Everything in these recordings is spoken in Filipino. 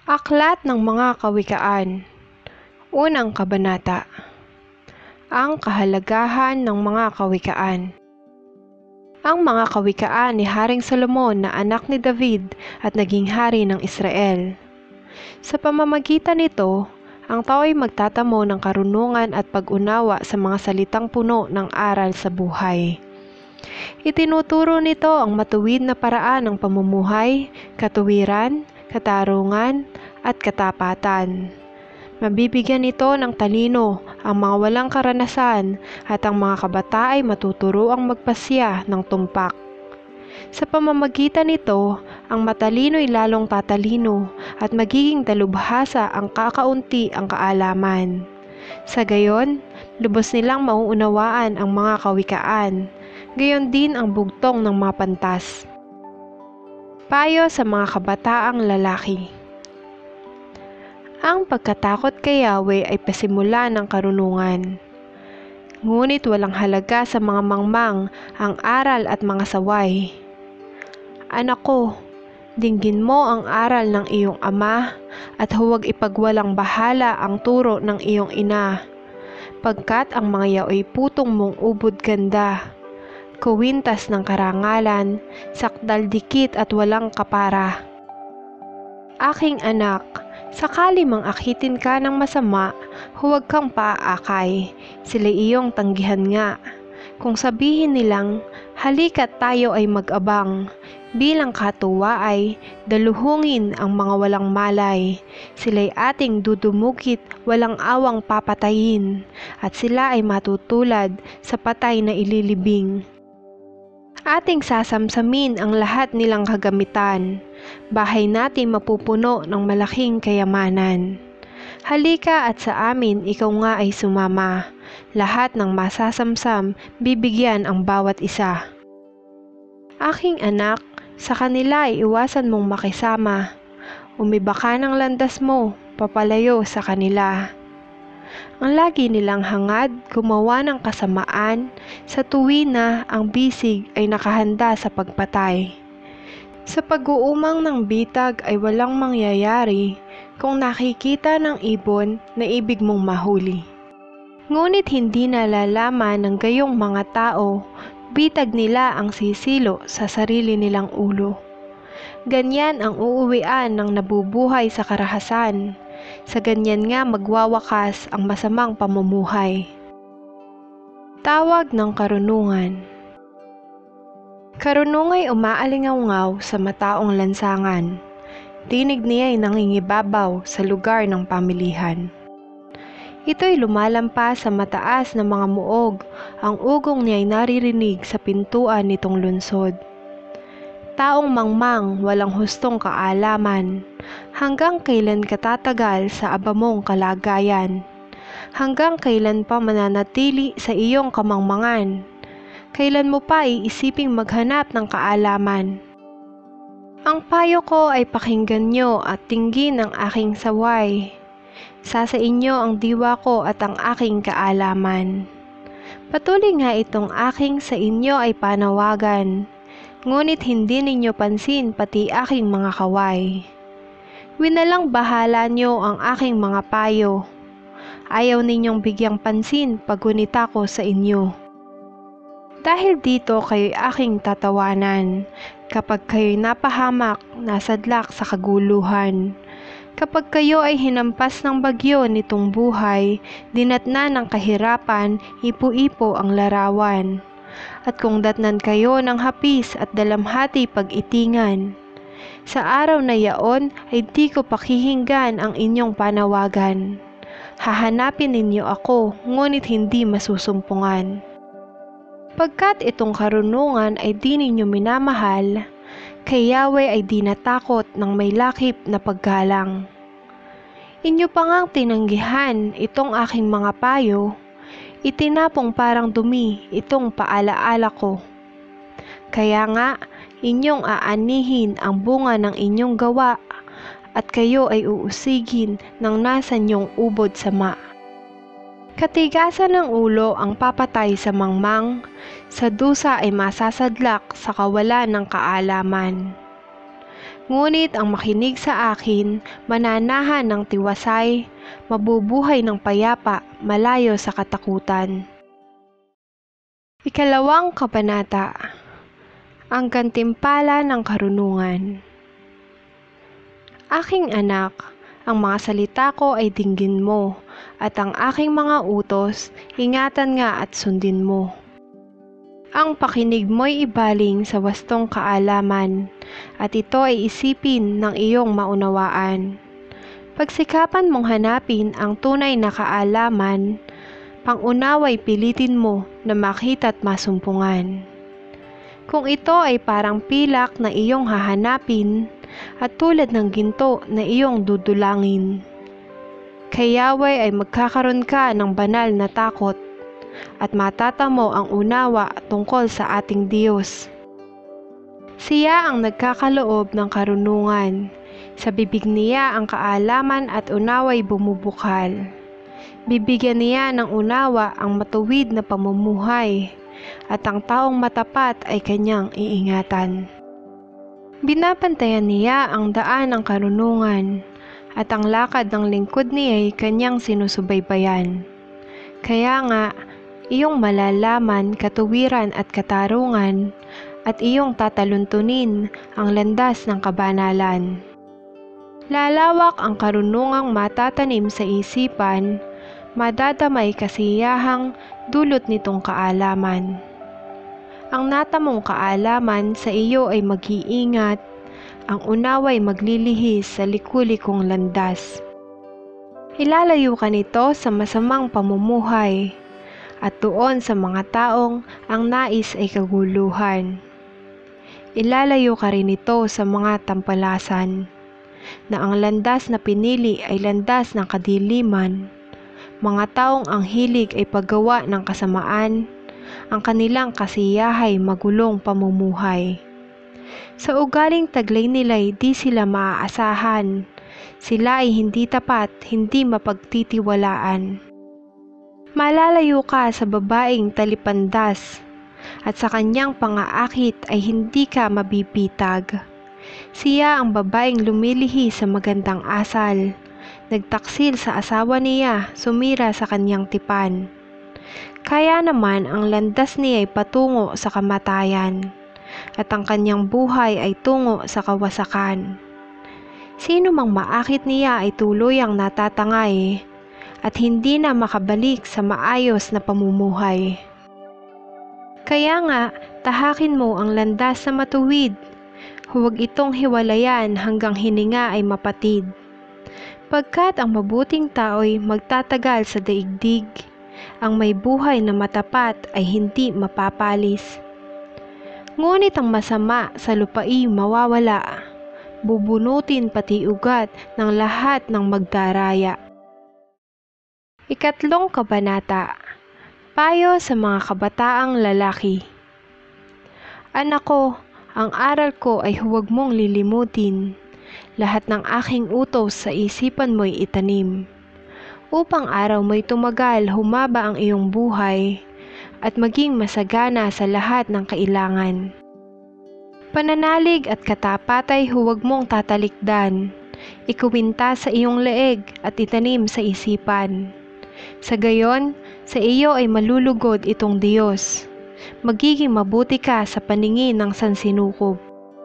Aklat ng mga Kawikaan. Unang Kabanata. Ang kahalagahan ng mga kawikaan. Ang mga kawikaan ni Haring Solomon na anak ni David at naging hari ng Israel. Sa pamamagitan nito, ang tao ay magtatamo ng karunungan at pag-unawa sa mga salitang puno ng aral sa buhay. Itinuturo nito ang matuwid na paraan ng pamumuhay, katuwiran, katarungan, at katapatan. Mabibigyan nito ng talino ang mga walang karanasan at ang mga kabata ay matuturoang magpasya ng tumpak. Sa pamamagitan nito, ang matalino ay lalong tatalino at magiging dalubhasa ang kakaunti ang kaalaman. Sa gayon, lubos nilang mauunawaan ang mga kawikaan, gayon din ang bugtong ng mga pantas. Payo sa mga kabataang lalaki. Ang pagkatakot kay Yahweh ay pasimula ng karunungan. Ngunit walang halaga sa mga mangmang ang aral at mga saway. Anak ko, dinggin mo ang aral ng iyong ama at huwag ipagwalang bahala ang turo ng iyong ina, pagkat ang mga yaw ay putong mong ubod ganda, kuwintas ng karangalan, sakdal dikit at walang kapara. Aking anak, sakali mang akitin ka ng masama, huwag kang paaakay, sila iyong tanggihan nga. Kung sabihin nilang, halika't tayo ay mag-abang, bilang katuwa ay daluhungin ang mga walang malay, sila'y ating dudumukit, walang awang papatayin, at sila ay matutulad sa patay na ililibing. Ating sasamsamin ang lahat nilang kagamitan, bahay natin mapupuno ng malaking kayamanan. Halika at sa amin ikaw nga ay sumama, lahat ng masasamsam bibigyan ang bawat isa. Aking anak, sa kanila ay iwasan mong makisama, umiba ka ng landas mo, papalayo sa kanila. Ang lagi nilang hangad gumawa ng kasamaan, sa tuwi na ang bisig ay nakahanda sa pagpatay. Sa pag-uumang ng bitag ay walang mangyayari kung nakikita ng ibon na ibig mong mahuli. Ngunit hindi nalalaman ng gayong mga tao, bitag nila ang sisilo sa sarili nilang ulo. Ganyan ang uuwian ng nabubuhay sa karahasan. Sa ganyan nga magwawakas ang masamang pamumuhay. Tawag ng karunungan. Karunungay umaalingaw-ngaw sa mataong lansangan. Tinig niya ay nangingibabaw sa lugar ng pamilihan. Ito'y lumalampas sa mataas na mga muog, ang ugong niya ay naririnig sa pintuan nitong lungsod. Taong mangmang walang hustong kaalaman, hanggang kailan katatagal sa abamong kalagayan? Hanggang kailan pa mananatili sa iyong kamangmangan? Kailan mo pa iisiping maghanap ng kaalaman? Ang payo ko ay pakinggan nyo at tinggin ang aking saway. Sa inyo ang diwa ko at ang aking kaalaman. Patuloy nga itong aking sa inyo ay panawagan, ngunit hindi ninyo pansin pati aking mga kaway. Winalang bahala nyo ang aking mga payo. Ayaw ninyong bigyang pansin paggunita ko sa inyo. Dahil dito kayo'y aking tatawanan, kapag kayo'y napahamak, nasadlak sa kaguluhan. Kapag kayo ay hinampas ng bagyo nitong buhay, dinatna ng kahirapan, ipo-ipo ang larawan. At kung datnan kayo ng hapis at dalamhati pag-itingan, sa araw na yaon ay di ko pakihinggan ang inyong panawagan. Hahanapin ninyo ako, ngunit hindi masusumpungan. Pagkat itong karunungan ay di ninyo minamahal, kay Yahweh ay di natakot ng may lakip na paggalang. Inyo pa ngang tinanggihan itong aking mga payo, itinapong parang dumi itong paalaala ko. Kaya nga, inyong aanihin ang bunga ng inyong gawa, at kayo ay uusigin ng nasa nyong ubod sama. Katigasan ng ulo ang papatay sa mangmang, sa dusa ay masasadlak sa kawalan ng kaalaman. Ngunit ang makinig sa akin, mananahan ng tiwasay, mabubuhay ng payapa, malayo sa katakutan. Ikalawang kabanata. Ang gantimpala ng karunungan. Aking anak, ang mga salita ko ay dinggin mo, at ang aking mga utos, ingatan nga at sundin mo. Ang pakinig mo'y ibaling sa wastong kaalaman, at ito ay isipin ng iyong maunawaan. Pagsikapan mong hanapin ang tunay na kaalaman, pangunaway pilitin mo na makita't masumpungan. Kung ito ay parang pilak na iyong hahanapin, at tulad ng ginto na iyong dudulangin, kayaway ay magkakaroon ka ng banal na takot, at matatamo ang unawa tungkol sa ating Diyos. Siya ang nagkakaloob ng karunungan, sa bibig niya ang kaalaman at unaway bumubukal. Bibigyan niya ng unawa ang matuwid na pamumuhay, at ang taong matapat ay kanyang iingatan. Binabantayan niya ang daan ng karunungan, at ang lakad ng lingkod niya ay kanyang sinusubaybayan. Kaya nga, iyong malalaman katuwiran at katarungan, at iyong tataluntunin ang landas ng kabanalan. Lalawak ang karunungang matatanim sa isipan, madadamay kasiyahang dulot nitong kaalaman. Ang natamong kaalaman sa iyo ay mag-iingat, ang unaway maglilihis sa likulikong landas. Ilalayo ka nito sa masamang pamumuhay, at doon sa mga taong ang nais ay kaguluhan. Ilalayo ka rin ito sa mga tampalasan, na ang landas na pinili ay landas ng kadiliman, mga taong ang hilig ay paggawa ng kasamaan, ang kanilang kasiyahay magulong pamumuhay. Sa ugaling taglay nila'y di sila maaasahan, sila ay hindi tapat, hindi mapagtitiwalaan. Malalayo ka sa babaeng talipandas, at sa kanyang pangaakit ay hindi ka mabibitag. Siya ang babaeng lumilihi sa magandang asal, nagtaksil sa asawa niya, sumira sa kanyang tipan. Kaya naman ang landas niya ay patungo sa kamatayan, at ang kanyang buhay ay tungo sa kawasakan. Sino mang maakit niya ay tuluyang natatangay, at hindi na makabalik sa maayos na pamumuhay. Kaya nga, tahakin mo ang landas na matuwid, huwag itong hiwalayan hanggang hininga ay mapatid. Pagkat ang mabuting tao'y magtatagal sa daigdig, ang may buhay na matapat ay hindi mapapalis. Ngunit ang masama sa lupain mawawala, bubunutin pati ugat ng lahat ng magdaraya. Ikatlong kabanata. Payo sa mga kabataang lalaki. Anak ko, ang aral ko ay huwag mong lilimutin. Lahat ng aking utos sa isipan mo'y itanim, upang araw mo'y tumagal, humaba ang iyong buhay, at maging masagana sa lahat ng kailangan. Pananalig at katapatay huwag mong tatalikdan, ikuwinta sa iyong leeg at itanim sa isipan. Sa gayon, sa iyo ay malulugod itong Diyos. Magiging mabuti ka sa paningin ng sansinukob.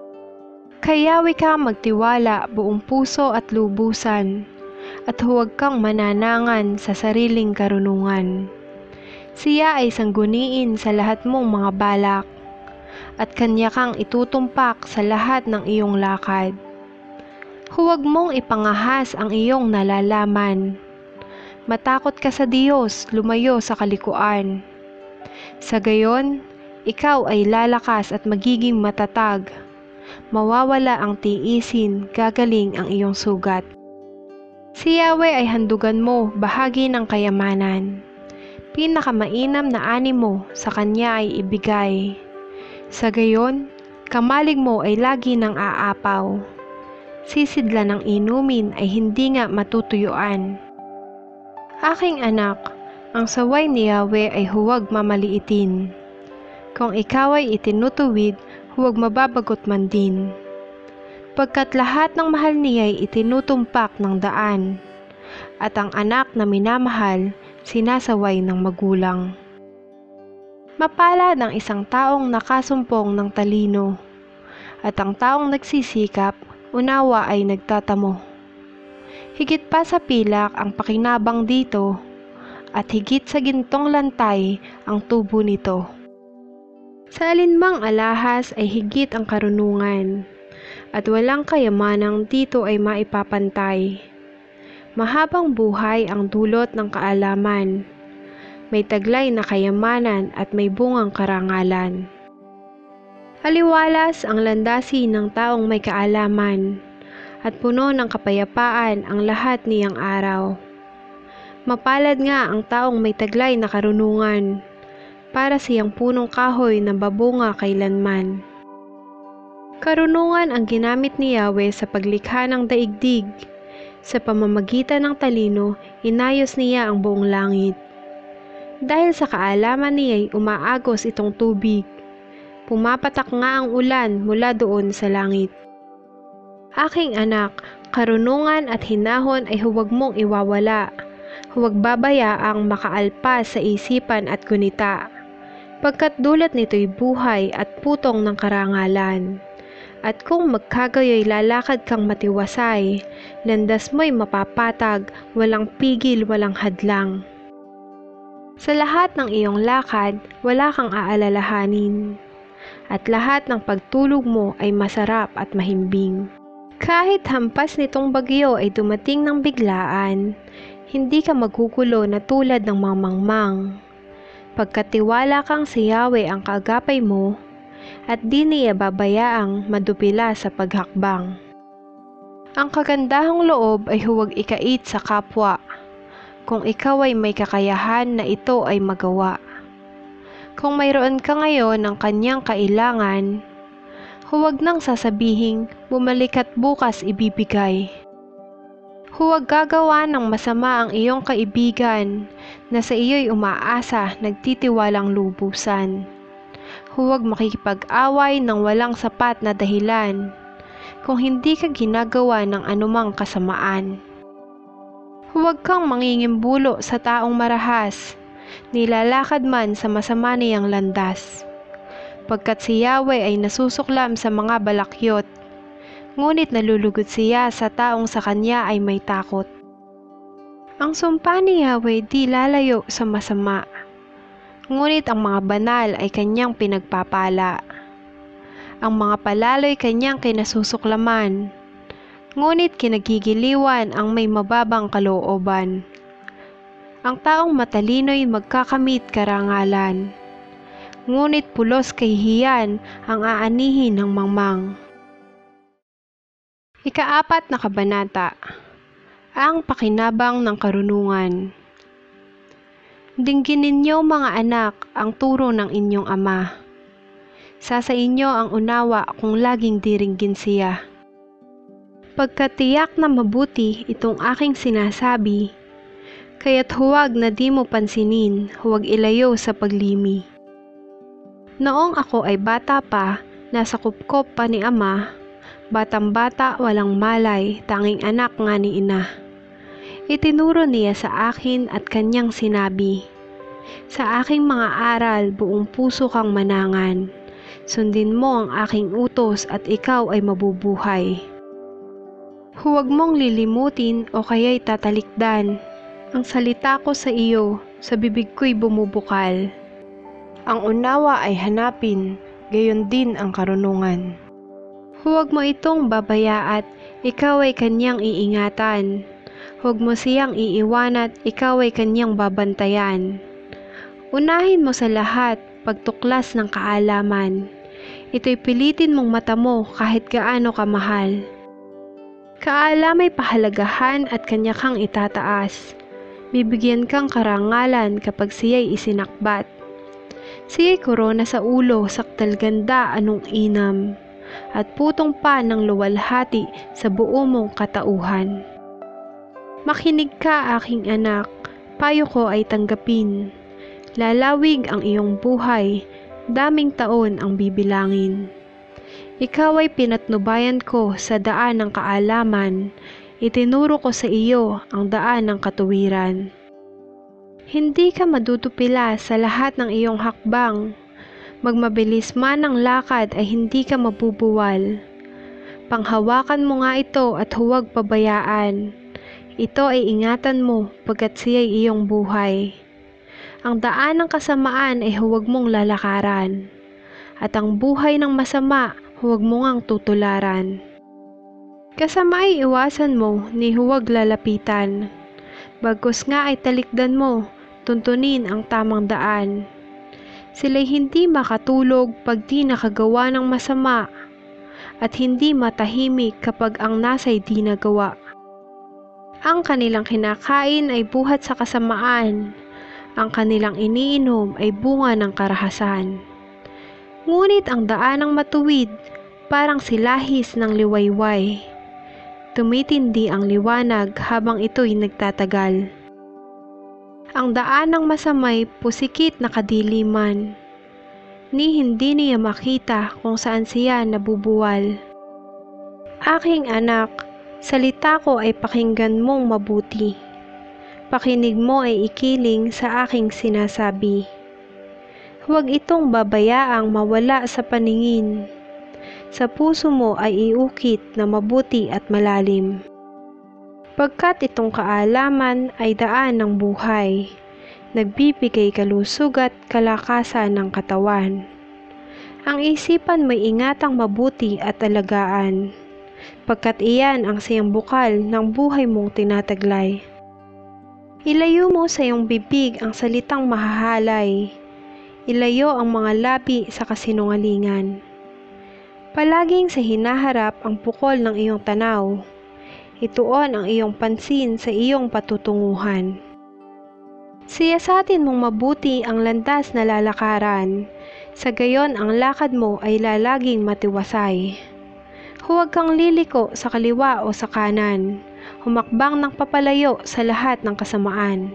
Kayawi kang magtiwala buong puso at lubusan, at huwag kang mananangan sa sariling karunungan. Siya ay sangguniin sa lahat mong mga balak, at kanya kang itutumpak sa lahat ng iyong lakad. Huwag mong ipangahas ang iyong nalalaman. Matakot ka sa Diyos, lumayo sa kalikuan. Sa gayon, ikaw ay lalakas at magiging matatag. Mawawala ang tiisin, gagaling ang iyong sugat. Si Yahweh ay handugan mo, bahagi ng kayamanan. Pinakamainam na ani mo, sa Kanya ay ibigay. Sa gayon, kamalig mo ay lagi ng aapaw. Sisidla ng inumin ay hindi nga matutuyuan. Aking anak, ang saway ni Yahweh ay huwag mamaliitin. Kung ikaw ay itinutuwid, huwag mababagot man din. pagkat lahat ng mahal niya ay itinutumpak ng daan, at ang anak na minamahal sinasaway ng magulang. Mapalad ang isang taong nakasumpong ng talino, at ang taong nagsisikap, unawa ay nagtatamo. Higit pa sa pilak ang pakinabang dito, at higit sa gintong lantay ang tubo nito. Sa alinmang alahas ay higit ang karunungan, at walang kayamanang dito ay maipapantay. Mahabang buhay ang dulot ng kaalaman. May taglay na kayamanan at may bungang karangalan. Aliwalas ang landasin ng taong may kaalaman, at puno ng kapayapaan ang lahat niyang araw. Mapalad nga ang taong may taglay na karunungan, para siyang punong kahoy na babunga kailanman. Karunungan ang ginamit ni Yahweh sa paglikha ng daigdig. Sa pamamagitan ng talino, inayos niya ang buong langit. Dahil sa kaalaman niya'y umaagos itong tubig. Pumapatak nga ang ulan mula doon sa langit. Aking anak, karunungan at hinahon ay huwag mong iwawala. Huwag babayaang makaalpas sa isipan at gunita, pagkat dulot nito'y buhay at putong ng karangalan. At kung magkagayoy lalakad kang matiwasay, landas mo'y mapapatag, walang pigil, walang hadlang. Sa lahat ng iyong lakad, wala kang aalalahanin, at lahat ng pagtulog mo ay masarap at mahimbing. Kahit hampas nitong bagyo ay dumating ng biglaan, hindi ka magugulo na tulad ng mangmangmang. Pagkatiwala kang si Yahweh ang kaagapay mo, at di niya babayaang madupila sa paghakbang. Ang kagandahang loob ay huwag ikait sa kapwa, kung ikaw ay may kakayahan na ito ay magawa. Kung mayroon ka ngayon ng kanyang kailangan, huwag nang sasabihing bumalik at bukas ibibigay. Huwag gagawa ng masama ang iyong kaibigan na sa iyo'y umaasa, nagtitiwalang lubusan. Huwag makikipag-away ng walang sapat na dahilan kung hindi ka ginagawa ng anumang kasamaan. Huwag kang mangingimbulo sa taong marahas, nilalakad man sa masama niyang landas. Pagkat si Yahweh ay nasusuklam sa mga balakyot, ngunit nalulugod siya sa taong sa kanya ay may takot. Ang sumpa ni Yahweh di lalayo sa masama, ngunit ang mga banal ay kanyang pinagpapala. Ang mga palalo'y kanyang kinasusuklaman, ngunit kinagigiliwan ang may mababang kalooban. Ang taong matalino'y magkakamit karangalan, ngunit pulos kahihiyan ang aanihin ng mangmang. Ika-4 na kabanata, ang pakinabang ng karunungan. Dinggin ninyo mga anak ang turo ng inyong ama. Sa inyo ang unawa kung laging diringgin siya. Pagkatiyak na mabuti itong aking sinasabi, kaya't huwag na di mo pansinin, huwag ilayo sa paglimi. Noong ako ay bata pa, nasa kupkop pa ni ama, batang-bata walang malay, tanging anak nga ni ina. Itinuro niya sa akin at kanyang sinabi, sa aking mga aral buong puso kang manangan, sundin mo ang aking utos at ikaw ay mabubuhay. Huwag mong lilimutin o kaya'y tatalikdan, ang salita ko sa iyo, sa bibig ko'y bumubukal. Ang unawa ay hanapin, gayon din ang karunungan. Huwag mo itong babayaat, ikaw ay kanyang iingatan. Huwag mo siyang iiwanat, ikaw ay kanyang babantayan. Unahin mo sa lahat, pagtuklas ng kaalaman. Ito'y pilitin mong mata mo kahit gaano kamahal. Kaalam ay pahalagahan at kanya kang itataas. Bibigyan kang karangalan kapag siya'y isinakbat. Siya'y korona sa ulo, saktal ganda anong inam, at putong pa ng luwalhati sa buo mong katauhan. Makinig ka aking anak, payo ko ay tanggapin. Lalawig ang iyong buhay, daming taon ang bibilangin. Ikaw ay pinatnubayan ko sa daan ng kaalaman, itinuro ko sa iyo ang daan ng katuwiran. Hindi ka madudupila sa lahat ng iyong hakbang, magmabilis man ang lakad ay hindi ka mabubuwal. Panghawakan mo nga ito at huwag pabayaan, ito ay ingatan mo pagkat siya'y iyong buhay. Ang daan ng kasamaan ay huwag mong lalakaran, at ang buhay ng masama huwag mo ngang tutularan. Kasama ay iwasan mo ni huwag lalapitan, bagkus nga ay talikdan mo, tuntunin ang tamang daan. Sila'y hindi makatulog pag di nakagawa ng masama, at hindi matahimik kapag ang nasa'y di nagawa. Ang kanilang kinakain ay buhat sa kasamaan, ang kanilang iniinom ay bunga ng karahasan. Ngunit ang daan ng matuwid, parang silahis ng liwayway. Tumitindi ang liwanag habang ito'y nagtatagal. Ang daan ng masamay pusikit na kadiliman, ni hindi niya makita kung saan siya nabubuwal. Aking anak, salita ko ay pakinggan mong mabuti. Pakinig mo ay ikiling sa aking sinasabi. Huwag itong babayaang mawala sa paningin. Sa puso mo ay iukit na mabuti at malalim. Pagkat itong kaalaman ay daan ng buhay, nagbibigay kalusog at kalakasan ng katawan. Ang isipan may ingatang mabuti at alagaan, pagkat iyan ang siyang bukal ng buhay mong tinataglay. Ilayo mo sa iyong bibig ang salitang mahahalay, ilayo ang mga labi sa kasinungalingan. Palaging sa hinaharap ang pukol ng iyong tanaw, ituon ang iyong pansin sa iyong patutunguhan. Siyasatin mong mabuti ang landas na lalakaran, sa gayon ang lakad mo ay lalaging matiwasay. Huwag kang liliko sa kaliwa o sa kanan, humakbang ng papalayo sa lahat ng kasamaan.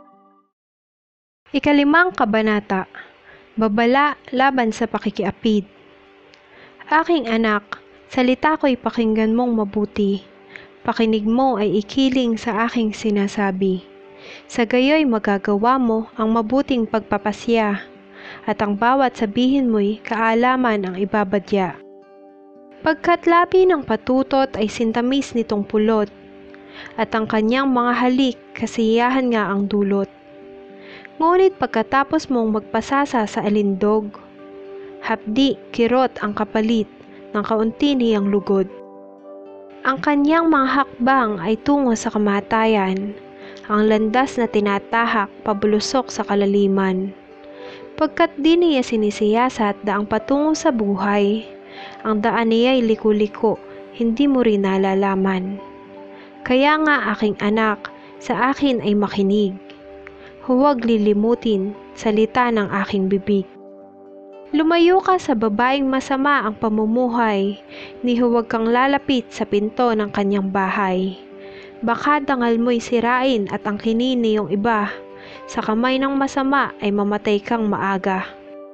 5 Kabanata, Babala laban sa pakikiapid. Aking anak, salita ko'y pakinggan mong mabuti. Pakinig mo ay ikiling sa aking sinasabi. Sa gayoy magagawa mo ang mabuting pagpapasya, at ang bawat sabihin mo'y kaalaman ang ibabadya. Pagkat labi ng patutot ay sintamis nitong pulot, at ang kanyang mga halik kasiyahan nga ang dulot. Ngunit pagkatapos mong magpasasa sa alindog, hapdi, kirot ang kapalit ng kaunti niyang lugod. Ang kanyang mga hakbang ay tungo sa kamatayan, ang landas na tinatahak pabulusok sa kalaliman. Pagkat di niya sinisiyasat daang patungo sa buhay, ang daan niya'y liko-liko, hindi mo rin nalalaman. Kaya nga aking anak, sa akin ay makinig. Huwag lilimutin salita ng aking bibig. Lumayo ka sa babaeng masama ang pamumuhay, ni huwag kang lalapit sa pinto ng kanyang bahay. Baka dangal mo'y sirain at ang kinini yung iba, sa kamay ng masama ay mamatay kang maaga.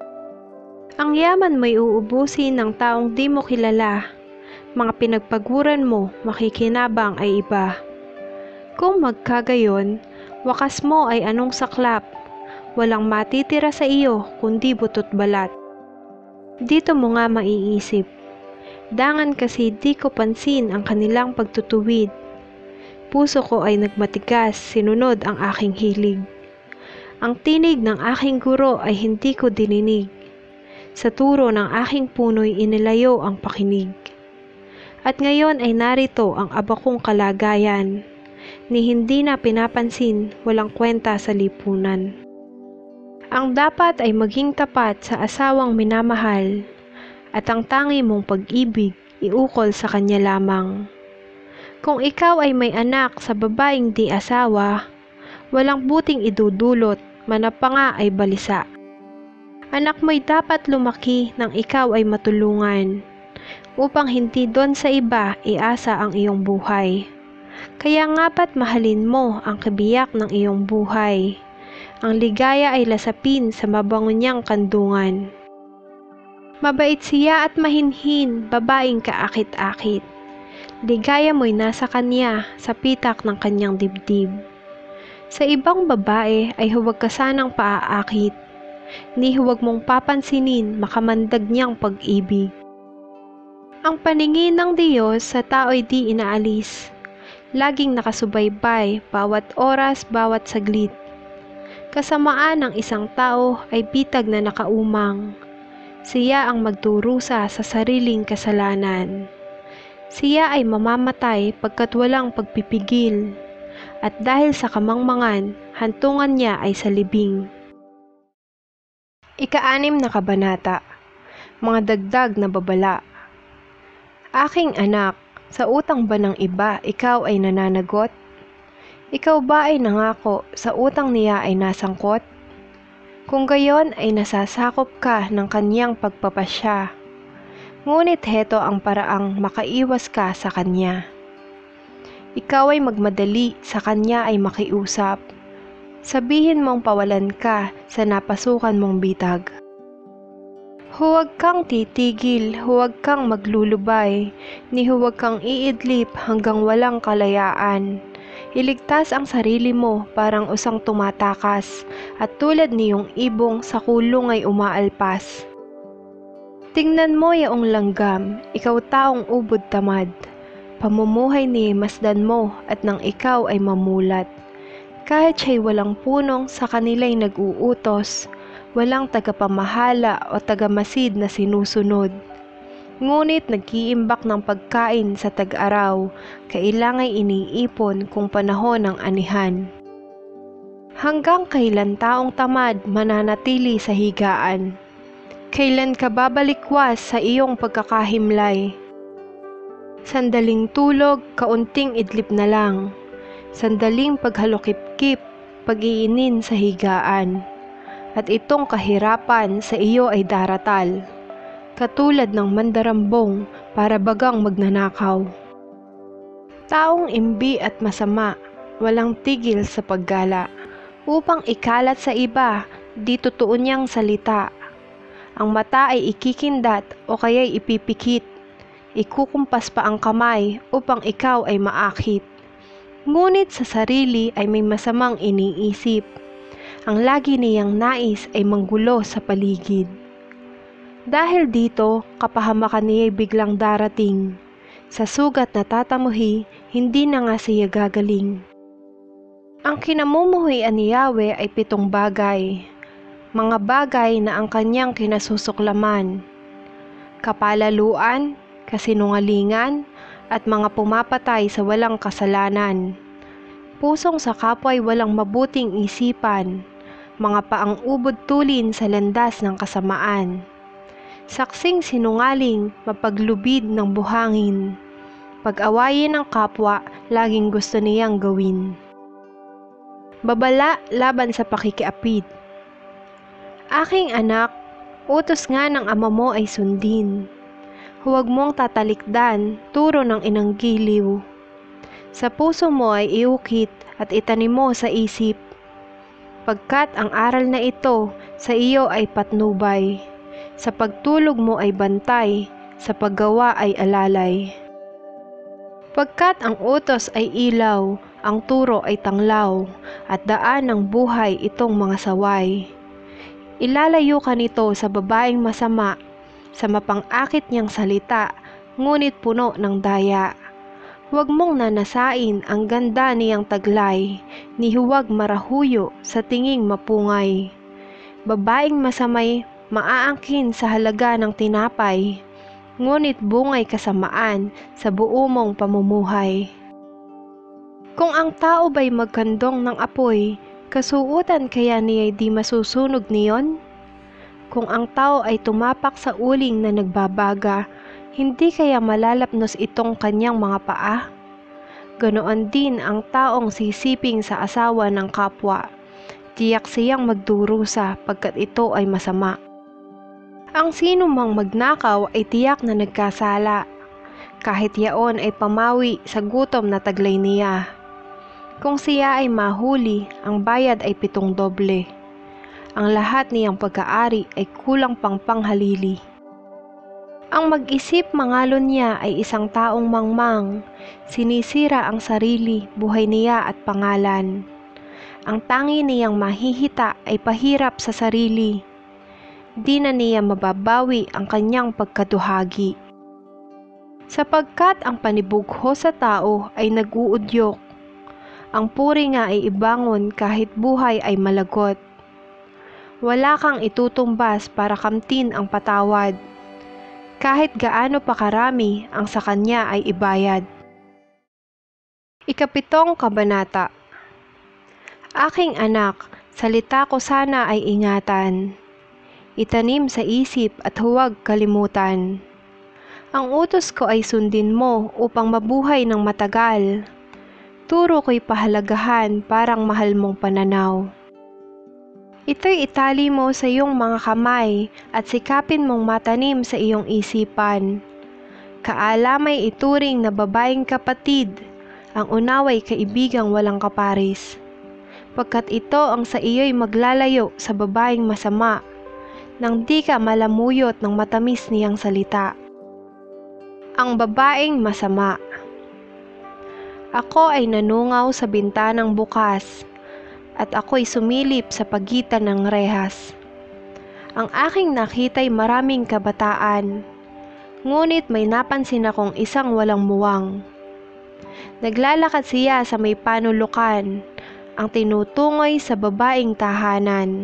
Ang yaman mo'y uubusin ng taong di mo kilala, mga pinagpaguran mo makikinabang ay iba. Kung magkagayon, wakas mo ay anong saklap, walang matitira sa iyo kundi butot balat. Dito mo nga maiisip, dangan kasi di ko pansin ang kanilang pagtutuwid. Puso ko ay nagmatigas, sinunod ang aking hilig. Ang tinig ng aking guro ay hindi ko dininig. Sa turo ng aking puno'y inilayo ang pakinig. At ngayon ay narito ang abakong kalagayan, ni hindi na pinapansin, walang kwenta sa lipunan. Ang dapat ay maging tapat sa asawang minamahal, at ang tangi mong pag-ibig iukol sa kanya lamang. Kung ikaw ay may anak sa babaeng di asawa, walang buting idudulot, manapa nga ay balisa. Anak mo'y dapat lumaki nang ikaw ay matulungan, upang hindi doon sa iba iasa ang iyong buhay. Kaya nga't mahalin mo ang kabiyak ng iyong buhay. Ang ligaya ay lasapin sa mabango niyang kandungan. Mabait siya at mahinhin, babaeng kaakit-akit. Ligaya mo'y nasa kanya sa pitak ng kanyang dibdib. Sa ibang babae ay huwag ka sanang paaakit, ni huwag mong papansinin makamandag niyang pag-ibig. Ang paningin ng Diyos sa tao'y di inaalis, laging nakasubaybay bawat oras, bawat saglit. Kasamaan ng isang tao ay bitag na nakaumang. Siya ang magdurusa sa sariling kasalanan. Siya ay mamamatay pagkat walang pagpipigil, at dahil sa kamangmangan, hantungan niya ay sa libing. Ika-6 na kabanata, mga dagdag na babala. Aking anak, sa utang ba ng iba ikaw ay nananagot? Ikaw ba ay nangako sa utang niya ay nasangkot? Kung gayon ay nasasakop ka ng kanyang pagpapasya. Ngunit heto ang paraang makaiwas ka sa kanya. Ikaw ay magmadali, sa kanya ay makiusap. Sabihin mong pawalan ka sa napasukan mong bitag. Huwag kang titigil, huwag kang maglulubay, ni huwag kang iidlip hanggang walang kalayaan. Iligtas ang sarili mo parang usang tumatakas, at tulad niyong ibong sa kulong ay umaalpas. Tingnan mo yaong langgam, ikaw taong ubod tamad. Pamumuhay ni masdan mo at nang ikaw ay mamulat. Kahit siya'y walang punong sa kanila'y nag-uutos, walang tagapamahala o tagamasid na sinusunod. Ngunit nag-iimbak ng pagkain sa tag-araw, kailangay iniipon kung panahon ng anihan. Hanggang kailan taong tamad mananatili sa higaan? Kailan ka babalikwas sa iyong pagkakahimlay? Sandaling tulog, kaunting idlip na lang. Sandaling paghalukip-kip, pag-iinin sa higaan. At itong kahirapan sa iyo ay daratal, katulad ng mandarambong para bagang magnanakaw. Taong imbi at masama, walang tigil sa paggala, upang ikalat sa iba, di totoo niyang salita. Ang mata ay ikikindat o kaya'y ipipikit, ikukumpas pa ang kamay upang ikaw ay maakit. Ngunit sa sarili ay may masamang iniisip. Ang lagi niyang nais ay manggulo sa paligid. Dahil dito, kapahamakan niya'y biglang darating. Sa sugat na tatamuhi, hindi na nga siya gagaling. Ang kinamumuhian ni Yahweh ay 7 bagay. Mga bagay na ang kanyang kinasusuklaman. Kapalaluan, kasinungalingan, at mga pumapatay sa walang kasalanan. Pusong sa kapwa'y walang mabuting isipan, mga paang ubod tulin sa landas ng kasamaan. Saksing sinungaling, mapaglubid ng buhangin. Pag-awayin ng kapwa, laging gusto niyang gawin. Babala laban sa pakikiapid. Aking anak, utos nga ng ama mo ay sundin. Huwag mong tatalikdan, turo ng inang giliw. Sa puso mo ay iukit at itanim mo sa isip. Pagkat ang aral na ito sa iyo ay patnubay. Sa pagtulog mo ay bantay, sa paggawa ay alalay. Pagkat ang utos ay ilaw, ang turo ay tanglaw, at daan ng buhay itong mga saway. Ilalayo ka nito sa babaeng masama, sa mapang-akit niyang salita, ngunit puno ng daya. Huwag mong nanasain ang ganda niyang taglay, ni huwag marahuyo sa tinging mapungay. Babaeng masamay, maaangkin sa halaga ng tinapay, ngunit bungay kasamaan sa buo mong pamumuhay. Kung ang tao ba'y magkandong ng apoy, kasuutan kaya niya'y di masusunog niyon? Kung ang tao ay tumapak sa uling na nagbabaga, hindi kaya malalapnos itong kanyang mga paa? Ganoon din ang taong sisiping sa asawa ng kapwa. Tiyak siyang magdurusa pagkat ito ay masama. Ang sino mang magnakaw ay tiyak na nagkasala, kahit yaon ay pamawi sa gutom na taglay niya. Kung siya ay mahuli, ang bayad ay 7 doble. Ang lahat niyang pagkaari ay kulang pang panghalili. Ang mag-isip mangalon niya ay isang taong mangmang, sinisira ang sarili, buhay niya at pangalan. Ang tangi niyang mahihita ay pahirap sa sarili. Di na niya mababawi ang kanyang pagkaduhagi. Sapagkat ang panibugho sa tao ay nag-uudyok. Ang puri nga ay ibangon kahit buhay ay malagot. Wala kang itutumbas para kamtin ang patawad. Kahit gaano pa karami ang sa kanya ay ibayad. Ikapitong kabanata. Aking anak, salita ko sana ay ingatan. Itanim sa isip at huwag kalimutan. Ang utos ko ay sundin mo upang mabuhay ng matagal. Turo ko'y pahalagahan parang mahal mong pananaw. Ito'y itali mo sa iyong mga kamay at sikapin mong matanim sa iyong isipan. Kaalamay ituring na babaeng kapatid, ang unaway kaibigang walang kaparis. Pagkat ito ang sa iyo'y maglalayo sa babaeng masama, nang di ka malamuyot ng matamis niyang salita. Ang babaeng masama. Ako ay nanungaw sa bintanang bukas, at ako'y sumilip sa pagitan ng rehas. Ang aking nakita'y maraming kabataan, ngunit may napansin akong isang walang muwang. Naglalakad siya sa may panulukan, ang tinutungoy sa babaeng tahanan.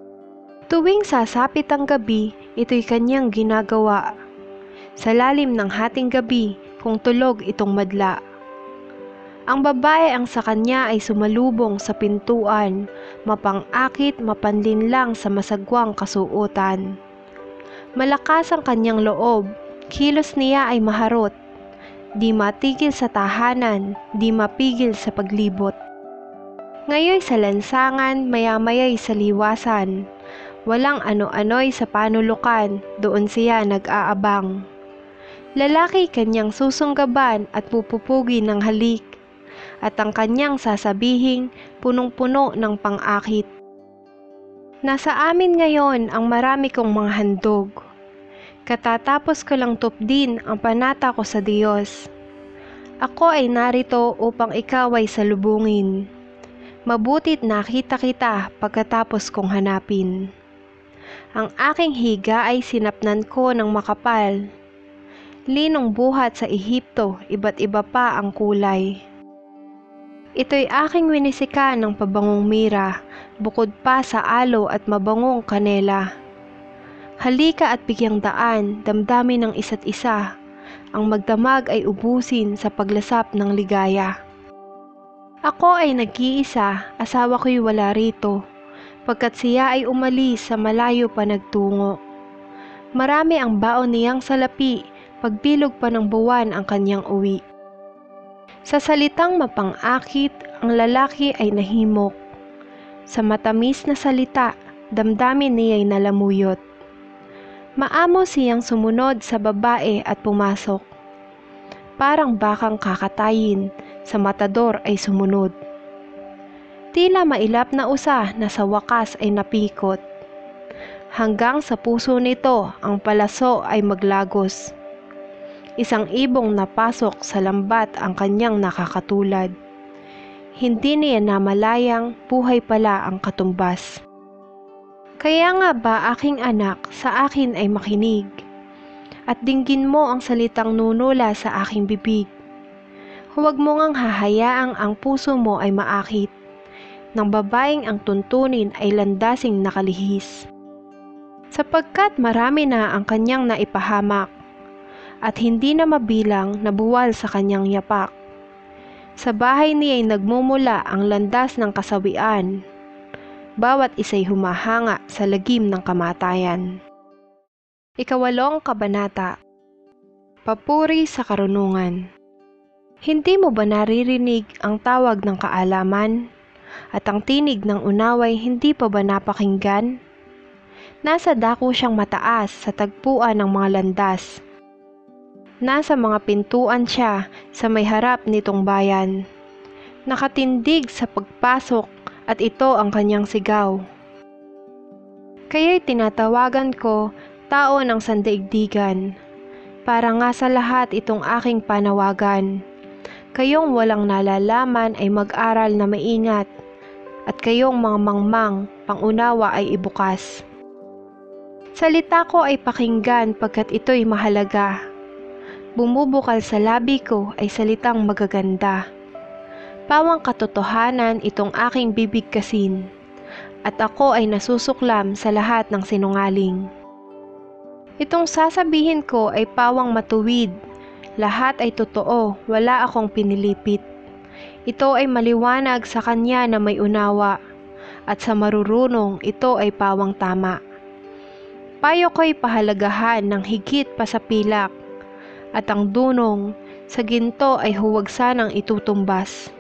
Tuwing sasapit ang gabi, ito'y kanyang ginagawa. Sa lalim ng hating gabi, kung tulog itong madla. Ang babae ang sa kanya ay sumalubong sa pintuan, mapang-akit, mapanlinlang sa masagwang kasuotan. Malakas ang kanyang loob, kilos niya ay maharot, di matigil sa tahanan, di mapigil sa paglibot. Ngayoy sa lansangan, maya-maya'y sa liwasan, walang ano-ano'y sa panulukan, doon siya nag-aabang. Lalaki kanyang susunggaban at pupupugi ng halik, at ang kanyang sasabihing punong-puno ng pang-akit. Nasa amin ngayon ang marami kong mga handog. Katatapos ko lang tupdin ang panata ko sa Diyos. Ako ay narito upang ikaw ay salubungin. Mabutit nakita kita pagkatapos kong hanapin. Ang aking higa ay sinapnan ko ng makapal. Linong buhat sa Ehipto, iba't iba pa ang kulay. Ito'y aking winisikan ng pabangong mira, bukod pa sa alo at mabangong kanela. Halika at bigyang daan, damdamin ng isa't isa. Ang magdamag ay ubusin sa paglasap ng ligaya. Ako ay nag-iisa, asawa ko'y wala rito, pagkat siya ay umalis sa malayo pa nagtungo. Marami ang baon niyang salapi, pagbilog pa ng buwan ang kanyang uwi. Sa salitang mapang-akit, ang lalaki ay nahimok. Sa matamis na salita, damdamin niya'y nalamuyot. Maamo siyang sumunod sa babae at pumasok. Parang bakang kakatayin, sa matador ay sumunod. Tila mailap na usa na sa wakas ay napikot. Hanggang sa puso nito, ang palaso ay maglagos. Isang ibong napasok sa lambat ang kanyang nakakatulad. Hindi niya namalayang buhay pala ang katumbas. Kaya nga ba aking anak, sa akin ay makinig, at dinggin mo ang salitang nunula sa aking bibig. Huwag mo ngang hahayaang ang puso mo ay maakit, ng babaeng ang tuntunin ay landasing nakalihis. Sapagkat marami na ang kanyang naipahamak, at hindi na mabilang na buwal sa kanyang yapak. Sa bahay niya'y nagmumula ang landas ng kasawian. Bawat isa'y humahanga sa lagim ng kamatayan. Ikawalong kabanata. Papuri sa karunungan. Hindi mo ba naririnig ang tawag ng kaalaman? At ang tinig ng unaway hindi pa ba napakinggan? Nasa dako siyang mataas sa tagpuan ng mga landas. Nasa mga pintuan siya sa may harap nitong bayan. Nakatindig sa pagpasok at ito ang kanyang sigaw. Kaya'y tinatawagan ko, tao ng sandaigdigan. Para nga sa lahat itong aking panawagan. Kayong walang nalalaman ay mag-aral na maingat, at kayong mga mangmang, pangunawa ay ibukas. Salita ko ay pakinggan pagkat ito'y mahalaga. Bumubukal sa labi ko ay salitang magaganda. Pawang katotohanan itong aking bibigkasin, at ako ay nasusuklam sa lahat ng sinungaling. Itong sasabihin ko ay pawang matuwid, lahat ay totoo, wala akong pinilipit. Ito ay maliwanag sa kanya na may unawa, at sa marurunong ito ay pawang tama. Payo ko'y pahalagahan ng higit pa sa pilak, at ang dunong sa ginto ay huwag sanang itutumbas.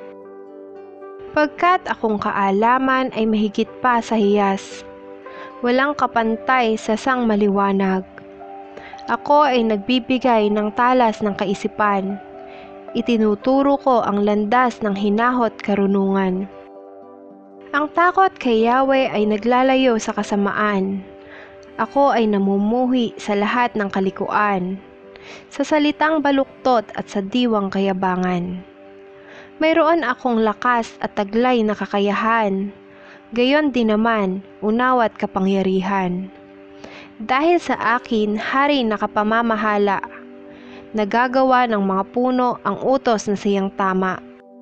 Pagkat akong kaalaman ay mahigit pa sa hiyas, walang kapantay sa sang maliwanag. Ako ay nagbibigay ng talas ng kaisipan, itinuturo ko ang landas ng hinahot karunungan. Ang takot kay Yahweh ay naglalayo sa kasamaan, ako ay namumuhi sa lahat ng kalikuan, sa salitang baluktot at sa diwang kayabangan. Mayroon akong lakas at taglay na kakayahan, gayon din naman unawa't kapangyarihan. Dahil sa akin, hari nakapamamahala, nagagawa ng mga puno ang utos na siyang tama.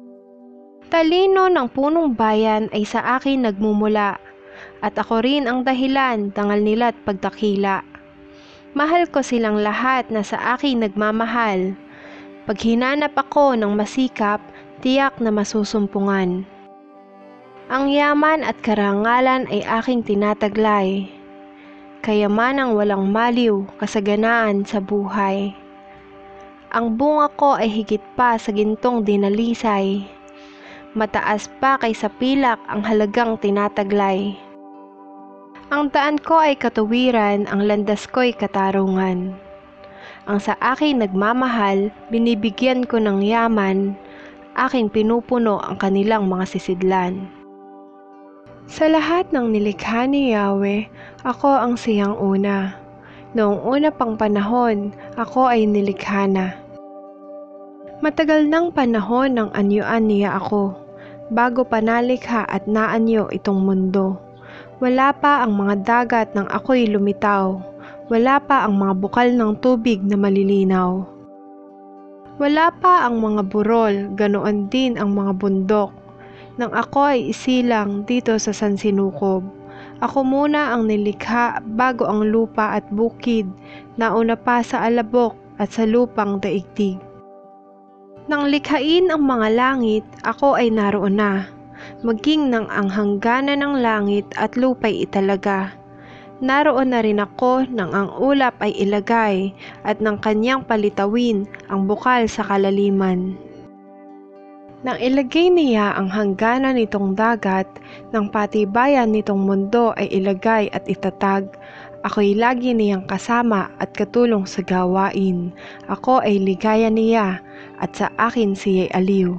Talino ng punong bayan ay sa akin nagmumula, at ako rin ang dahilan dangal nila't pagdakila. Mahal ko silang lahat na sa akin nagmamahal, pag hinanap ako ng masikap, tiyak na masusumpungan. Ang yaman at karangalan ay aking tinataglay, kayamanang walang maliw, kasaganaan sa buhay. Ang bunga ko ay higit pa sa gintong dinalisay, mataas pa kaysa pilak ang halagang tinataglay. Ang daan ko ay katuwiran, ang landas ko'y katarungan. Ang sa akin nagmamahal, binibigyan ko ng yaman, aking pinupuno ang kanilang mga sisidlan. Sa lahat ng nilikha ni Yahweh, ako ang siyang una. Noong una pang panahon, ako ay nilikha na. Matagal ng panahon ng anyuan niya ako, bago pa nalikha at naanyo itong mundo. Wala pa ang mga dagat nang ako'y lumitaw, wala pa ang mga bukal ng tubig na malilinaw. Wala pa ang mga burol, ganoon din ang mga bundok, nang ako ay isilang dito sa sansinukob. Ako muna ang nilikha bago ang lupa at bukid, nauna pa sa alabok at sa lupang daigdig. Nang likhain ang mga langit, ako ay naroon na, maging nang ang hangganan ng langit at lupa'y italaga. Naroon na rin ako nang ang ulap ay ilagay at ng kanyang palitawin ang bukal sa kalaliman. Nang ilagay niya ang hangganan nitong dagat, ng patibayan nitong mundo ay ilagay at itatag, ako'y lagi niyang kasama at katulong sa gawain. Ako ay ligaya niya at sa akin siya'y aliw.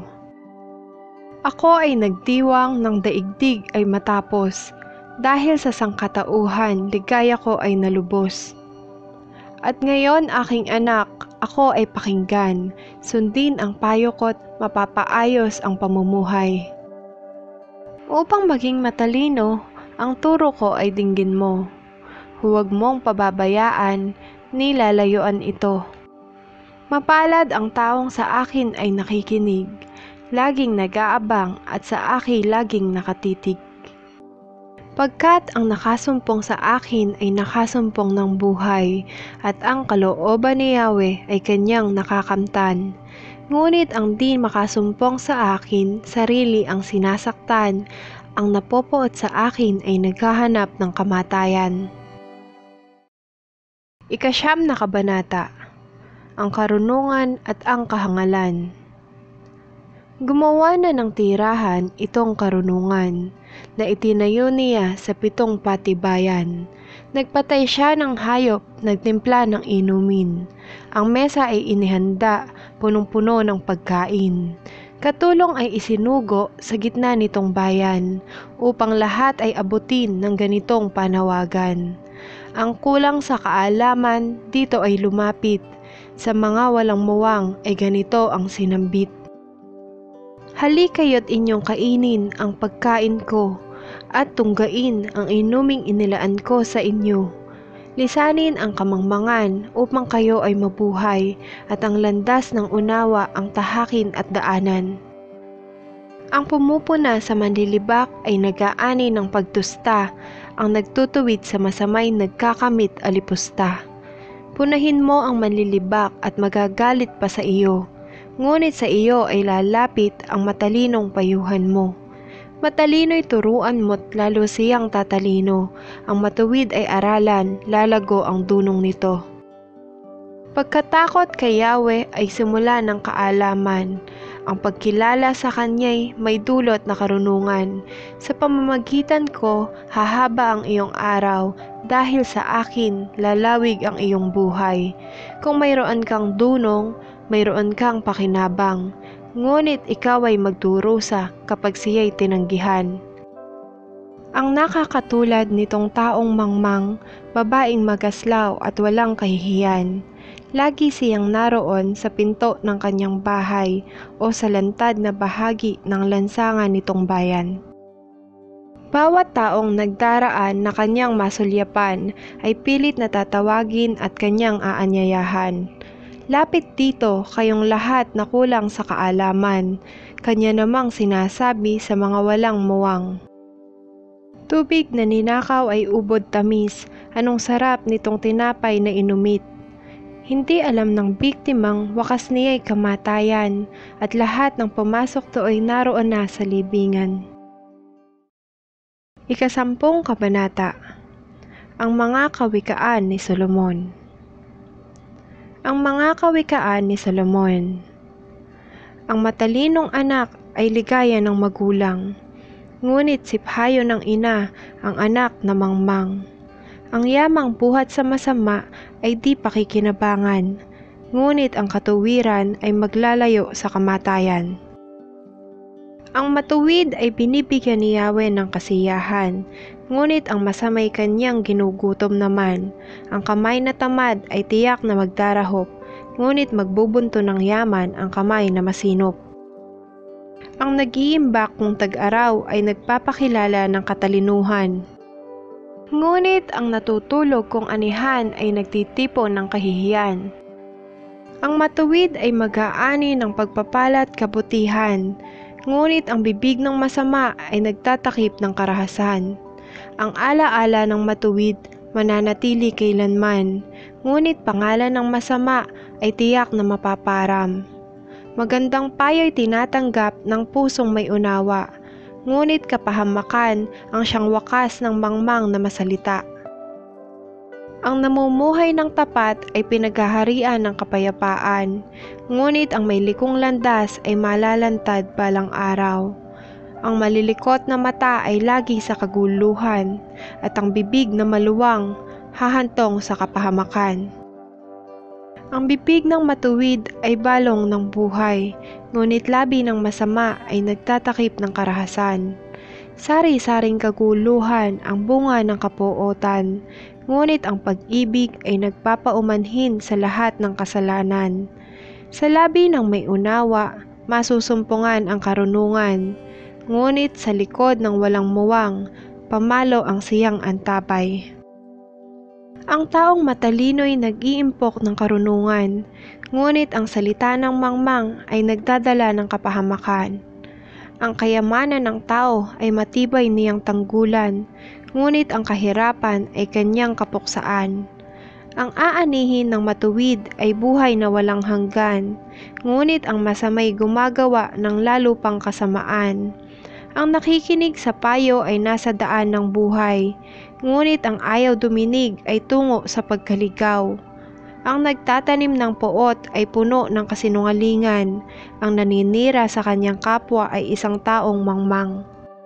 Ako ay nagdiwang ng daigdig ay matapos, dahil sa sangkatauhan, ligaya ko ay nalubos. At ngayon aking anak, ako ay pakinggan, sundin ang payo ko't mapapaayos ang pamumuhay. Upang maging matalino, ang turo ko ay dinggin mo. Huwag mong pababayaan, nilalayuan ito. Mapalad ang taong sa akin ay nakikinig, laging nag-aabang at sa akin laging nakatitig. Pagkat ang nakasumpong sa akin ay nakasumpong ng buhay, at ang kalooban ni Yahweh ay kanyang nakakamtan. Ngunit ang di makasumpong sa akin, sarili ang sinasaktan, ang napopoot sa akin ay naghahanap ng kamatayan. Ikasyam na kabanata, ang karunungan at ang kahangalan. Gumawa na ng tirahan itong karunungan, na itinayo niya sa 7 patibayan. Nagpatay siya ng hayop, nagtimpla ng inumin. Ang mesa ay inihanda, punong-puno ng pagkain. Katulong ay isinugo sa gitna nitong bayan, upang lahat ay abutin ng ganitong panawagan. Ang kulang sa kaalaman dito ay lumapit, sa mga walang muwang ay ganito ang sinambit. Hali kayo't inyong kainin ang pagkain ko at tunggain ang inuming inilaan ko sa inyo. Lisanin ang kamangmangan upang kayo ay mabuhay at ang landas ng unawa ang tahakin at daanan. Ang pumupuna sa manlilibak ay nag-aani ng pagtusta, ang nagtutuwid sa masamay nagkakamit alipusta. Punahin mo ang manlilibak at magagalit pa sa iyo, ngunit sa iyo ay lalapit ang matalinong payuhan mo. Matalino'y turuan mo't lalo siyang tatalino, ang matuwid ay aralan, lalago ang dunong nito. Pagkatakot kay Yahweh ay simula ng kaalaman, ang pagkilala sa Kanya'y may dulot na karunungan. Sa pamamagitan ko, hahaba ang iyong araw, dahil sa akin, lalawig ang iyong buhay. Kung mayroon kang dunong, mayroon kang pakinabang, ngunit ikaw ay magdurusa kapag siya'y tinanggihan. Ang nakakatulad nitong taong mangmang, babaeng magaslaw at walang kahihiyan. Lagi siyang naroon sa pinto ng kanyang bahay o sa lantad na bahagi ng lansangan nitong bayan. Bawat taong nagdaraan na kanyang masulyapan ay pilit na tatawagin at kanyang aanyayahan. Lapit dito kayong lahat na kulang sa kaalaman, kanya namang sinasabi sa mga walang muwang. Tubig na ninakaw ay ubod tamis, anong sarap nitong tinapay na inumit. Hindi alam ng biktimang wakas niya'y kamatayan at lahat ng pumasok do'y naroon na sa libingan. Ika-10 kabanata. Ang mga kawikaan ni Solomon. Ang mga kawikaan ni Solomon. Ang matalinong anak ay ligaya ng magulang, ngunit siphayo ng ina ang anak na mangmang. Ang yamang buhat sa masama ay di pakikinabangan, ngunit ang katuwiran ay maglalayo sa kamatayan. Ang matuwid ay binibigyan ni Yahweh ng kasiyahan, ngunit ang masamay kanyang ginugutom naman. Ang kamay na tamad ay tiyak na magdarahop, ngunit magbubunto ng yaman ang kamay na masinop. Ang nag-iimbak kung tag-araw ay nagpapakilala ng katalinuhan, ngunit ang natutulog kung anihan ay nagtitipon ng kahihiyan. Ang matuwid ay mag-aani ng pagpapala at kabutihan, ngunit ang bibig ng masama ay nagtatakip ng karahasan. Ang alaala ng matuwid mananatili kailanman, ngunit pangalan ng masama ay tiyak na mapaparam. Magandang payo'y tinatanggap ng pusong may unawa, ngunit kapahamakan ang siyang wakas ng mangmang na masalita. Ang namumuhay ng tapat ay pinaghaharian ng kapayapaan, ngunit ang may likong landas ay malalantad balang araw. Ang malilikot na mata ay lagi sa kaguluhan, at ang bibig na maluwang hahantong sa kapahamakan. Ang bibig ng matuwid ay balong ng buhay, ngunit labi ng masama ay nagtatakip ng karahasan. Sari-saring kaguluhan ang bunga ng kapuotan, ngunit ang pag-ibig ay nagpapaumanhin sa lahat ng kasalanan. Sa labi ng may unawa, masusumpungan ang karunungan, ngunit sa likod ng walang muwang, pamalo ang siyang antabay. Ang taong matalino'y nag-iimpok ng karunungan, ngunit ang salita ng mangmang ay nagdadala ng kapahamakan. Ang kayamanan ng tao ay matibay niyang tanggulan, ngunit ang kahirapan ay kanyang kapuksaan. Ang aanihin ng matuwid ay buhay na walang hanggan, ngunit ang masamay gumagawa ng lalo pang kasamaan. Ang nakikinig sa payo ay nasa daan ng buhay, ngunit ang ayaw duminig ay tungo sa pagkaligaw. Ang nagtatanim ng poot ay puno ng kasinungalingan, ang naninira sa kanyang kapwa ay isang taong mangmang.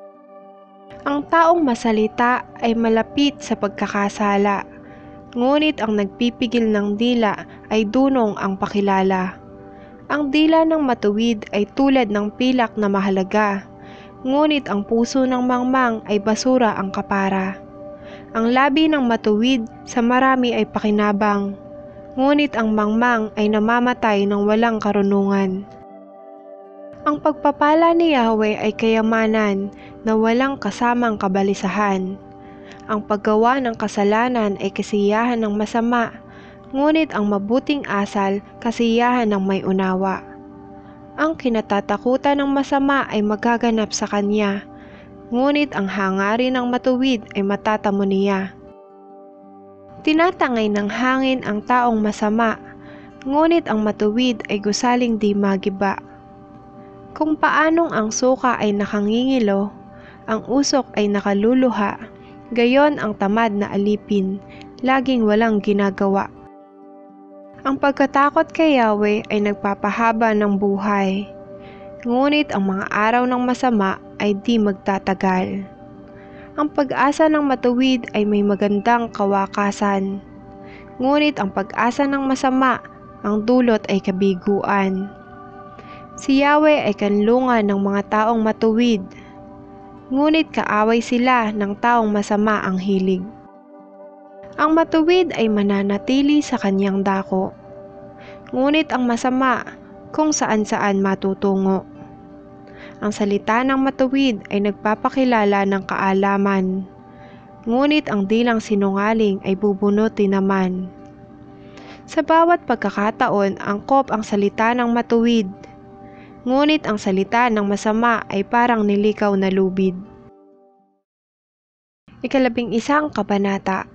Ang taong masalita ay malapit sa pagkakasala, ngunit ang nagpipigil ng dila ay dunong ang pakilala. Ang dila ng matuwid ay tulad ng pilak na mahalaga, ngunit ang puso ng mangmang ay basura ang kapara. Ang labi ng matuwid sa marami ay pakinabang, ngunit ang mangmang ay namamatay ng walang karunungan. Ang pagpapala ni Yahweh ay kayamanan na walang kasamang kabalisahan. Ang paggawa ng kasalanan ay kasiyahan ng masama, ngunit ang mabuting asal kasiyahan ng may unawa. Ang kinatatakutan ng masama ay magaganap sa kanya, ngunit ang hangarin ng matuwid ay matatamo niya. Tinatangay ng hangin ang taong masama, ngunit ang matuwid ay gusaling di magiba. Kung paanong ang suka ay nakangingilo, ang usok ay nakaluluha, gayon ang tamad na alipin, laging walang ginagawa. Ang pagkatakot kay Yahweh ay nagpapahaba ng buhay, ngunit ang mga araw ng masama ay di magtatagal. Ang pag-asa ng matuwid ay may magandang kawakasan, ngunit ang pag-asa ng masama, ang dulot ay kabiguan. Si Yahweh ay kanlungan ng mga taong matuwid, ngunit kaaway sila ng taong masama ang hilig. Ang matuwid ay mananatili sa kanyang dako, ngunit ang masama kung saan-saan matutungo. Ang salita ng matuwid ay nagpapakilala ng kaalaman, ngunit ang dilang sinungaling ay bubunutin naman. Sa bawat pagkakataon, angkop ang salita ng matuwid, ngunit ang salita ng masama ay parang nilikaw na lubid. 11 kabanata.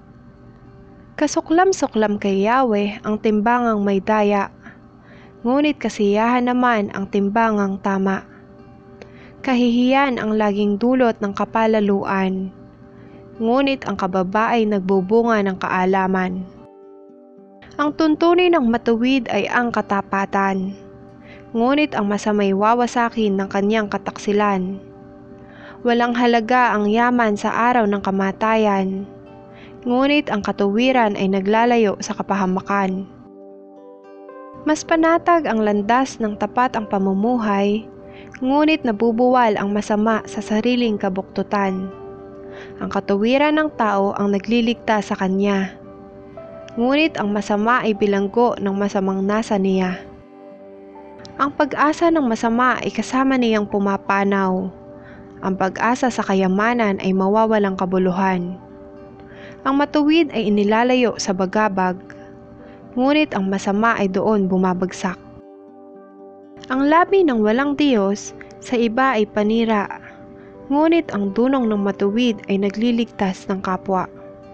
Kasuklam-suklam kay Yahweh ang timbangang may daya, ngunit kasiyahan naman ang timbangang tama. Kahihiyan ang laging dulot ng kapalaluan, ngunit ang kababa ay nagbubunga ng kaalaman. Ang tuntunin ng matuwid ay ang katapatan, ngunit ang masama'y wawasakin ng kanyang kataksilan. Walang halaga ang yaman sa araw ng kamatayan, ngunit ang katuwiran ay naglalayo sa kapahamakan. Mas panatag ang landas ng tapat ang pamumuhay, ngunit nabubuwal ang masama sa sariling kabuktutan. Ang katuwiran ng tao ang nagliligtas sa kanya, ngunit ang masama ay bilanggo ng masamang nasa niya. Ang pag-asa ng masama ay kasama niyang pumapanaw. Ang pag-asa sa kayamanan ay mawawalang kabuluhan. Ang matuwid ay inilalayo sa bagabag, ngunit ang masama ay doon bumabagsak. Ang labi ng walang Diyos sa iba ay panira, ngunit ang dunong ng matuwid ay nagliligtas ng kapwa.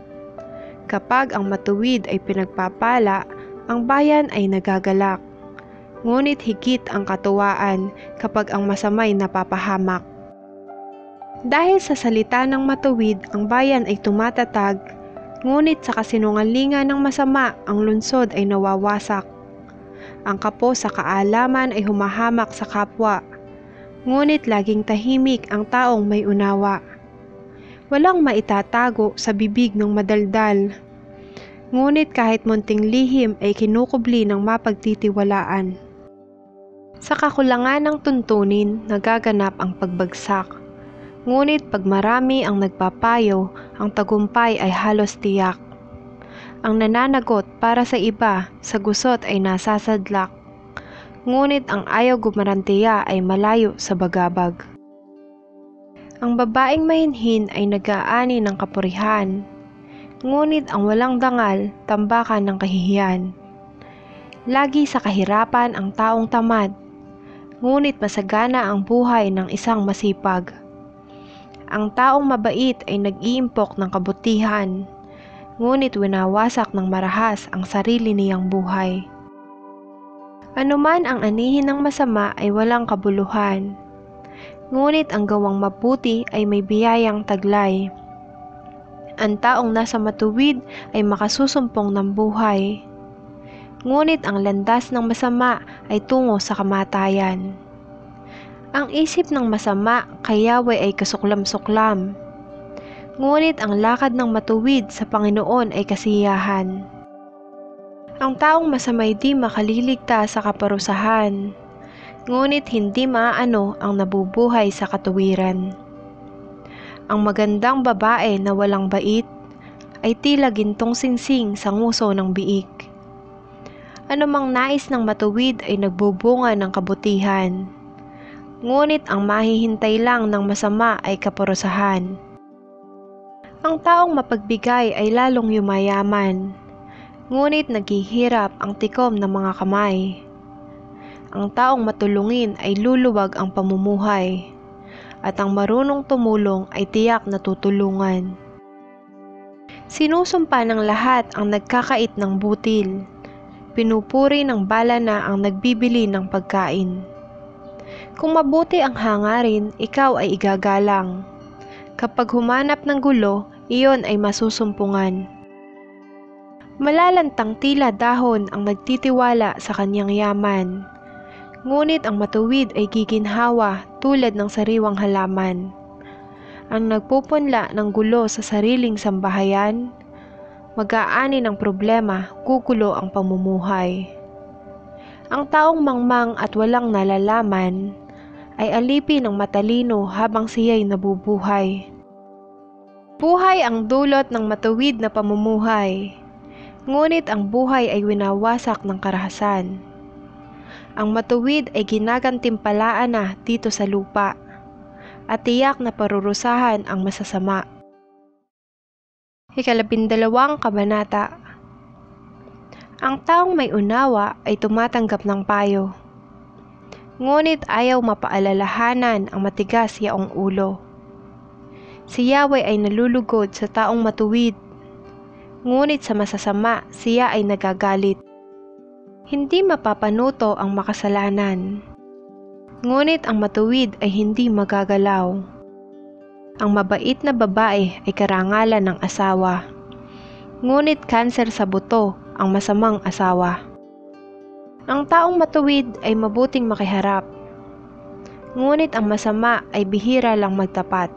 Kapag ang matuwid ay pinagpapala, ang bayan ay nagagalak. Ngunit higit ang katuwaan kapag ang masama'y napapahamak. Dahil sa salita ng matuwid, ang bayan ay tumatatag, ngunit sa kasinungalingan ng masama, ang lungsod ay nawawasak. Ang kapo sa kaalaman ay humahamak sa kapwa, ngunit laging tahimik ang taong may unawa. Walang maitatago sa bibig ng madaldal, ngunit kahit munting lihim ay kinukubli ng mapagtitiwalaan. Sa kakulangan ng tuntunin, nagaganap ang pagbagsak. Ngunit pag marami ang nagpapayo, ang tagumpay ay halos tiyak. Ang nananagot para sa iba, sa gusot ay nasasadlak. Ngunit ang ayaw gumarantiya ay malayo sa bagabag. Ang babaeng mahinhin ay nag-aani ng kapurihan, ngunit ang walang dangal, tambakan ng kahihiyan. Lagi sa kahirapan ang taong tamad, ngunit masagana ang buhay ng isang masipag. Ang taong mabait ay nag-iimpok ng kabutihan, ngunit winawasak ng marahas ang sarili niyang buhay. Anuman ang anihin ng masama ay walang kabuluhan, ngunit ang gawang mabuti ay may biyayang taglay. Ang taong nasa matuwid ay makasusumpong ng buhay, ngunit ang landas ng masama ay tungo sa kamatayan. Ang isip ng masama kay Yahweh ay kasuklam-suklam, ngunit ang lakad ng matuwid sa Panginoon ay kasiyahan. Ang taong masama'y di makaliligtas sa kaparusahan, ngunit hindi maaano ang nabubuhay sa katuwiran. Ang magandang babae na walang bait ay tila gintong singsing sa nguso ng biik. Anumang nais ng matuwid ay nagbubunga ng kabutihan. Ngunit ang mahihintay lang ng masama ay kaparusahan. Ang taong mapagbigay ay lalong yumayaman, ngunit naghihirap ang tikom ng mga kamay. Ang taong matulungin ay luluwag ang pamumuhay, at ang marunong tumulong ay tiyak na tutulungan. Sinusumpa ng lahat ang nagkakait ng butil. Pinupuri ng bala na ang nagbibili ng pagkain. Kung mabuti ang hangarin, ikaw ay igagalang. Kapag humanap ng gulo, iyon ay masusumpungan. Malalantang tila dahon ang nagtitiwala sa kanyang yaman. Ngunit ang matuwid ay giginhawa tulad ng sariwang halaman. Ang nagpupunla ng gulo sa sariling sambahayan, mag-aani ng problema, gugulo ang pamumuhay. Ang taong mangmang at walang nalalaman ay alipin ng matalino habang siya'y nabubuhay. Buhay ang dulot ng matuwid na pamumuhay, ngunit ang buhay ay winawasak ng karahasan. Ang matuwid ay ginagantimpalaan na dito sa lupa, at tiyak na parurusahan ang masasama. 12 Kabanata. Ang taong may unawa ay tumatanggap ng payo, ngunit ayaw mapaalalahanan ang matigas yaong ulo. Si Yahweh ay nalulugod sa taong matuwid, ngunit sa masasama siya ay nagagalit. Hindi mapapanuto ang makasalanan, ngunit ang matuwid ay hindi magagalaw. Ang mabait na babae ay karangalan ng asawa, ngunit kanser sa buto ang masamang asawa. Ang taong matuwid ay mabuting makiharap, ngunit ang masama ay bihira lang magtapat.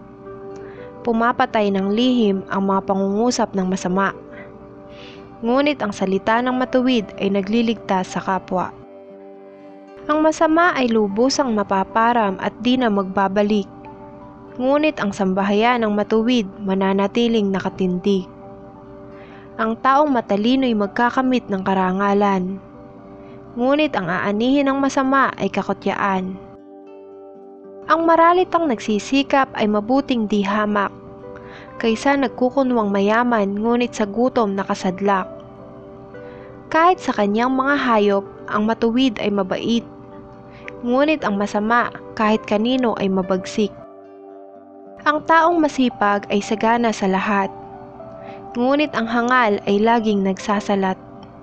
Pumapatay ng lihim ang mga pangungusap ng masama, ngunit ang salita ng matuwid ay nagliligtas sa kapwa. Ang masama ay lubusang mapaparam at di na magbabalik, ngunit ang sambahayan ng matuwid mananatiling nakatindig. Ang taong matalino'y magkakamit ng karangalan, ngunit ang aanihin ng masama ay kakutyaan. Ang maralitang nagsisikap ay mabuting di hamak, kaysa nagkukunwang mayaman ngunit sa gutom nakasadlak. Kahit sa kanyang mga hayop, ang matuwid ay mabait, ngunit ang masama kahit kanino ay mabagsik. Ang taong masipag ay sagana sa lahat, ngunit ang hangal ay laging nagsasalat.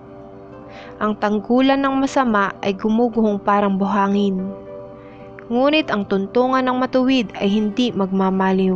Ang tanggulan ng masama ay gumuguhong parang buhangin, ngunit ang tuntungan ng matuwid ay hindi magmamaliw.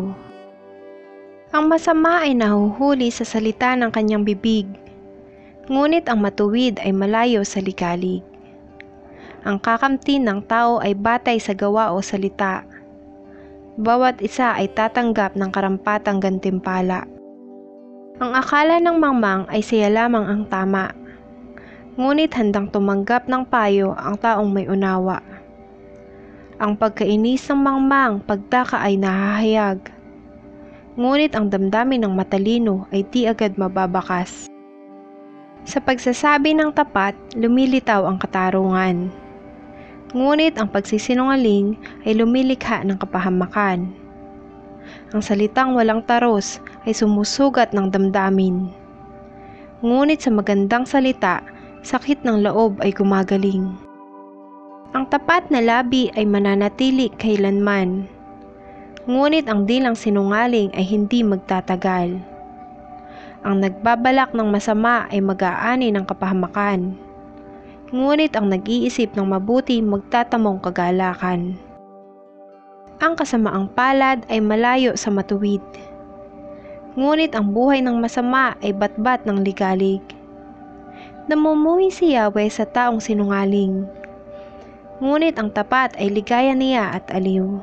Ang masama ay nahuhuli sa salita ng kanyang bibig, ngunit ang matuwid ay malayo sa likalig. Ang kakamtin ng tao ay batay sa gawa o salita. Bawat isa ay tatanggap ng karampatang gantimpala. Ang akala ng mangmang ay siya lamang ang tama, ngunit handang tumanggap ng payo ang taong may unawa. Ang pagkainis ng mangmang pagtaka ay nahahayag, ngunit ang damdamin ng matalino ay di agad mababakas. Sa pagsasabi ng tapat, lumilitaw ang katarungan, ngunit ang pagsisinungaling ay lumilikha ng kapahamakan. Ang salitang walang taros ay sumusugat ng damdamin, ngunit sa magandang salita, sakit ng loob ay gumagaling. Ang tapat na labi ay mananatili kailanman, ngunit ang dilang sinungaling ay hindi magtatagal. Ang nagbabalak ng masama ay mag-aani ng kapahamakan, ngunit ang nag-iisip ng mabuti magtatamong kagalakan. Ang kasamaang palad ay malayo sa matuwid, ngunit ang buhay ng masama ay batbat ng ligalig. Namumuhay si Yahweh sa taong sinungaling, ngunit ang tapat ay ligaya niya at aliw.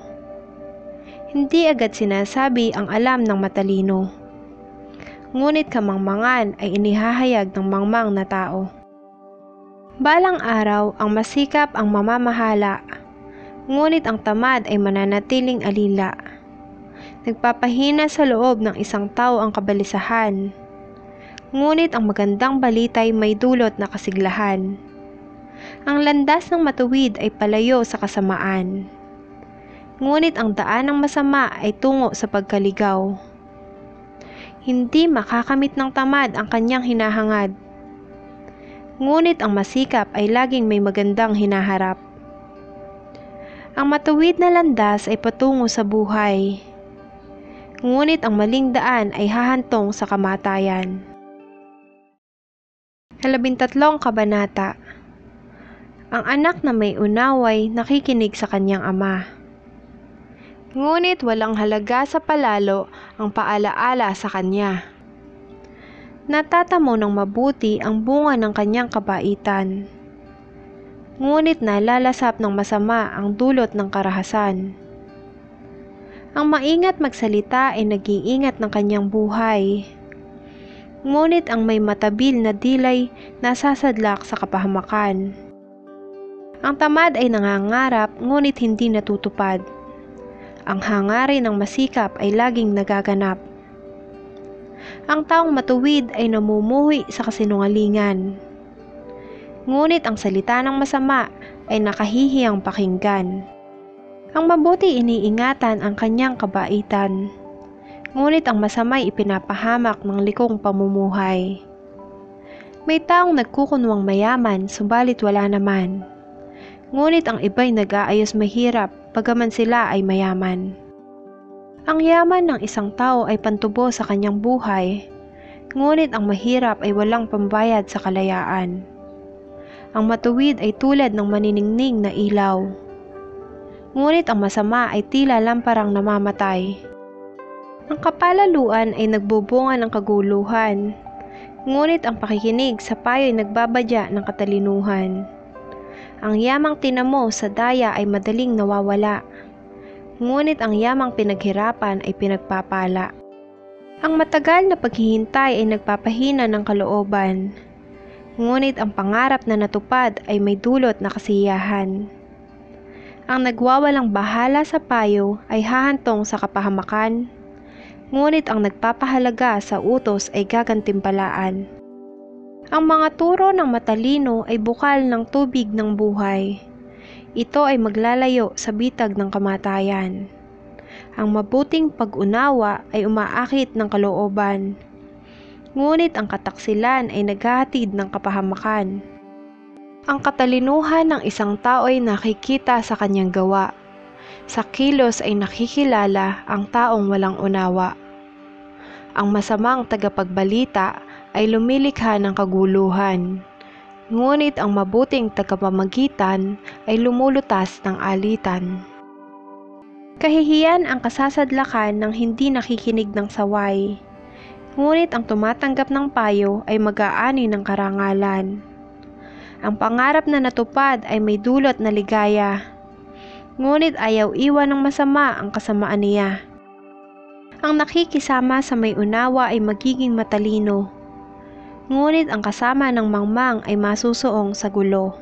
Hindi agad sinasabi ang alam ng matalino, ngunit kamangmangan ay inihahayag ng mangmang na tao. Balang araw ang masikap ang mamamahala, ngunit ang tamad ay mananatiling alila. Nagpapahina sa loob ng isang tao ang kabalisahan, ngunit ang magandang balita ay may dulot na kasiglahan. Ang landas ng matuwid ay palayo sa kasamaan, ngunit ang daan ng masama ay tungo sa pagkaligaw. Hindi makakamit ng tamad ang kanyang hinahangad, ngunit ang masikap ay laging may magandang hinaharap. Ang matuwid na landas ay patungo sa buhay, ngunit ang maling daan ay hahantong sa kamatayan. 13 Kabanata. Ang anak na may unaway nakikinig sa kanyang ama, ngunit walang halaga sa palalo ang paalaala sa kanya. Natatamo ng mabuti ang bunga ng kanyang kabaitan, ngunit nalalasap ng masama ang dulot ng karahasan. Ang maingat magsalita ay nag-iingat ng kanyang buhay, ngunit ang may matabil na dilay nasasadlak sa kapahamakan. Ang tamad ay nangangarap ngunit hindi natutupad. Ang hangarin ng masikap ay laging nagaganap. Ang taong matuwid ay namumuhi sa kasinungalingan, ngunit ang salita ng masama ay nakahihiyang pakinggan. Ang mabuti iniingatan ang kanyang kabaitan, ngunit ang masama'y ipinapahamak ng likong pamumuhay. May taong nagkukunwang mayaman subalit wala naman, ngunit ang iba'y nag-aayos mahirap bagaman sila ay mayaman. Ang yaman ng isang tao ay pantubo sa kanyang buhay, ngunit ang mahirap ay walang pambayad sa kalayaan. Ang matuwid ay tulad ng maniningning na ilaw, ngunit ang masama ay tila lamparang namamatay. Ang kapalaluan ay nagbubunga ng kaguluhan, ngunit ang pakikinig sa payo ay nagbabadya ng katalinuhan. Ang yamang tinamo sa daya ay madaling nawawala, ngunit ang yamang pinaghirapan ay pinagpapala. Ang matagal na paghihintay ay nagpapahina ng kalooban, ngunit ang pangarap na natupad ay may dulot na kasiyahan. Ang nagwawalang bahala sa payo ay hahantong sa kapahamakan, ngunit ang nagpapahalaga sa utos ay gagantimpalaan. Ang mga turo ng matalino ay bukal ng tubig ng buhay. Ito ay maglalayo sa bitag ng kamatayan. Ang mabuting pag-unawa ay umaakit ng kalooban, ngunit ang kataksilan ay naghahatid ng kapahamakan. Ang katalinuhan ng isang tao ay nakikita sa kanyang gawa. Sa kilos ay nakikilala ang taong walang unawa. Ang masamang tagapagbalita ay lumilikha ng kaguluhan, ngunit ang mabuting tagapamagitan ay lumulutas ng alitan. Kahihiyan ang kasasadlakan ng hindi nakikinig ng saway, ngunit ang tumatanggap ng payo ay mag-aani ng karangalan. Ang pangarap na natupad ay may dulot na ligaya, ngunit ayaw iwan ng masama ang kasamaan niya. Ang nakikisama sa may unawa ay magiging matalino, ngunit ang kasama ng mangmang ay masusuong sa gulo.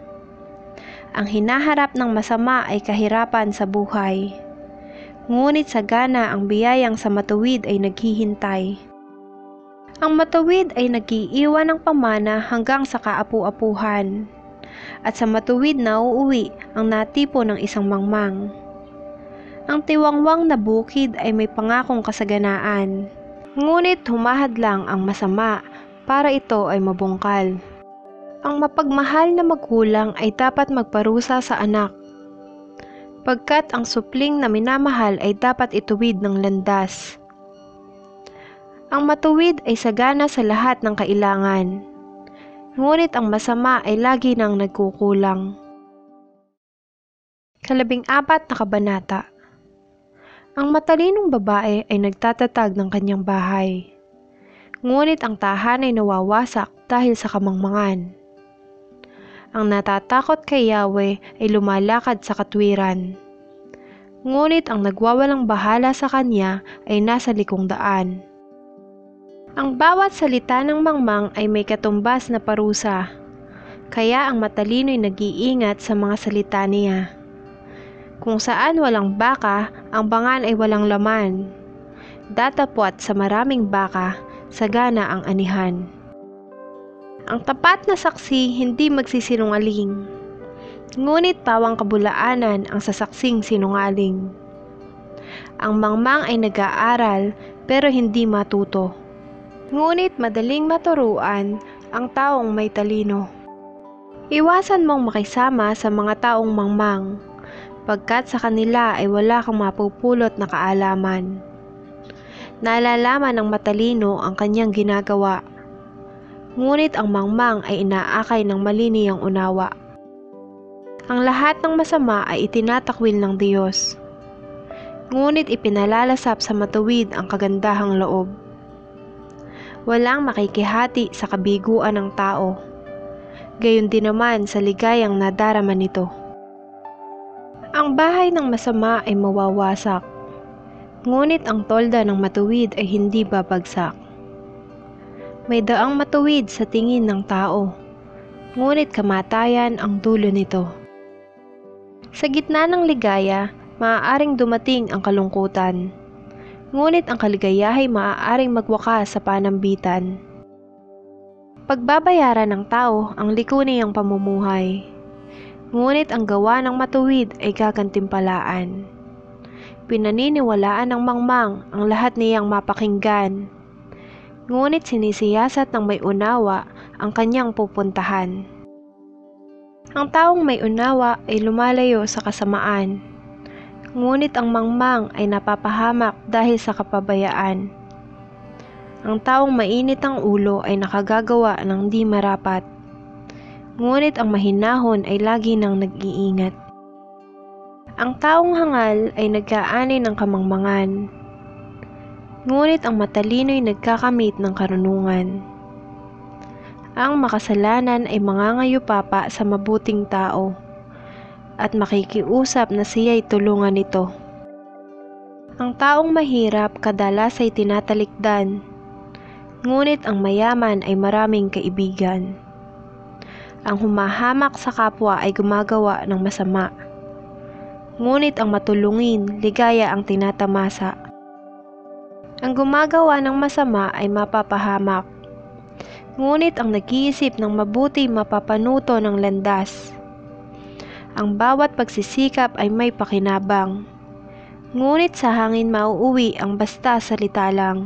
Ang hinaharap ng masama ay kahirapan sa buhay, ngunit sagana ang biyayang sa matuwid ay naghihintay. Ang matuwid ay nag-iiwan ng pamana hanggang sa kaapu-apuhan, at sa matuwid na uuwi ang natipo ng isang mangmang. Ang tiwangwang na bukid ay may pangakong kasaganaan, ngunit humahadlang ang masama para ito ay mabungkal. Ang mapagmahal na magulang ay dapat magparusa sa anak, pagkat ang supling na minamahal ay dapat ituwid ng landas. Ang matuwid ay sagana sa lahat ng kailangan, ngunit ang masama ay lagi nang nagkukulang. 14 na Kabanata. Ang matalinong babae ay nagtatatag ng kanyang bahay, ngunit ang tahanan ay nawawasak dahil sa kamangmangan. Ang natatakot kay Yahweh ay lumalakad sa katwiran, ngunit ang nagwawalang bahala sa kanya ay nasa likong daan. Ang bawat salita ng mangmang ay may katumbas na parusa, kaya ang matalino ay nag-iingat sa mga salita niya. Kung saan walang baka, ang bangan ay walang laman. Datapwat sa maraming baka, sagana ang anihan. Ang tapat na saksi hindi magsisinungaling, ngunit pawang kabulaanan ang sasaksing sinungaling. Ang mangmang ay nag-aaral pero hindi matuto, ngunit madaling maturuan ang taong may talino. Iwasan mong makisama sa mga taong mangmang, pagkat sa kanila ay wala kang mapupulot na kaalaman. Nalalaman ng matalino ang kanyang ginagawa, ngunit ang mangmang ay inaakay ng maliniyang unawa. Ang lahat ng masama ay itinatakwil ng Diyos, ngunit ipinalalasap sa matuwid ang kagandahang loob. Walang makikihati sa kabiguan ng tao, gayon din naman sa ligayang nadarama nito. Ang bahay ng masama ay mawawasak, ngunit ang tolda ng matuwid ay hindi babagsak. May daang matuwid sa tingin ng tao, ngunit kamatayan ang dulo nito. Sa gitna ng ligaya, maaaring dumating ang kalungkutan, ngunit ang kaligayahay maaaring magwakas sa panambitan. Pagbabayaran ng tao ang liko niyang pamumuhay, ngunit ang gawa ng matuwid ay gagantimpalaan. Pinaniniwalaan ng mangmang ang lahat niyang mapakinggan, ngunit sinisiyasat ng may unawa ang kanyang pupuntahan. Ang taong may unawa ay lumalayo sa kasamaan, ngunit ang mangmang ay napapahamak dahil sa kapabayaan. Ang taong mainit ang ulo ay nakagagawa ng di marapat, ngunit ang mahinahon ay lagi nang nag-iingat. Ang taong hangal ay nag-aani ng kamangmangan, ngunit ang matalino'y nagkakamit ng karunungan. Ang makasalanan ay mangangayupapa sa mabuting tao, at makikiusap na siya'y tulungan nito. Ang taong mahirap kadalas ay tinatalikdan, ngunit ang mayaman ay maraming kaibigan. Ang humahamak sa kapwa ay gumagawa ng masama, ngunit ang matulungin, ligaya ang tinatamasa. Ang gumagawa ng masama ay mapapahamak, ngunit ang nag-iisip ng mabuti mapapanuto ng landas. Ang bawat pagsisikap ay may pakinabang, ngunit sa hangin mauuwi ang basta salita lang.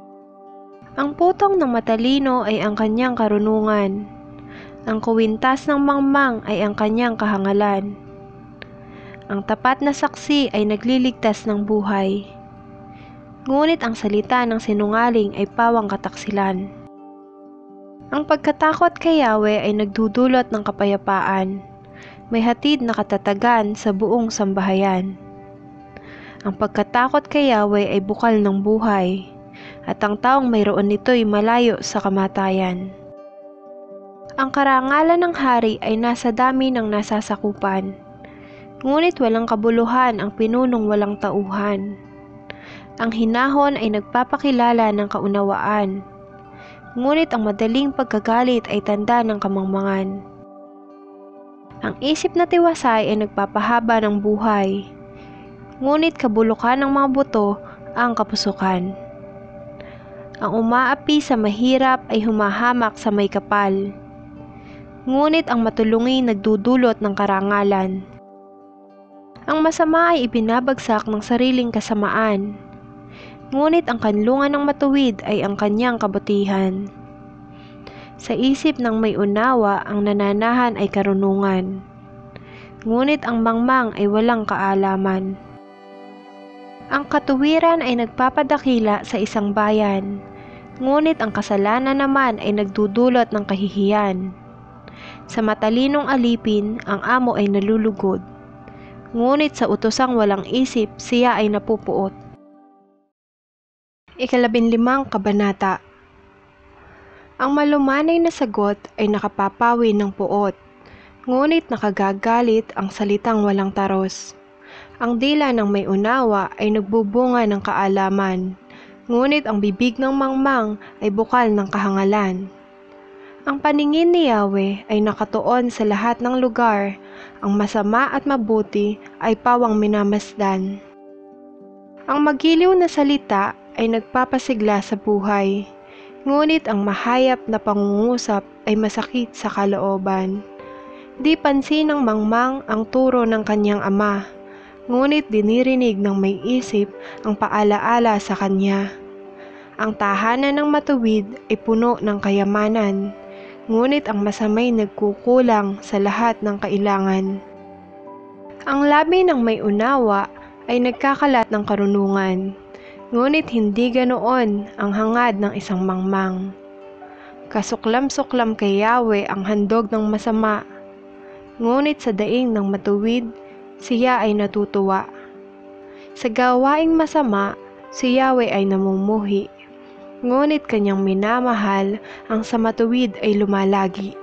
Ang putong ng matalino ay ang kanyang karunungan, ang kuwintas ng mangmang ay ang kanyang kahangalan. Ang tapat na saksi ay nagliligtas ng buhay, ngunit ang salita ng sinungaling ay pawang kataksilan. Ang pagkatakot kay Yahweh ay nagdudulot ng kapayapaan, may hatid na katatagan sa buong sambahayan. Ang pagkatakot kay Yahweh ay bukal ng buhay, at ang taong mayroon nito'y malayo sa kamatayan. Ang karangalan ng hari ay nasa dami ng nasasakupan, ngunit walang kabuluhan ang pinunong walang tauhan. Ang hinahon ay nagpapakilala ng kaunawaan, ngunit ang madaling pagkagalit ay tanda ng kamangmangan. Ang isip na tiwasay ay nagpapahaba ng buhay, ngunit kabulukan ng mga buto ang kapusukan. Ang umaapi sa mahirap ay humahamak sa may kapal, ngunit ang matulungi nagdudulot ng karangalan. Ang masama ay ibinabagsak ng sariling kasamaan, ngunit ang kanlungan ng matuwid ay ang kanyang kabutihan. Sa isip ng may unawa ang nananahan ay karunungan, ngunit ang mangmang ay walang kaalaman. Ang katuwiran ay nagpapadakila sa isang bayan, ngunit ang kasalanan naman ay nagdudulot ng kahihiyan. Sa matalinong alipin, ang amo ay nalulugod, ngunit sa utosang walang isip, siya ay napupuot. 15 Kabanata. Ang malumanay na sagot ay nakapapawi ng puot, ngunit nakagagalit ang salitang walang taros. Ang dila ng may unawa ay nagbubunga ng kaalaman, ngunit ang bibig ng mangmang ay bukal ng kahangalan. Ang paningin ni Yahweh ay nakatuon sa lahat ng lugar, ang masama at mabuti ay pawang minamasdan. Ang magiliw na salita ay nagpapasigla sa buhay, Ngunit ang mahayap na pangungusap ay masakit sa kalooban. Di pansin ng mangmang ang turo ng kanyang ama, ngunit dinirinig ng may isip ang paalaala sa kanya. Ang tahanan ng matuwid ay puno ng kayamanan, ngunit ang masamay nagkukulang sa lahat ng kailangan. Ang labi ng may unawa ay nagkakalat ng karunungan, ngunit hindi ganoon ang hangad ng isang mangmang. Kasuklam-suklam kay Yahweh ang handog ng masama, ngunit sa daing ng matuwid, siya ay natutuwa. Sa gawaing masama, si Yahweh ay namumuhi, ngunit kanyang minamahal ang sa matuwid ay lumalagi.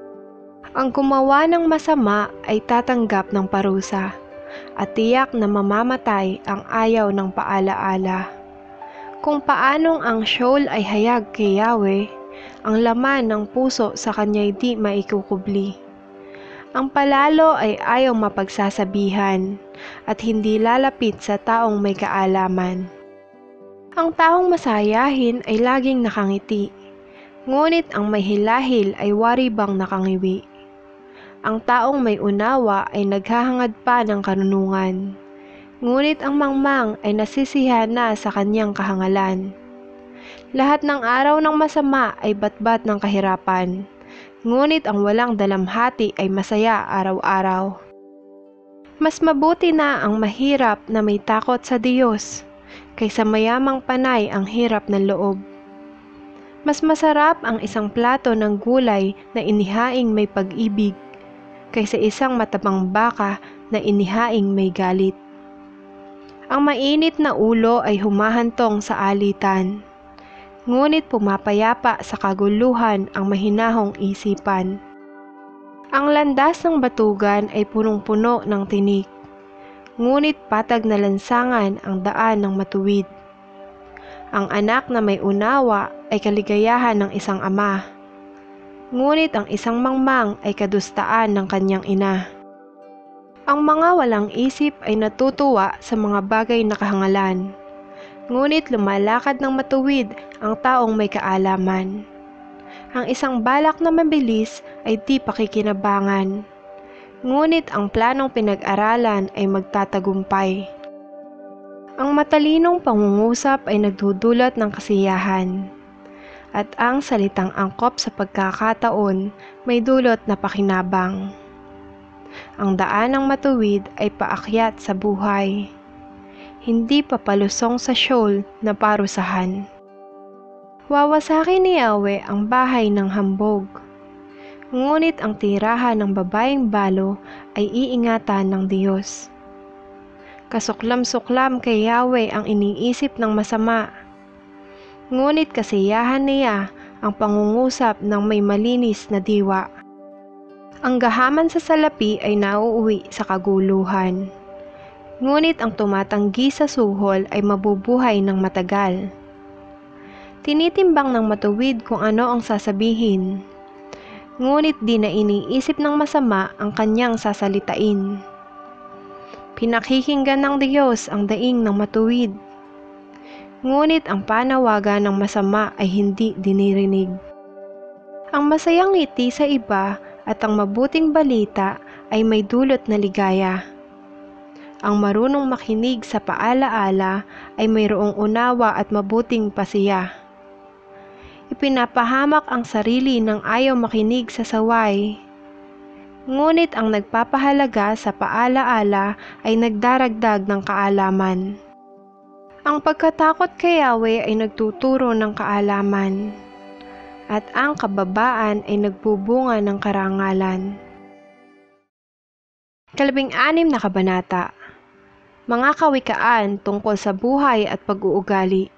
Ang gumawa ng masama ay tatanggap ng parusa, at tiyak na mamamatay ang ayaw ng paalaala. Kung paanong ang Sheol ay hayag kay Yahweh, ang laman ng puso sa kanya'y di maikukubli. Ang palalo ay ayaw mapagsasabihan, at hindi lalapit sa taong may kaalaman. Ang taong masayahin ay laging nakangiti, ngunit ang may hilahil ay wari bang nakangiwi. Ang taong may unawa ay naghahangad pa ng karunungan, ngunit ang mangmang ay nasisiyahan na sa kanyang kahangalan. Lahat ng araw ng masama ay batbat ng kahirapan, ngunit ang walang dalamhati ay masaya araw-araw. Mas mabuti na ang mahirap na may takot sa Diyos, kaysa mayamang panay ang hirap ng loob. Mas masarap ang isang plato ng gulay na inihaing may pag-ibig, kaysa isang matabang baka na inihaing may galit. Ang mainit na ulo ay humahantong sa alitan, ngunit pumapayapa sa kaguluhan ang mahinahong isipan. Ang landas ng batugan ay punong-puno ng tinik, ngunit patag na lansangan ang daan ng matuwid. Ang anak na may unawa ay kaligayahan ng isang ama, ngunit ang isang mangmang ay kadustaan ng kanyang ina. Ang mga walang isip ay natutuwa sa mga bagay na kahangalan, ngunit lumalakad ng matuwid ang taong may kaalaman. Ang isang balak na mabilis ay di pakikinabangan, ngunit ang planong pinag-aralan ay magtatagumpay. Ang matalinong pangungusap ay nagdudulot ng kasiyahan, at ang salitang angkop sa pagkakataon may dulot na pakinabang. Ang daan ng matuwid ay paakyat sa buhay, hindi papalusong sa Sheol na parusahan. Wawasakin ni Yahweh ang bahay ng hambog, ngunit ang tirahan ng babaeng balo ay iingatan ng Diyos. Kasuklam-suklam kay Yahweh ang iniisip ng masama, ngunit kasiyahan niya ang pangungusap ng may malinis na diwa. Ang gahaman sa salapi ay nauuwi sa kaguluhan, ngunit ang tumatanggi sa suhol ay mabubuhay ng matagal. Tinitimbang ng matuwid kung ano ang sasabihin, ngunit di na iniisip ng masama ang kanyang sasalitain. Pinakikinggan ng Diyos ang daing ng matuwid, ngunit ang panawagan ng masama ay hindi dinirinig. Ang masayang ngiti sa iba at ang mabuting balita ay may dulot na ligaya. Ang marunong makinig sa paalaala ay mayroong unawa at mabuting pasiya. Ipinapahamak ang sarili ng ayaw makinig sa saway, ngunit ang nagpapahalaga sa paalaala ay nagdaragdag ng kaalaman. Ang pagkatakot kay Yahweh ay nagtuturo ng kaalaman, at ang kababaan ay nagbubunga ng karangalan. 16 na kabanata. Mga kawikaan tungkol sa buhay at pag-uugali.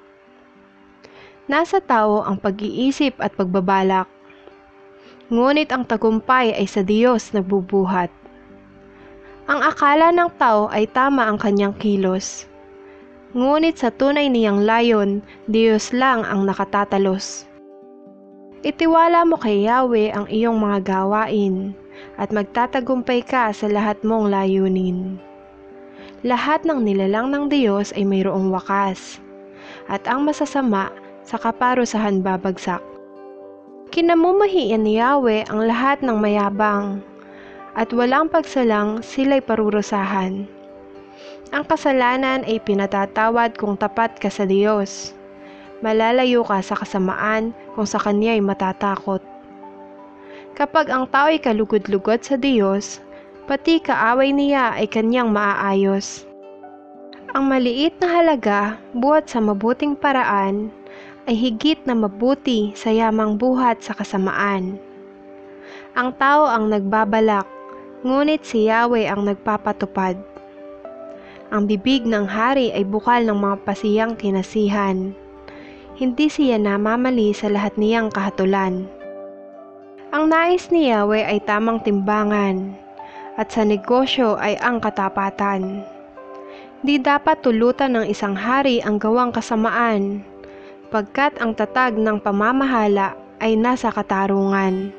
Nasa tao ang pag-iisip at pagbabalak, ngunit ang tagumpay ay sa Diyos nagbubuhat. Ang akala ng tao ay tama ang kanyang kilos, ngunit sa tunay niyang layon, Diyos lang ang nakatatalos. Itiwala mo kay Yahweh ang iyong mga gawain, at magtatagumpay ka sa lahat mong layunin. Lahat ng nilalang ng Diyos ay mayroong wakas, at ang masasama sa kaparusahan babagsak. Kinamumuhian ni Yahweh ang lahat ng mayabang, at walang pagsalang sila'y parurusahan. Ang kasalanan ay pinatatawad kung tapat ka sa Diyos. Malalayo ka sa kasamaan kung sa Kanya'y matatakot. Kapag ang tao'y kalugod-lugod sa Diyos, pati kaaway niya ay Kanyang maaayos. Ang maliit na halaga buhat sa mabuting paraan ay higit na mabuti sa yamang buhat sa kasamaan. Ang tao ang nagbabalak, ngunit si Yahweh ang nagpapatupad. Ang bibig ng hari ay bukal ng mga pasiyang kinasihan. Hindi siya namamali sa lahat niyang kahatulan. Ang nais ni Yahweh ay tamang timbangan, at sa negosyo ay ang katapatan. Di dapat tulutan ng isang hari ang gawang kasamaan, pagkat ang tatag ng pamamahala ay nasa katarungan.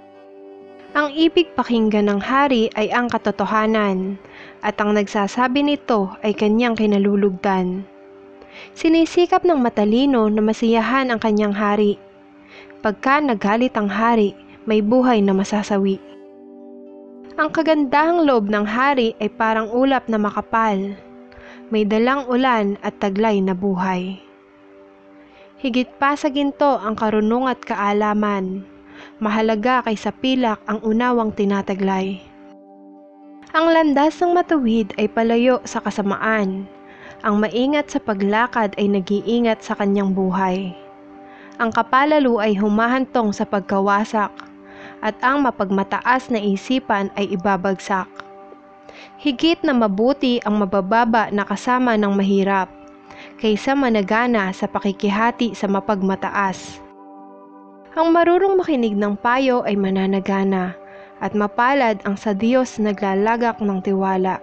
Ang ibig pakinggan ng hari ay ang katotohanan, at ang nagsasabi nito ay kanyang kinalulugdan. Sinisikap ng matalino na masiyahan ang kanyang hari. Pagka nagalit ang hari, may buhay na masasawi. Ang kagandahang loob ng hari ay parang ulap na makapal. May dalang ulan at taglay na buhay. Higit pa sa ginto ang karunong at kaalaman. Mahalaga kaysa pilak ang unawang tinataglay. Ang landas ng matuwid ay palayo sa kasamaan. Ang maingat sa paglakad ay nag-iingat sa kanyang buhay. Ang kapalalo ay humahantong sa pagkawasak, at ang mapagmataas na isipan ay ibabagsak. Higit na mabuti ang mabababa na kasama ng mahirap, kaysa managana sa pakikihati sa mapagmataas. Ang marunong makinig ng payo ay mananagana, at mapalad ang sa Diyos naglalagak ng tiwala.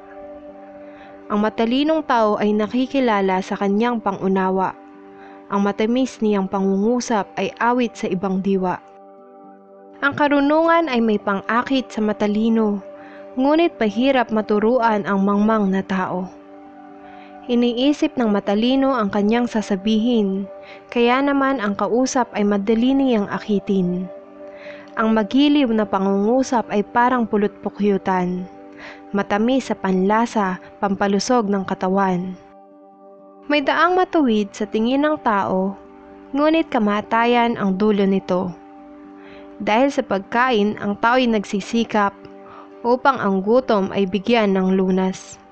Ang matalinong tao ay nakikilala sa kanyang pangunawa. Ang matamis niyang pangungusap ay awit sa ibang diwa. Ang karunungan ay may pang-akit sa matalino, ngunit mahirap maturuan ang mangmang na tao. Iniisip ng matalino ang kanyang sasabihin, kaya naman ang kausap ay madali niyang akitin. Ang magiliw na pangungusap ay parang pulot-pukyutan, matamis sa panlasa, pampalusog ng katawan. May daang matuwid sa tingin ng tao, ngunit kamatayan ang dulo nito. Dahil sa pagkain, ang tao'y nagsisikap upang ang gutom ay bigyan ng lunas.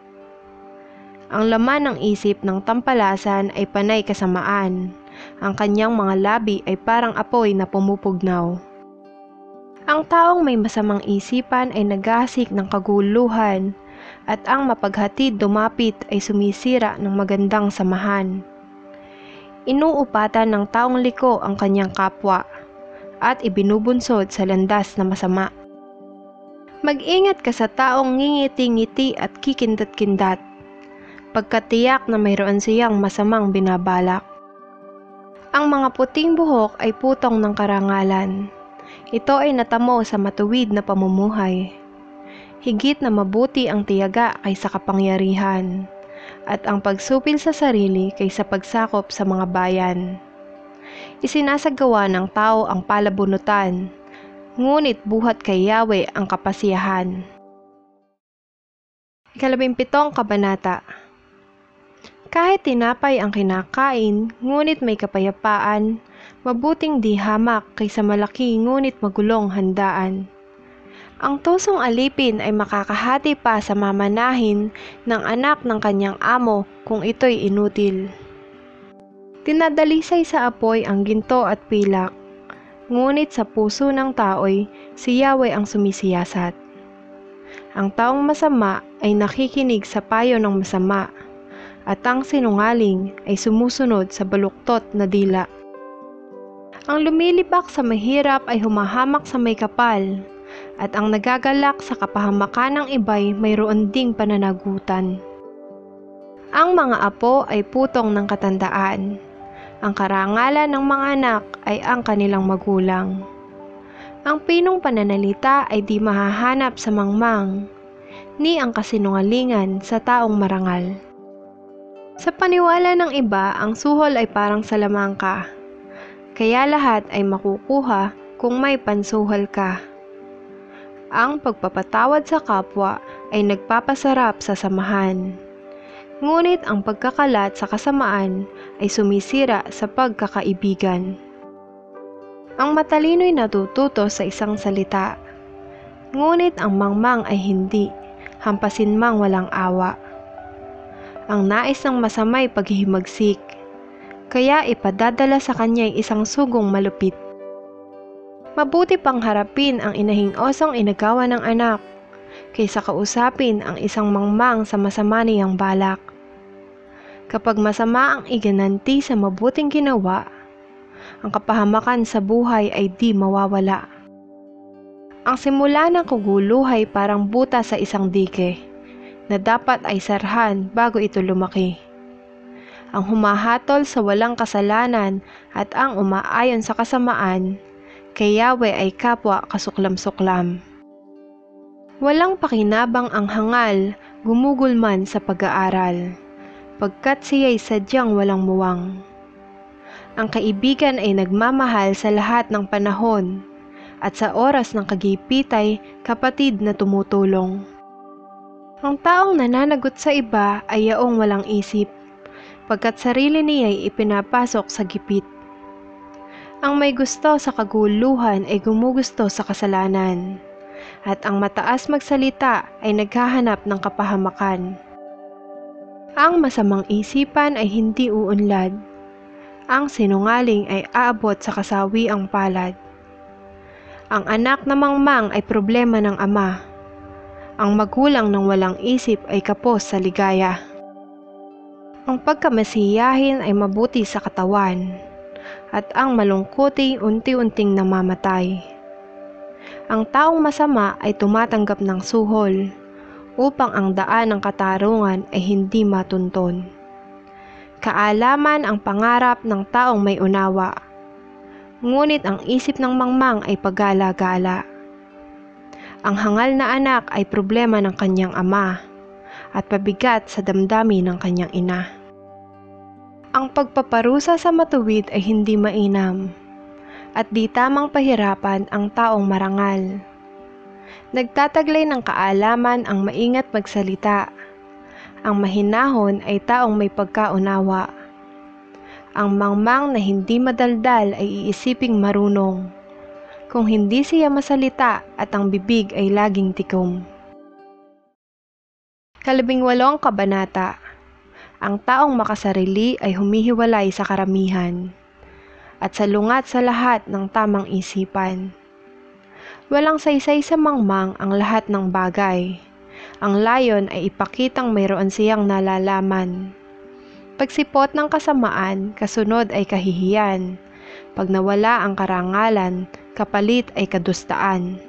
Ang laman ng isip ng tampalasan ay panay kasamaan. Ang kanyang mga labi ay parang apoy na pumupugnaw. Ang taong may masamang isipan ay naghahasik ng kaguluhan, at ang mapaghatid dumapit ay sumisira ng magandang samahan. Inuupatan ng taong liko ang kanyang kapwa, at ibinubunsod sa landas na masama. Mag-ingat ka sa taong ngingiti-ngiti at kikindat-kindat, pagkatiyak na mayroon siyang masamang binabalak. Ang mga puting buhok ay putong ng karangalan. Ito ay natamo sa matuwid na pamumuhay. Higit na mabuti ang tiyaga kaysa kapangyarihan, at ang pagsupil sa sarili kaysa pagsakop sa mga bayan. Isinasagawa ng tao ang palabunutan, ngunit buhat kay Yahweh ang kapasiyahan. 17 Kabanata. Kahit tinapay ang kinakain, ngunit may kapayapaan, mabuting di hamak kaysa malaki ngunit magulong handaan. Ang tusong alipin ay makakahati pa sa mamanahin ng anak ng kanyang amo kung ito'y inutil. Dinadalisay sa apoy ang ginto at pilak, ngunit sa puso ng tao'y si Yahweh ang sumisiyasat. Ang taong masama ay nakikinig sa payo ng masama, at ang sinungaling ay sumusunod sa baluktot na dila. Ang lumilibak sa mahirap ay humahamak sa may kapal, at ang nagagalak sa kapahamakan ng iba'y mayroon ding pananagutan. Ang mga apo ay putong ng katandaan. Ang karangalan ng mga anak ay ang kanilang magulang. Ang pinong pananalita ay di mahahanap sa mangmang, ni ang kasinungalingan sa taong marangal. Sa paniwala ng iba, ang suhol ay parang salamangka, kaya lahat ay makukuha kung may pansuhal ka. Ang pagpapatawad sa kapwa ay nagpapasarap sa samahan. Ngunit ang pagkakalat sa kasamaan ay sumisira sa pagkakaibigan. Ang matalino'y natututo sa isang salita, ngunit ang mangmang ay hindi, hampasin mang walang awa. Ang nais ng masama'y paghihimagsik, kaya ipadadala sa kanya'y isang sugong malupit. Mabuti pang harapin ang inahing osong inagawa ng anak, kaysa kausapin ang isang mangmang sa masama niyang balak. Kapag masama ang igananti sa mabuting ginawa, ang kapahamakan sa buhay ay di mawawala. Ang simula ng kaguluhay parang buta sa isang dike, na dapat ay sarhan bago ito lumaki. Ang humahatol sa walang kasalanan at ang umaayon sa kasamaan, kay Yahweh ay kapwa kasuklam-suklam. Walang pakinabang ang hangal, gumugol man sa pag-aaral, pagkat siya'y sadyang walang muwang. Ang kaibigan ay nagmamahal sa lahat ng panahon, at sa oras ng kagipitay, kapatid na tumutulong. Ang taong nananagot sa iba ay yaong walang isip, pagkat sarili niya'y ipinapasok sa gipit. Ang may gusto sa kaguluhan ay gumugusto sa kasalanan, at ang mataas magsalita ay naghahanap ng kapahamakan. Ang masamang isipan ay hindi uunlad, ang sinungaling ay aabot sa kasawiang palad. Ang anak na mangmang ay problema ng ama, ang magulang ng walang isip ay kapos sa ligaya. Ang pagkamasiyahin ay mabuti sa katawan, at ang malungkuti unti-unting namamatay. Ang taong masama ay tumatanggap ng suhol, upang ang daan ng katarungan ay hindi matunton. Kaalaman ang pangarap ng taong may unawa, ngunit ang isip ng mangmang ay paggala-gala. Ang hangal na anak ay problema ng kanyang ama, at pabigat sa damdamin ng kanyang ina. Ang pagpaparusa sa matuwid ay hindi mainam, at di tamang pahirapan ang taong marangal. Nagtataglay ng kaalaman ang maingat magsalita, ang mahinahon ay taong may pagkaunawa. Ang mangmang na hindi madaldal ay iisiping marunong, kung hindi siya masalita at ang bibig ay laging tikom. 18 kabanata. Ang taong makasarili ay humihiwalay sa karamihan, at salungat sa lahat ng tamang isipan. Walang saysay sa mangmang ang lahat ng bagay. Ang layon ay ipakitang mayroon siyang nalalaman. Pagsipot ng kasamaan, kasunod ay kahihiyan. Pag nawala ang karangalan, kapalit ay kadustaan.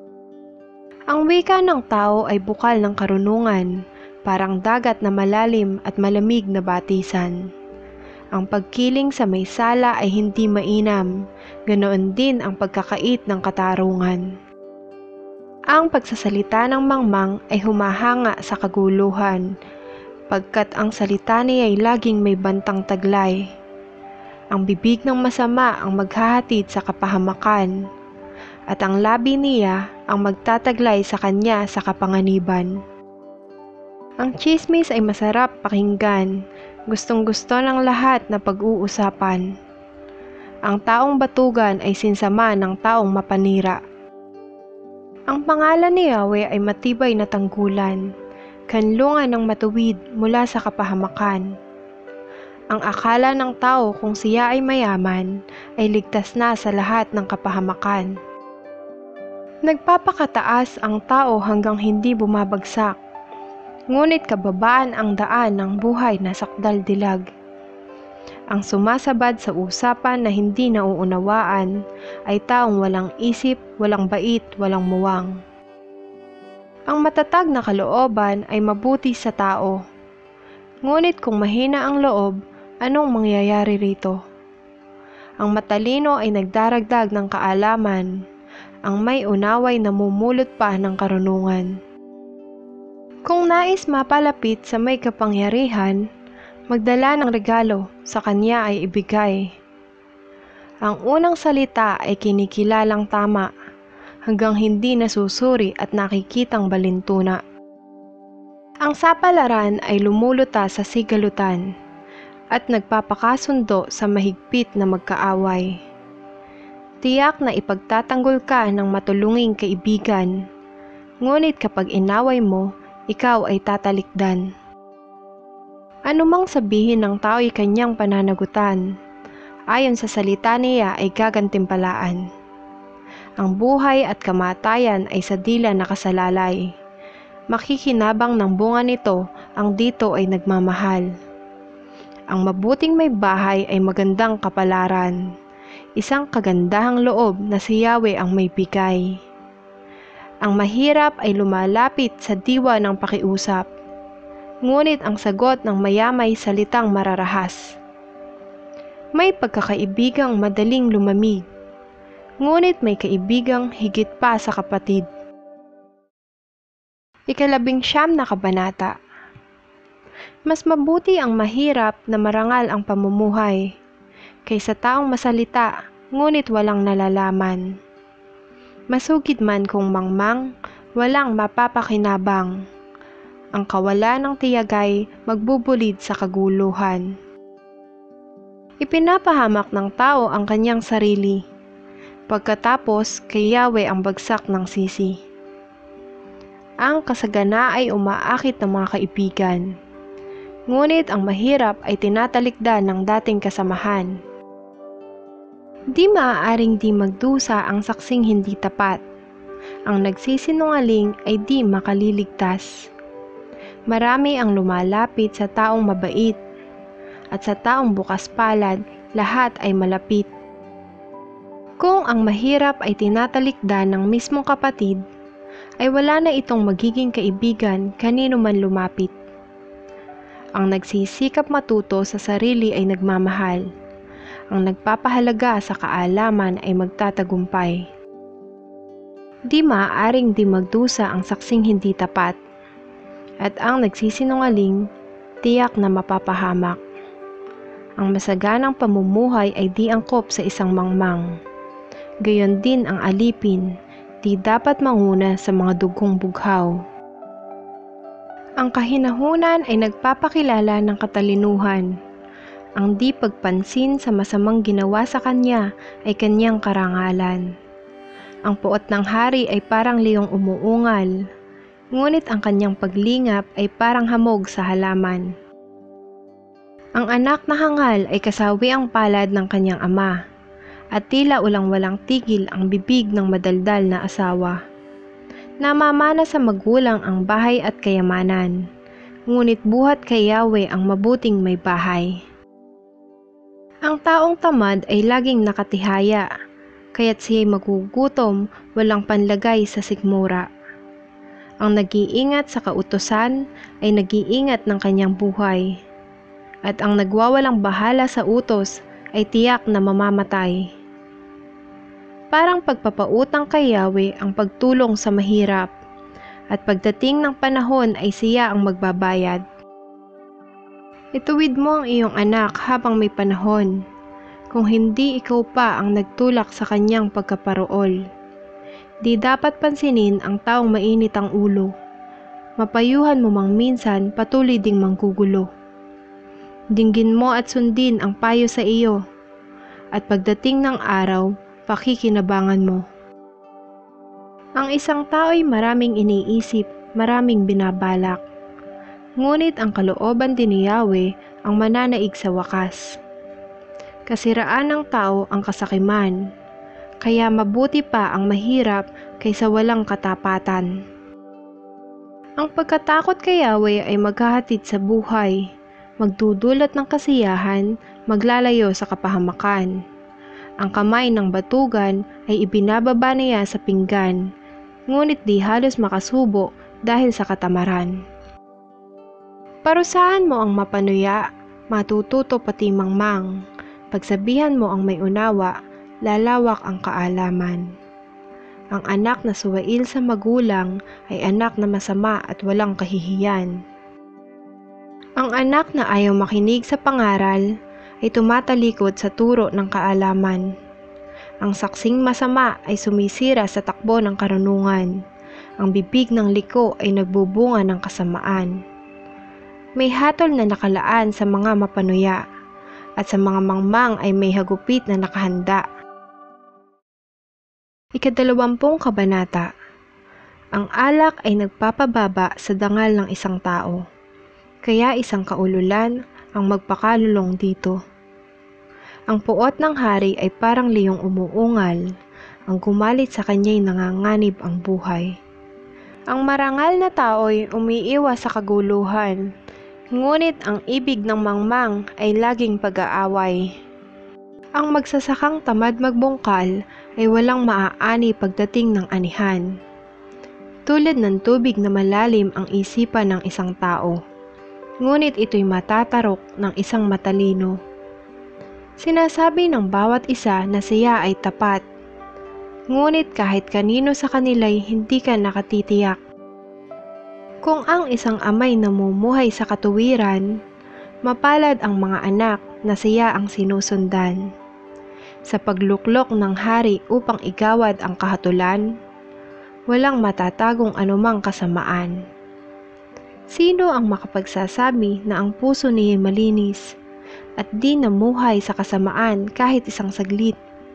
Ang wika ng tao ay bukal ng karunungan, parang dagat na malalim at malamig na batisan. Ang pagkiling sa may sala ay hindi mainam, ganoon din ang pagkakait ng katarungan. Ang pagsasalita ng mangmang ay humahanga sa kaguluhan, pagkat ang salita niya ay laging may bantang taglay. Ang bibig ng masama ang maghahatid sa kapahamakan, at ang labi niya ang magtataglay sa kanya sa kapanganiban. Ang tsismis ay masarap pakinggan, gustong-gusto ng lahat na pag-uusapan. Ang taong batugan ay sinsama ng taong mapanira. Ang pangalan ni Yahweh ay matibay na tanggulan, kanlungan ng matuwid mula sa kapahamakan. Ang akala ng tao kung siya ay mayaman, ay ligtas na sa lahat ng kapahamakan. Nagpapakataas ang tao hanggang hindi bumabagsak, ngunit kababaan ang daan ng buhay na sakdal-dilag. Ang sumasabad sa usapan na hindi nauunawaan ay taong walang isip, walang bait, walang muwang. Ang matatag na kalooban ay mabuti sa tao, ngunit kung mahina ang loob, anong mangyayari rito? Ang matalino ay nagdaragdag ng kaalaman, ang may unaway namumulot pa ng karunungan. Kung nais mapalapit sa may kapangyarihan, magdala ng regalo, sa kanya ay ibigay. Ang unang salita ay kinikilalang tama, hanggang hindi nasusuri at nakikitang balintuna. Ang sapalaran ay lumulutas sa sigalutan at nagpapakasundo sa mahigpit na magkaaway. Tiyak na ipagtatanggol ka ng matulunging kaibigan, ngunit kapag inaway mo, ikaw ay tatalikdan. Anumang sabihin ng tao'y kanyang pananagutan, ayon sa salita niya ay gagantimpalaan. Ang buhay at kamatayan ay sa dila nakasalalay. Makikinabang ng bunga nito ang dito ay nagmamahal. Ang mabuting may bahay ay magandang kapalaran. Isang kagandahang loob na si Yahweh ang may bigay. Ang mahirap ay lumalapit sa diwa ng pakiusap, ngunit ang sagot ng mayamay salitang mararahas. May pagkakaibigang madaling lumamig, ngunit may kaibigang higit pa sa kapatid. 19 na kabanata. Mas mabuti ang mahirap na marangal ang pamumuhay, kaysa taong masalita, ngunit walang nalalaman. Masugid man kung mangmang, walang mapapakinabang. Ang kawalan ng tiyagay magbubulid sa kaguluhan. Ipinapahamak ng tao ang kanyang sarili, pagkatapos kay Yahweh ang bagsak ng sisi. Ang kasagana ay umaakit ng mga kaibigan, ngunit ang mahirap ay tinatalikdan ng dating kasamahan. Di maaaring di magdusa ang saksing hindi tapat. Ang nagsisinungaling ay di makaliligtas. Marami ang lumalapit sa taong mabait, at sa taong bukas palad, lahat ay malapit. Kung ang mahirap ay tinatalikdan ng mismong kapatid, ay wala na itong magiging kaibigan kanino man lumapit. Ang nagsisikap matuto sa sarili ay nagmamahal. Ang nagpapahalaga sa kaalaman ay magtatagumpay. Di maaaring di magdusa ang saksing hindi tapat, at ang nagsisinungaling, tiyak na mapapahamak. Ang masaganang pamumuhay ay di angkop sa isang mangmang. Gayon din ang alipin, di dapat manguna sa mga dugong bughaw. Ang kahinahunan ay nagpapakilala ng katalinuhan. Ang di pagpansin sa masamang ginawa sa kanya ay kanyang karangalan. Ang puot ng hari ay parang liyong umuungal, ngunit ang kanyang paglingap ay parang hamog sa halaman. Ang anak na hangal ay kasawi ang palad ng kanyang ama, at tila ulang-walang tigil ang bibig ng madaldal na asawa. Namamana sa magulang ang bahay at kayamanan, ngunit buhat kay Yahweh ang mabuting may bahay. Ang taong tamad ay laging nakatihaya, kaya't siya'y magugutom, walang panlagay sa sikmura. Ang nag-iingat sa kautusan ay nag-iingat ng kanyang buhay, at ang nagwawalang bahala sa utos ay tiyak na mamamatay. Parang pagpapautang kay Yahweh ang pagtulong sa mahirap, at pagdating ng panahon ay siya ang magbabayad. Ituwid mo ang iyong anak habang may panahon, kung hindi ikaw pa ang nagtulak sa kanyang pagkaparool. Di dapat pansinin ang taong mainit ang ulo. Mapayuhan mo mang minsan, patuloy ding manggugulo. Dinggin mo at sundin ang payo sa iyo, at pagdating ng araw, pakikinabangan mo. Ang isang tao'y maraming iniisip, maraming binabalak. Ngunit ang kalooban din ni Yahweh ang mananaig sa wakas. Kasiraan ng tao ang kasakiman, kaya mabuti pa ang mahirap kaysa walang katapatan. Ang pagkatakot kay Yahweh ay maghahatid sa buhay, magdudulot ng kasiyahan, maglalayo sa kapahamakan. Ang kamay ng batugan ay ibinababa niya sa pinggan, ngunit di halos makasubo dahil sa katamaran. Parusahan mo ang mapanuya, matututo pati mangmang. Pagsabihan mo ang may unawa, lalawak ang kaalaman. Ang anak na suwail sa magulang ay anak na masama at walang kahihiyan. Ang anak na ayaw makinig sa pangaral ay tumatalikod sa turo ng kaalaman. Ang saksing masama ay sumisira sa takbo ng karunungan. Ang bibig ng liko ay nagbubunga ng kasamaan. May hatol na nakalaan sa mga mapanuya, at sa mga mangmang ay may hagupit na nakahanda. 20 kabanata. Ang alak ay nagpapababa sa dangal ng isang tao, kaya isang kaululan ang magpakalulong dito. Ang puot ng hari ay parang liyong umuungal, ang gumalit sa kanya'y nanganganib ang buhay. Ang marangal na tao'y umiiwas sa kaguluhan, ngunit ang ibig ng mangmang ay laging pag-aaway. Ang magsasakang tamad magbungkal ay walang maaani pagdating ng anihan. Tulad ng tubig na malalim ang isipan ng isang tao, ngunit ito'y matatarok ng isang matalino. Sinasabi ng bawat isa na siya ay tapat, ngunit kahit kanino sa kanila'y hindi ka nakatitiyak. Kung ang isang amay namumuhay sa katuwiran, mapalad ang mga anak na siya ang sinusundan. Sa pagluklok ng hari upang igawad ang kahatulan, walang matatagong anumang kasamaan. Sino ang makapagsasabi na ang puso niya'y malinis at di namuhay sa kasamaan kahit isang saglit?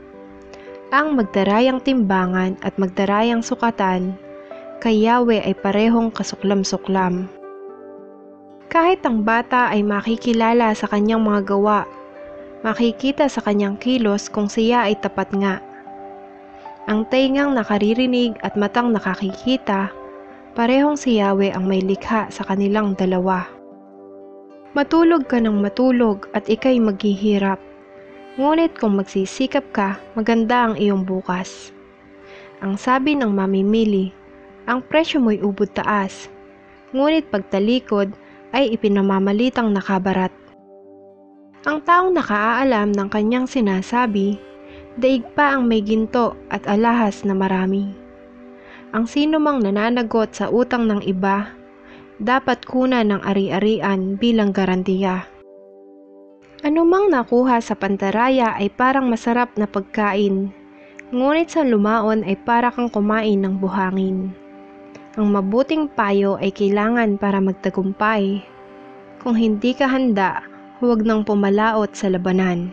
Ang magdarayang timbangan at magdarayang sukatan kay Yahweh ay parehong kasuklam-suklam. Kahit ang bata ay makikilala sa kanyang mga gawa, makikita sa kanyang kilos kung siya ay tapat nga. Ang taingang nakaririnig at matang nakakikita, parehong si Yahweh ang may likha sa kanilang dalawa. Matulog ka ng matulog at ika'y maghihirap. Ngunit kung magsisikap ka, maganda ang iyong bukas. Ang sabi ng mamimili, ang presyo mo'y ubod taas, ngunit pagtalikod ay ipinamamalitang nakabarat. Ang taong nakaalam ng kanyang sinasabi, daig pa ang may ginto at alahas na marami. Ang sino mang nananagot sa utang ng iba, dapat kunan ng ari-arian bilang garantiya. Anumang nakuha sa pandaraya ay parang masarap na pagkain, ngunit sa lumaon ay para kang kumain ng buhangin. Ang mabuting payo ay kailangan para magtagumpay. Kung hindi ka handa, huwag nang pumalaot sa labanan.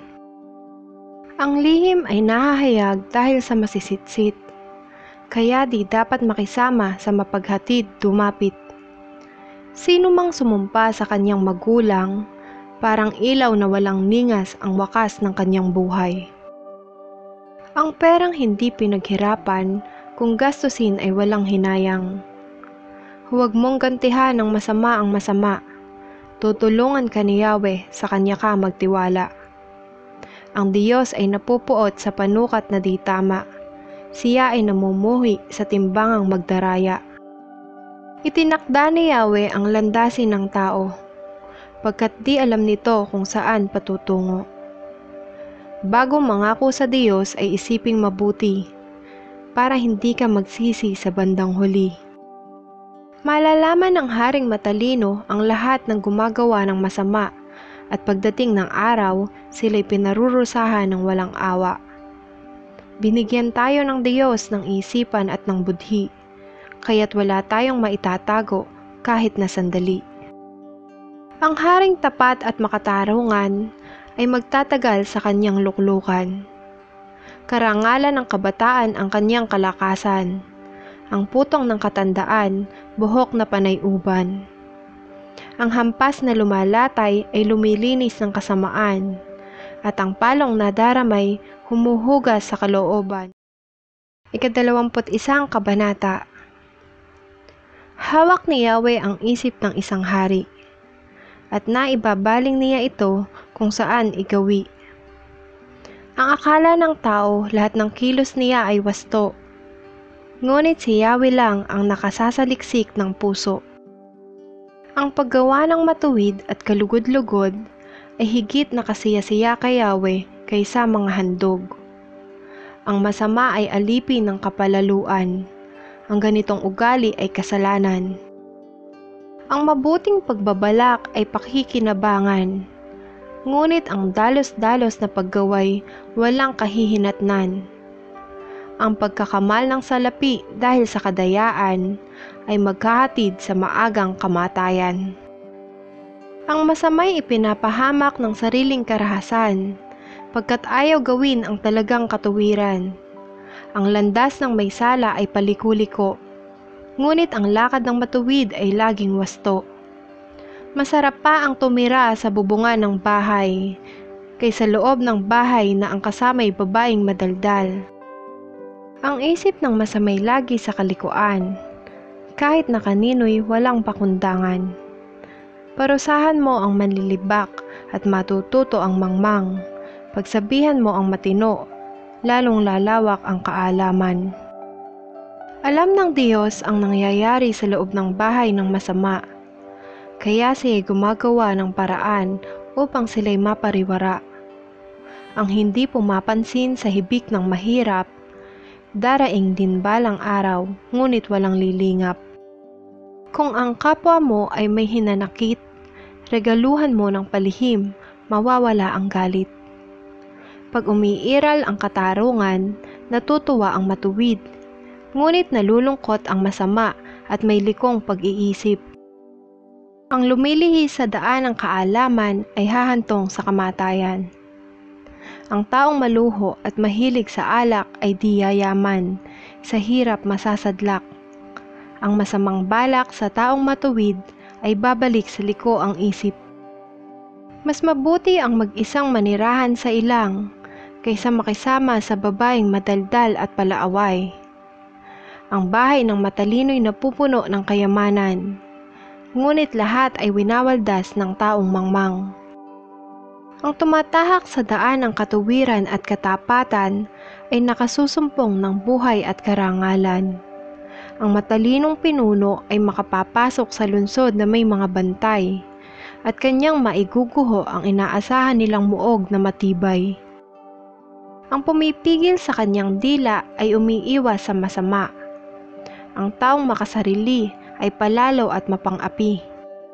Ang lihim ay nahahayag dahil sa masisitsit, kaya di dapat makisama sa mapaghatid dumapit. Sino mang sumumpa sa kanyang magulang, parang ilaw na walang ningas ang wakas ng kanyang buhay. Ang perang hindi pinaghirapan, kung gastusin ay walang hinayang. Huwag mong gantihan ng masama ang masama. Tutulungan ka ni Yahweh, sa kanya ka magtiwala. Ang Diyos ay napupuot sa panukat na di tama. Siya ay namumuhi sa timbangang magdaraya. Itinakda ni Yahweh ang landasin ng tao, pagkat di alam nito kung saan patutungo. Bago mangako sa Diyos ay isiping mabuti, para hindi ka magsisi sa bandang huli. Malalaman ng haring matalino ang lahat ng gumagawa ng masama, at pagdating ng araw, sila'y pinarurusahan ng walang awa. Binigyan tayo ng Diyos ng isipan at ng budhi, kaya't wala tayong maitatago kahit na sandali. Ang haring tapat at makatarungan ay magtatagal sa kanyang luklukan. Karangalan ng kabataan ang kanyang kalakasan. Ang putong ng katandaan, buhok na panay-uban. Ang hampas na lumalatay ay lumilinis ng kasamaan, at ang palong nadaramay humuhugas sa kalooban. 21 kabanata. Hawak ni Yahweh ang isip ng isang hari, at naibabaling niya ito kung saan igawi. Ang akala ng tao, lahat ng kilos niya ay wasto, ngunit si Yahweh lang ang nakasasaliksik ng puso. Ang paggawa ng matuwid at kalugod-lugod ay higit na kasiya-siya kay Yahweh kaysa mga handog. Ang masama ay alipin ng kapalaluan. Ang ganitong ugali ay kasalanan. Ang mabuting pagbabalak ay pakikinabangan, ngunit ang dalos-dalos na paggaway walang kahihinatnan. Ang pagkakamal ng salapi dahil sa kadayaan ay maghahatid sa maagang kamatayan. Ang masamay ipinapahamak ng sariling karahasan, pagkat ayaw gawin ang talagang katuwiran. Ang landas ng may sala ay paliko-liko, ngunit ang lakad ng matuwid ay laging wasto. Masarap pa ang tumira sa bubungan ng bahay, kaysa loob ng bahay na ang kasama'y babaeng madaldal. Ang isip ng masamay lagi sa kalikuan, kahit na kanino'y walang pakundangan. Parusahan mo ang manlilibak at matututo ang mangmang. Pagsabihan mo ang matino, lalong lalawak ang kaalaman. Alam ng Diyos ang nangyayari sa loob ng bahay ng masama, kaya siya'y gumagawa ng paraan upang sila'y mapariwara. Ang hindi pumapansin sa hibik ng mahirap, daraing din balang araw, ngunit walang lilingap. Kung ang kapwa mo ay may hinanakit, regaluhan mo ng palihim, mawawala ang galit. Pag umiiral ang katarungan, natutuwa ang matuwid, ngunit nalulungkot ang masama at may likong pag-iisip. Ang lumilihis sa daan ng kaalaman ay hahantong sa kamatayan. Ang taong maluho at mahilig sa alak ay di yayaman, sa hirap masasadlak. Ang masamang balak sa taong matuwid ay babalik sa liko ang isip. Mas mabuti ang mag-isang manirahan sa ilang, kaysa makisama sa babaeng madaldal at palaaway. Ang bahay ng matalino'y napupuno ng kayamanan, ngunit lahat ay winawaldas ng taong mangmang. Ang tumatahak sa daan ng katuwiran at katapatan ay nakasusumpong ng buhay at karangalan. Ang matalinong pinuno ay makapapasok sa lungsod na may mga bantay, at kanyang maiguguho ang inaasahan nilang muog na matibay. Ang pumipigil sa kanyang dila ay umiiwas sa masama. Ang taong makasarili ay palalo at mapang-api.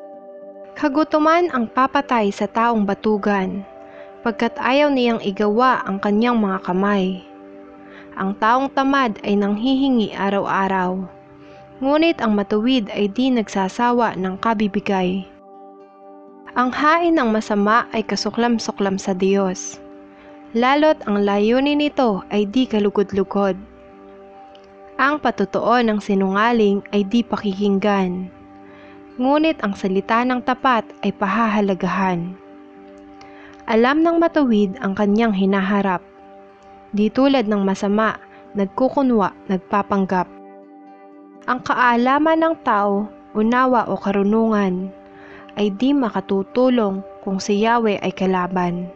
Kagutuman ang papatay sa taong batugan, pagkat ayaw niyang igawa ang kanyang mga kamay. Ang taong tamad ay nanghihingi araw-araw, ngunit ang matuwid ay di nagsasawa ng kabibigay. Ang hain ng masama ay kasuklam-suklam sa Diyos, lalo't ang layunin nito ay di kalugod-lugod. Ang patotoo ng sinungaling ay di pakikinggan, ngunit ang salita ng tapat ay pahahalagahan. Alam ng matuwid ang kanyang hinaharap, di tulad ng masama, nagkukunwa, nagpapanggap. Ang kaalaman ng tao, unawa o karunungan, ay di makatutulong kung si Yahweh ay kalaban.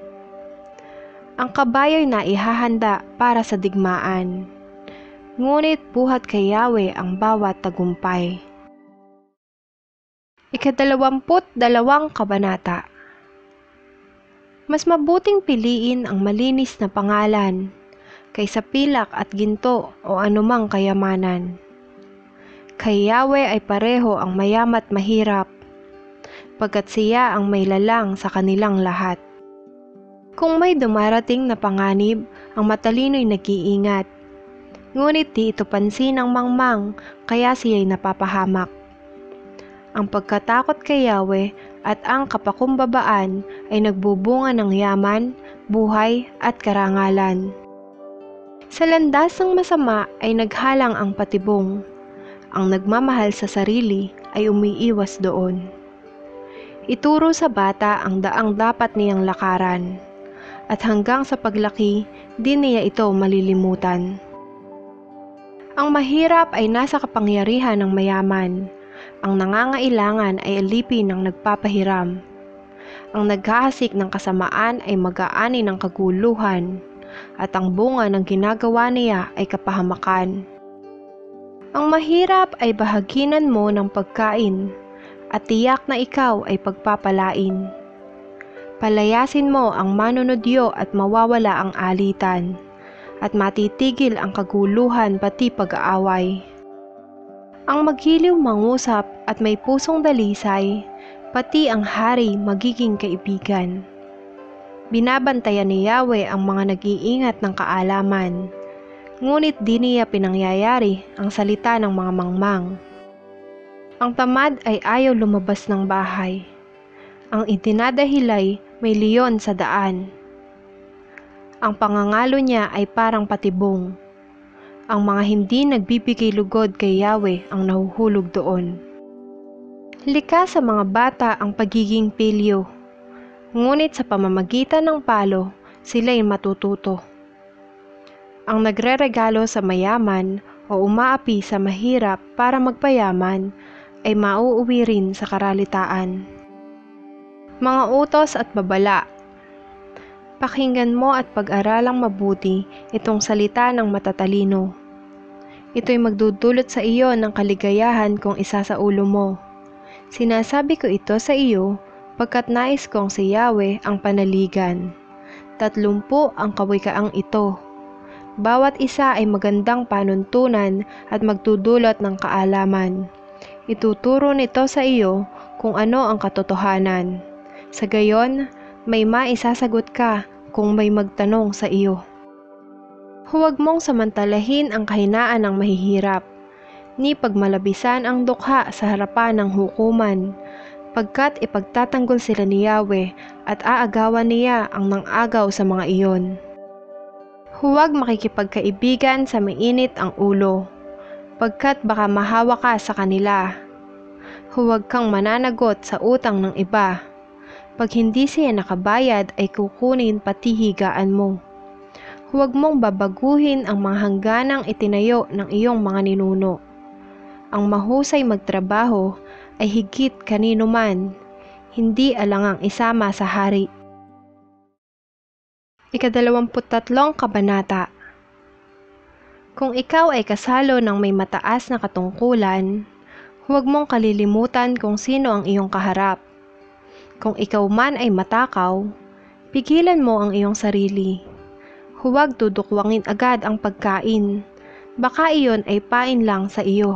Ang kabayo'y naihahanda para sa digmaan, ngunit buhat kay Yahweh ang bawat tagumpay. 22 Kabanata. Mas mabuting piliin ang malinis na pangalan, kaysa pilak at ginto o anumang kayamanan. Kay Yahweh ay pareho ang mayama't mahirap, pagkat siya ang may lalang sa kanilang lahat. Kung may dumarating na panganib, ang matalino'y nag-iingat, ngunit di ito pansin ng mangmang, kaya siya'y napapahamak. Ang pagkatakot kay Yahweh at ang kapakumbabaan ay nagbubunga ng yaman, buhay at karangalan. Sa landas ng masama ay naghalang ang patibong. Ang nagmamahal sa sarili ay umiiwas doon. Ituro sa bata ang daang dapat niyang lakaran, at hanggang sa paglaki, di niya ito malilimutan. Ang mahirap ay nasa kapangyarihan ng mayaman. Ang nangangailangan ay alipin ng nagpapahiram. Ang naghahasik ng kasamaan ay mag-aani ng kaguluhan, at ang bunga ng ginagawa niya ay kapahamakan. Ang mahirap ay bahaginan mo ng pagkain, at tiyak na ikaw ay pagpapalain. Palayasin mo ang manunodyo at mawawala ang alitan, at matitigil ang kaguluhan pati pag-aaway. Ang maghiliw mangusap at may pusong dalisay, pati ang hari magiging kaibigan. Binabantayan ni Yahweh ang mga nag-iingat ng kaalaman, ngunit di niya pinangyayari ang salita ng mga mangmang. Ang tamad ay ayaw lumabas ng bahay. Ang itinadahilay may leon sa daan. Ang pangangalo niya ay parang patibong. Ang mga hindi nagbibigay lugod kay Yahweh ang nahuhulog doon. Likha sa mga bata ang pagiging pilyo, ngunit sa pamamagitan ng palo, sila'y matututo. Ang nagreregalo sa mayaman o umaapi sa mahirap para magpayaman ay mauuwi rin sa karalitaan. Mga utos at babala. Pakinggan mo at pag-aralang mabuti itong salita ng matatalino. Ito'y magdudulot sa iyo ng kaligayahan kung isa sa ulo mo. Sinasabi ko ito sa iyo pagkat nais kong si Yahweh ang panaligan. 30 ang kawikaang ito. Bawat isa ay magandang panuntunan at magdudulot ng kaalaman. Ituturo nito sa iyo kung ano ang katotohanan. Sa gayon, may maisasagot ka kung may magtanong sa iyo. Huwag mong samantalahin ang kahinaan ng mahihirap, ni pagmalabisan ang dukha sa harapan ng hukuman, pagkat ipagtatanggol sila ni Yahweh at aagawan niya ang nang-agaw sa mga iyon. Huwag makikipagkaibigan sa mainit ang ulo, pagkat baka mahawa ka sa kanila. Huwag kang mananagot sa utang ng iba. Pag hindi siya nakabayad ay kukunin pati higaan mo. Huwag mong babaguhin ang mga hangganang itinayo ng iyong mga ninuno. Ang mahusay magtrabaho ay higit kanino man, hindi alangang isama sa hari. 23 Kabanata. Kung ikaw ay kasalo ng may mataas na katungkulan, huwag mong kalilimutan kung sino ang iyong kaharap. Kung ikaw man ay matakaw, pigilan mo ang iyong sarili. Huwag dudukwangin agad ang pagkain, baka iyon ay pain lang sa iyo.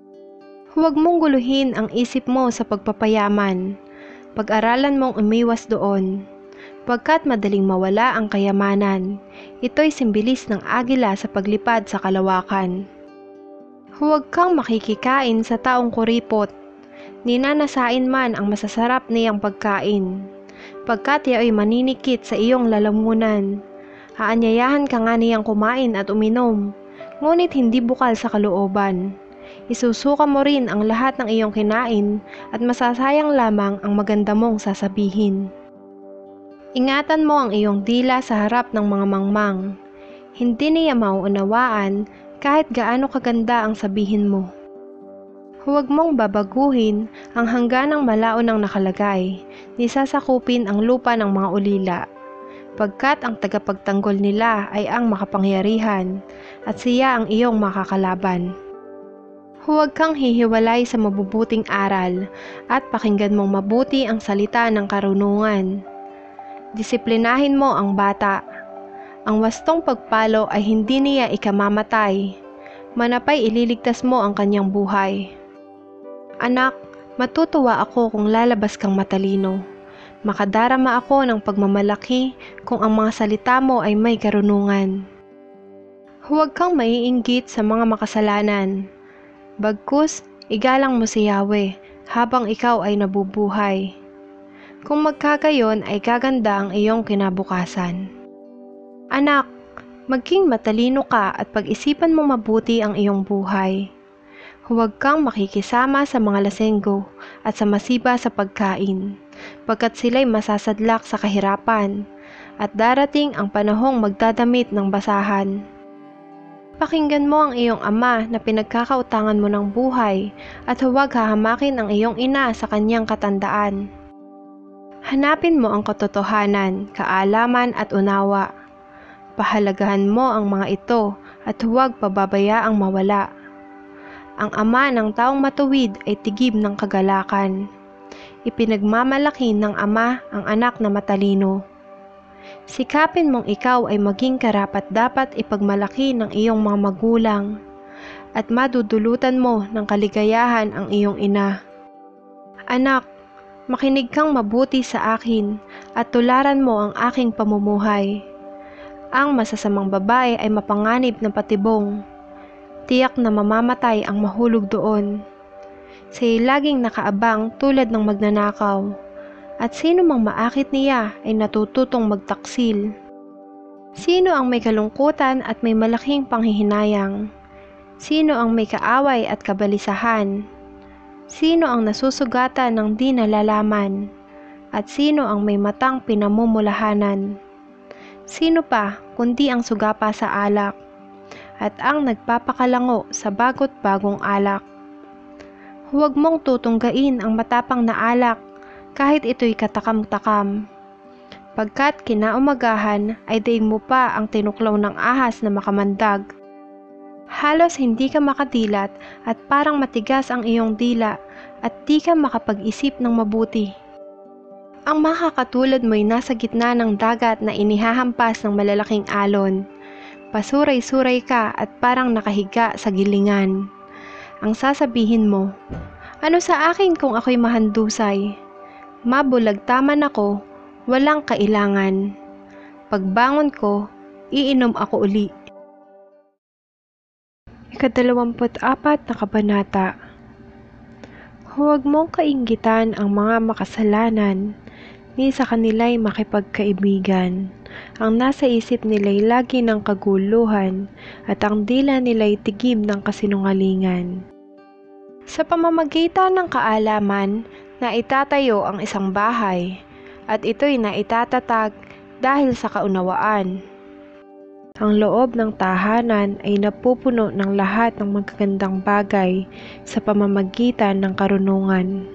Huwag mong guluhin ang isip mo sa pagpapayaman, pag-aralan mong umiwas doon, pagkat madaling mawala ang kayamanan, ito'y simbilis ng agila sa paglipad sa kalawakan. Huwag kang makikikain sa taong kuripot, ninanasain man ang masasarap niyang pagkain, pagkat iyo'y maninikit sa iyong lalamunan. Aanyayahan ka nga niyang kumain at uminom, ngunit hindi bukal sa kalooban. Isusuka mo rin ang lahat ng iyong kinain at masasayang lamang ang maganda mong sasabihin. Ingatan mo ang iyong dila sa harap ng mga mangmang. Hindi niya mauunawaan kahit gaano kaganda ang sabihin mo. Huwag mong babaguhin ang hangganang malaonang nakalagay, ni sasakupin ang lupa ng mga ulila, pagkat ang tagapagtanggol nila ay ang makapangyarihan, at siya ang iyong makakalaban. Huwag kang hihiwalay sa mabubuting aral, at pakinggan mong mabuti ang salita ng karunungan. Disiplinahin mo ang bata. Ang wastong pagpalo ay hindi niya ikamamatay, manapay ililigtas mo ang kanyang buhay. Anak, matutuwa ako kung lalabas kang matalino. Makadarama ako ng pagmamalaki kung ang mga salita mo ay may karunungan. Huwag kang maiinggit sa mga makasalanan. Bagkus, igalang mo si Yahweh habang ikaw ay nabubuhay. Kung magkagayon ay gaganda ang iyong kinabukasan. Anak, maging matalino ka at pag-isipan mo mabuti ang iyong buhay. Huwag kang makikisama sa mga lasenggo at sa masiba sa pagkain, pagkat sila'y masasadlak sa kahirapan, at darating ang panahong magdadamit ng basahan. Pakinggan mo ang iyong ama na pinagkakautangan mo ng buhay, at huwag hahamakin ang iyong ina sa kanyang katandaan. Hanapin mo ang katotohanan, kaalaman at unawa. Pahalagahan mo ang mga ito at huwag pababayaang mawala. Ang ama ng taong matuwid ay tigib ng kagalakan. Ipinagmamalaki ng ama ang anak na matalino. Sikapin mong ikaw ay maging karapat-dapat ipagmalaki ng iyong mga magulang, at madudulutan mo ng kaligayahan ang iyong ina. Anak, makinig kang mabuti sa akin at tularan mo ang aking pamumuhay. Ang masasamang babae ay mapanganib na patibong. Tiyak na mamamatay ang mahulog doon. Siya'y laging nakaabang tulad ng magnanakaw. At sino mang maakit niya ay natututong magtaksil. Sino ang may kalungkutan at may malaking panghihinayang? Sino ang may kaaway at kabalisahan? Sino ang nasusugatan ng di nalalaman? At sino ang may matang pinamumulahanan? Sino pa kundi ang sugapa sa alak at ang nagpapakalango sa bagot bagong alak? Huwag mong tutunggain ang matapang na alak kahit ito'y katakam-takam. Pagkat kinaumagahan ay daig mo pa ang tinuklaw ng ahas na makamandag. Halos hindi ka makadilat at parang matigas ang iyong dila at di ka makapag-isip ng mabuti. Ang makakatulad mo'y nasa gitna ng dagat na inihahampas ng malalaking alon. Pasuray-suray ka at parang nakahiga sa gilingan. Ang sasabihin mo, ano sa akin kung ako'y mahandusay? Mabulagtaman ako, walang kailangan. Pagbangon ko, iinom ako uli. 24 na kabanata. Huwag mong kainggitan ang mga makasalanan, ni sa kanila'y makipagkaibigan. Ang nasa isip nila'y lagi ng kaguluhan, at ang dila nila'y tigib ng kasinungalingan. Sa pamamagitan ng kaalaman, na itatayo ang isang bahay, at ito'y naitatatag dahil sa kaunawaan. Ang loob ng tahanan ay napupuno ng lahat ng magagandang bagay sa pamamagitan ng karunungan.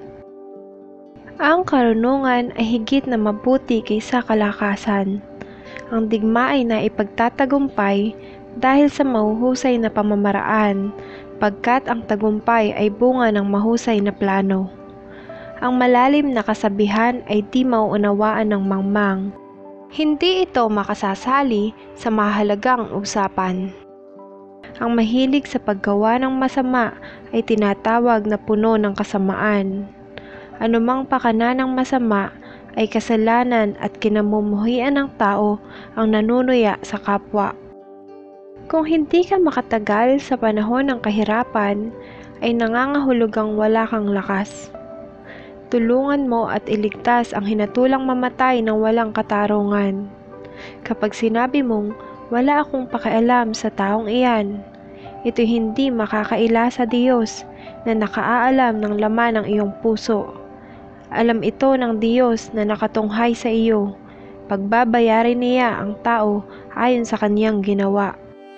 Ang karunungan ay higit na mabuti kaysa kalakasan. Ang digma ay naipagtatagumpay dahil sa mahuhusay na pamamaraan, pagkat ang tagumpay ay bunga ng mahusay na plano. Ang malalim na kasabihan ay di mauunawaan ng mangmang. Hindi ito makasasali sa mahalagang usapan. Ang mahilig sa paggawa ng masama ay tinatawag na puno ng kasamaan. Anumang pakana ng masama ay kasalanan at kinamumuhian ng tao ang nanunuya sa kapwa. Kung hindi ka makatagal sa panahon ng kahirapan, ay nangangahulugang wala kang lakas. Tulungan mo at iligtas ang hinatulang mamatay ng walang katarungan. Kapag sinabi mong, wala akong pakialam sa taong iyan, ito hindi makakaila sa Diyos na nakaaalam ng laman ng iyong puso. Alam ito ng Diyos na nakatunghay sa iyo. Pagbabayarin niya ang tao ayon sa kaniyang ginawa.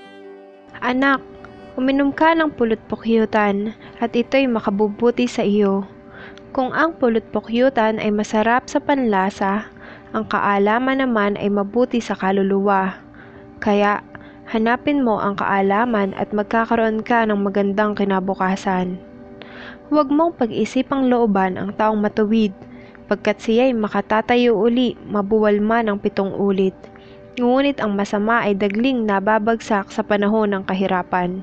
Anak, uminom ka ng pulot-pukyutan at ito'y makabubuti sa iyo. Kung ang pulot-pukyutan ay masarap sa panlasa, ang kaalaman naman ay mabuti sa kaluluwa. Kaya, hanapin mo ang kaalaman at magkakaroon ka ng magandang kinabukasan. Huwag mong pag-isipang looban ang taong matuwid, pagkat siya'y makatatayo uli, mabuwal man ng 7 ulit. Ngunit ang masama ay dagling nababagsak sa panahon ng kahirapan.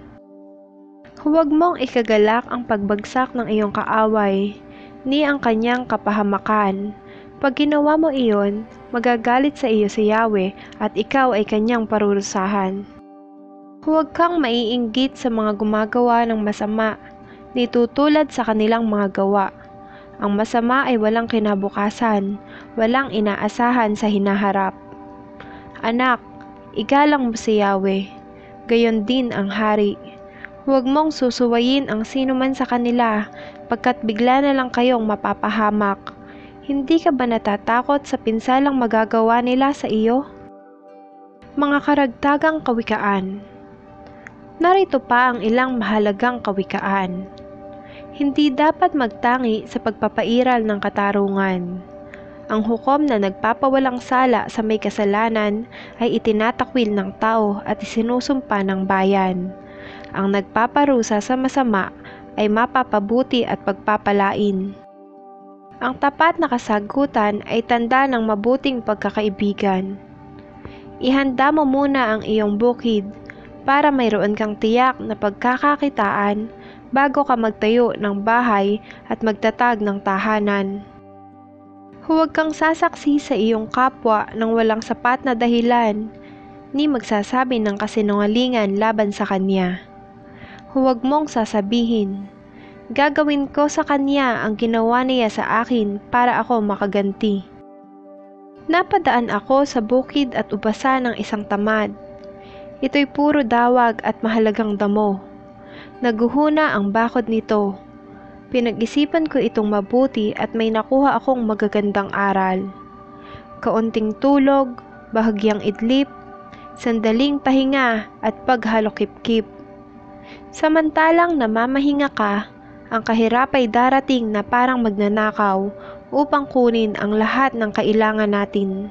Huwag mong ikagalak ang pagbagsak ng iyong kaaway, ni ang kanyang kapahamakan. Pag ginawa mo iyon, magagalit sa iyo si Yahweh at ikaw ay kanyang parurusahan. Huwag kang maiinggit sa mga gumagawa ng masama, ni tutulad sa kanilang mga gawa. Ang masama ay walang kinabukasan, walang inaasahan sa hinaharap. Anak, igalang mo si Yahweh, gayon din ang hari. Huwag mong susuwayin ang sino man sa kanila, pagkat bigla na lang kayong mapapahamak. Hindi ka ba natatakot sa pinsalang magagawa nila sa iyo? Mga karagtagang kawikaan. Narito pa ang ilang mahalagang kawikaan. Hindi dapat magtangi sa pagpapairal ng katarungan. Ang hukom na nagpapawalang sala sa may kasalanan ay itinatakwil ng tao at isinusumpa ng bayan. Ang nagpaparusa sa masama ay mapapabuti at pagpapalain. Ang tapat na kasagutan ay tanda ng mabuting pagkakaibigan. Ihanda mo muna ang iyong bukid para mayroon kang tiyak na pagkakakitaan bago ka magtayo ng bahay at magtatag ng tahanan. Huwag kang sasaksi sa iyong kapwa ng walang sapat na dahilan, ni magsasabi ng kasinungalingan laban sa kanya. Huwag mong sasabihin, gagawin ko sa kanya ang ginawa niya sa akin para ako makaganti. Napadaan ako sa bukid at ubasan ng isang tamad. Ito'y puro dawag at mahalagang damo. Naguhuna ang bakod nito. Pinag-isipan ko itong mabuti at may nakuha akong magagandang aral. Kaunting tulog, bahagyang idlip, sandaling pahinga at paghalokip-kip. Samantalang namamahinga ka, ang kahirap ay darating na parang magnanakaw upang kunin ang lahat ng kailangan natin.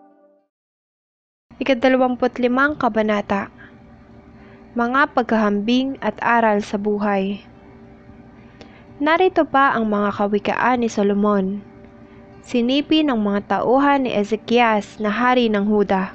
25 Kabanata. Mga paghahambing at aral sa buhay. Narito pa ang mga kawikaan ni Solomon. Sinipi ng mga tauhan ni Ezekias na hari ng Huda.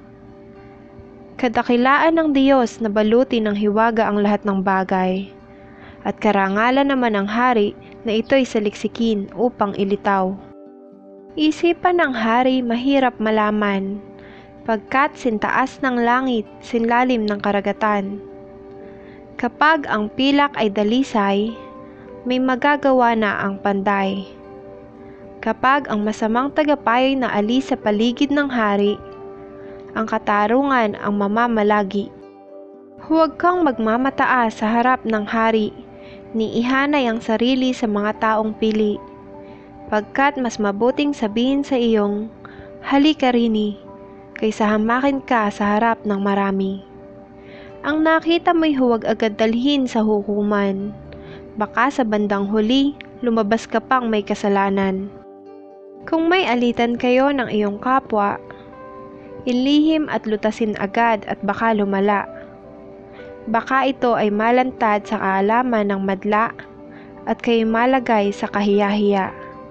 Kadakilaan ng Diyos na baluti ng hiwaga ang lahat ng bagay, at karangalan naman ng hari na ito'y saliksikin upang ilitaw. Isipan ng hari mahirap malaman, pagkat sintaas ng langit, sinlalim ng karagatan. Kapag ang pilak ay dalisay, may magagawa na ang panday. Kapag ang masamang tagapayoy na alis sa paligid ng hari, ang katarungan ang mamamalagi. Huwag kang magmamataas sa harap ng hari, ni ihanay ang sarili sa mga taong pili, pagkat mas mabuting sabihin sa iyong, halika rini, kaysa hamakin ka sa harap ng marami. Ang nakita mo'y huwag agad dalhin sa hukuman, baka sa bandang huli, lumabas ka pang may kasalanan. Kung may alitan kayo ng iyong kapwa, ilihim at lutasin agad at baka lumala. Baka ito ay malantad sa kaalaman ng madla at kayo malagay sa kahiyahiya.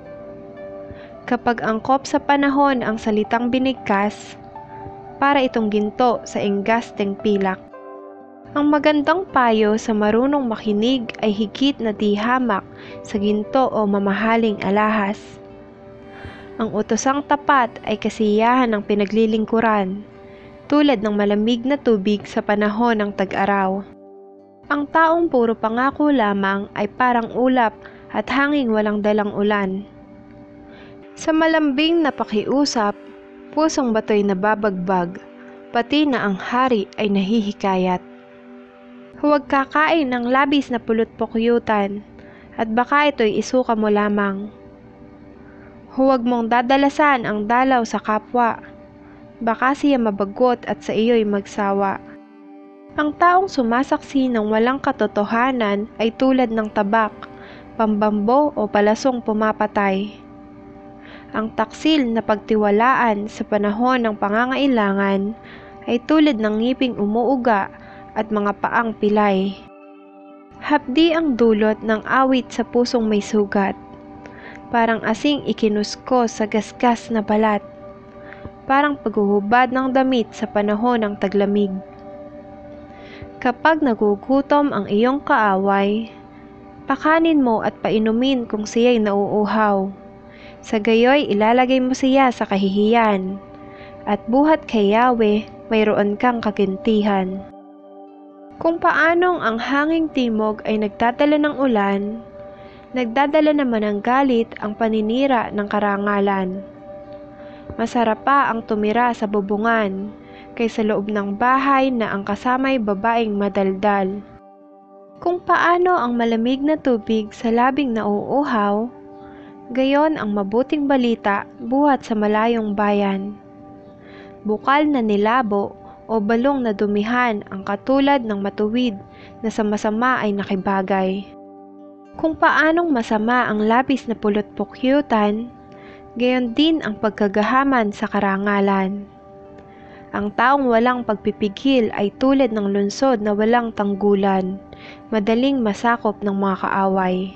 Kapag angkop sa panahon ang salitang binigkas, para itong ginto sa enggasteng pilak. Ang magandang payo sa marunong makinig ay higit na di hamak sa ginto o mamahaling alahas. Ang utosang tapat ay kasiyahan ng pinaglilingkuran, tulad ng malamig na tubig sa panahon ng tag-araw. Ang taong puro pangako lamang ay parang ulap at hanging walang dalang ulan. Sa malambing na pakiusap, pusong bato'y nababagbag, pati na ang hari ay nahihikayat. Huwag kakain ng labis na pulot-pukyutan, at baka ito'y isuka mo lamang. Huwag mong dadalasan ang dalaw sa kapwa, baka siya mabagot at sa iyo'y magsawa. Ang taong sumasaksi ng walang katotohanan ay tulad ng tabak, pambambo o palasong pumapatay. Ang taksil na pagtiwalaan sa panahon ng pangangailangan ay tulad ng ngiping umuuga at mga paang pilay. Hapdi ang dulot ng awit sa pusong may sugat, parang asing ikinuskos sa gasgas na balat, parang paghuhubad ng damit sa panahon ng taglamig. Kapag nagugutom ang iyong kaaway, pakanin mo at painumin kung siya'y nauuhaw. Sa gayoy ilalagay mo siya sa kahihiyan, at buhat kay Yahweh mayroon kang kagintihan. Kung paanong ang hanging timog ay nagdadala ng ulan, nagdadala naman ng galit ang paninira ng karangalan. Masarap pa ang tumira sa bubungan, kaysa loob ng bahay na ang kasama'y babaeng madaldal. Kung paano ang malamig na tubig sa labing nauuhaw, gayon ang mabuting balita buhat sa malayong bayan. Bukal na nilabo o balong na dumihan ang katulad ng matuwid na sa masama ay nakibagay. Kung paanong masama ang labis na pulot-pukyutan, gayon din ang pagkagahaman sa karangalan. Ang taong walang pagpipigil ay tulad ng lunsod na walang tanggulan, madaling masakop ng mga kaaway.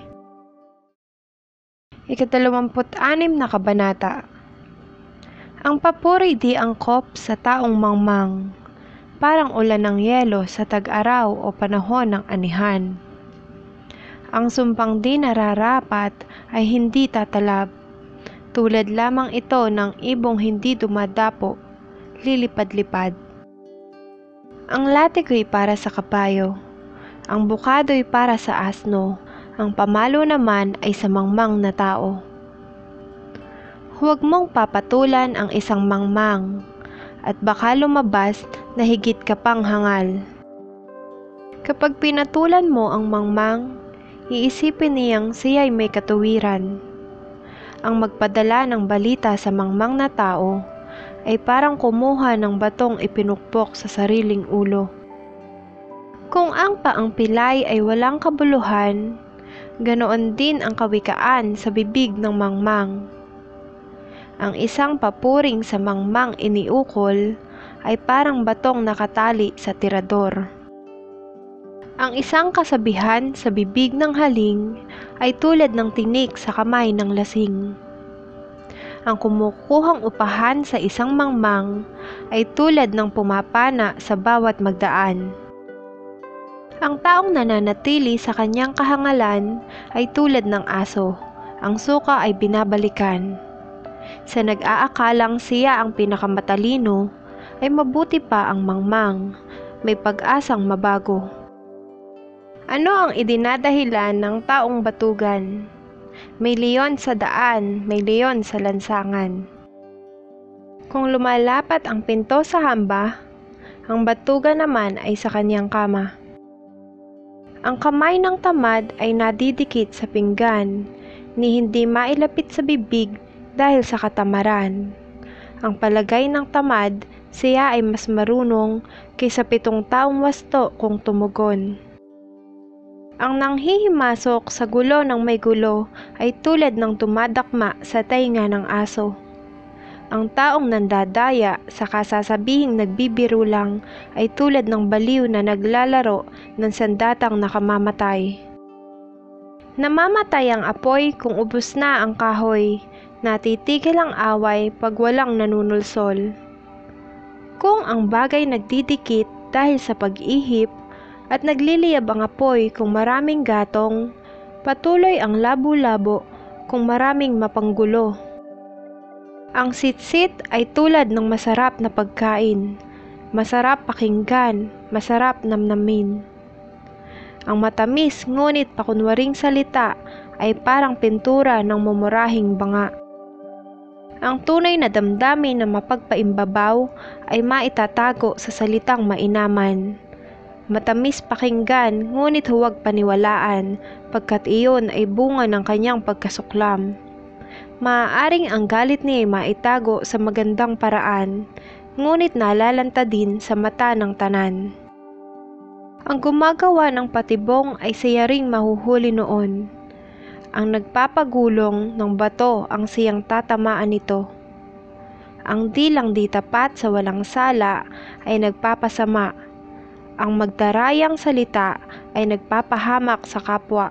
26 na Kabanata. Ang papuri di angkop sa taong mangmang, parang ulan ng yelo sa tag-araw o panahon ng anihan. Ang sumpang di nararapat ay hindi tatalab, tulad lamang ito ng ibong hindi dumadapo, lilipad-lipad. Ang latiko'y para sa kabayo, ang bukado'y para sa asno, ang pamalo naman ay sa mangmang na tao. Huwag mong papatulan ang isang mangmang, at baka lumabas na higit ka pang hangal. Kapag pinatulan mo ang mangmang, iisipin niyang siya'y may katuwiran. Ang magpadala ng balita sa mangmang na tao ay parang kumuha ng batong ipinukpok sa sariling ulo. Kung ang paang pilay ay walang kabuluhan, ganoon din ang kawikaan sa bibig ng mangmang. Ang isang papuring sa mangmang iniukol ay parang batong nakatali sa tirador. Ang isang kasabihan sa bibig ng haling ay tulad ng tinik sa kamay ng lasing. Ang kumukuhang upahan sa isang mangmang ay tulad ng pumapana sa bawat magdaan. Ang taong nananatili sa kanyang kahangalan ay tulad ng aso, ang suka ay binabalikan. Sa nag-aakalang siya ang pinakamatalino, ay mabuti pa ang mangmang, may pag-asang mabago. Ano ang idinadahilan ng taong batugan? May leon sa daan, may leon sa lansangan. Kung lumalapat ang pinto sa hamba, ang batugan naman ay sa kanyang kama. Ang kamay ng tamad ay nadidikit sa pinggan, ni hindi mailapit sa bibig dahil sa katamaran. Ang palagay ng tamad, siya ay mas marunong kaysa 7 taong wasto kung tumugon. Ang nanghihimasok sa gulo ng may gulo ay tulad ng tumadakma sa tainga ng aso. Ang taong nandadaya sa kasasabihing nagbibiro lang ay tulad ng baliw na naglalaro ng sandatang nakamamatay. Namamatay ang apoy kung ubos na ang kahoy, natitigil ang away pag walang nanunulsol. Kung ang bagay nagdidikit dahil sa pag-ihip, at nagliliyab ang apoy kung maraming gatong, patuloy ang labo-labo kung maraming mapanggulo. Ang sitsit ay tulad ng masarap na pagkain, masarap pakinggan, masarap namnamin. Ang matamis ngunit pakunwaring salita ay parang pintura ng mumurahing banga. Ang tunay na damdamin na mapagpaimbabaw ay maitatago sa salitang mainaman. Matamis pakinggan, ngunit huwag paniwalaan, pagkat iyon ay bunga ng kanyang pagkasuklam. Maaaring ang galit niya ay maitago sa magandang paraan, ngunit nalalanta din sa mata ng tanan. Ang gumagawa ng patibong ay siya ring mahuhuli noon. Ang nagpapagulong ng bato ang siyang tatamaan nito. Ang dilang di tapat sa walang sala ay nagpapasama. Ang magdarayang salita ay nagpapahamak sa kapwa.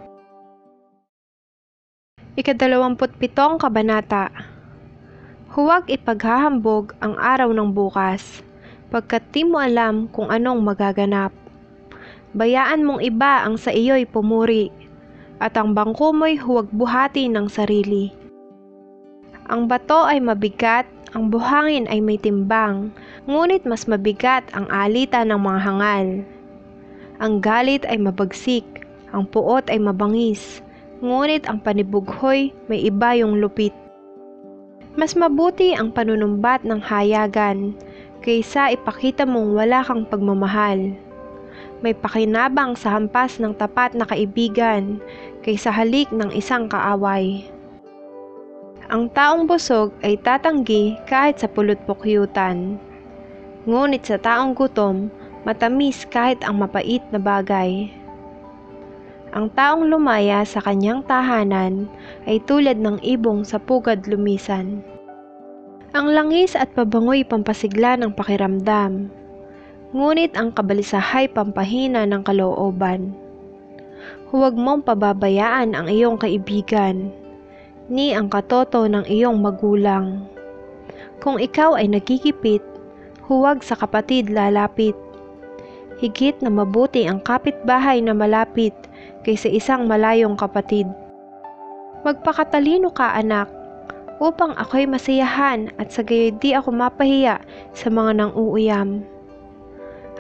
27 Kabanata. Huwag ipaghahambog ang araw ng bukas, pagkat di mo alam kung anong magaganap. Bayaan mong iba ang sa iyo'y pumuri, at ang bangko mo'y huwag buhati ng sarili. Ang bato ay mabigat, ang buhangin ay may timbang, ngunit mas mabigat ang alitan ng mga hangal. Ang galit ay mabagsik, ang puot ay mabangis, ngunit ang panibughoy may iba yung lupit. Mas mabuti ang panunumbat ng hayagan, kaysa ipakita mong wala kang pagmamahal. May pakinabang sa hampas ng tapat na kaibigan, kaysa halik ng isang kaaway. Ang taong busog ay tatanggi kahit sa pulot-pukyutan. Ngunit sa taong gutom, matamis kahit ang mapait na bagay. Ang taong lumaya sa kanyang tahanan ay tulad ng ibong sa pugad lumisan. Ang langis at pabango'y pampasigla ng pakiramdam, ngunit ang kabalisahay pampahina ng kalooban. Huwag mong pababayaan ang iyong kaibigan, ni ang katoto ng iyong magulang. Kung ikaw ay nagkikipit, huwag sa kapatid lalapit. Higit na mabuti ang kapitbahay na malapit kaysa isang malayong kapatid. Magpakatalino ka, anak, upang ako'y masiyahan at sa gayoy di ako mapahiya sa mga nang-uuyam.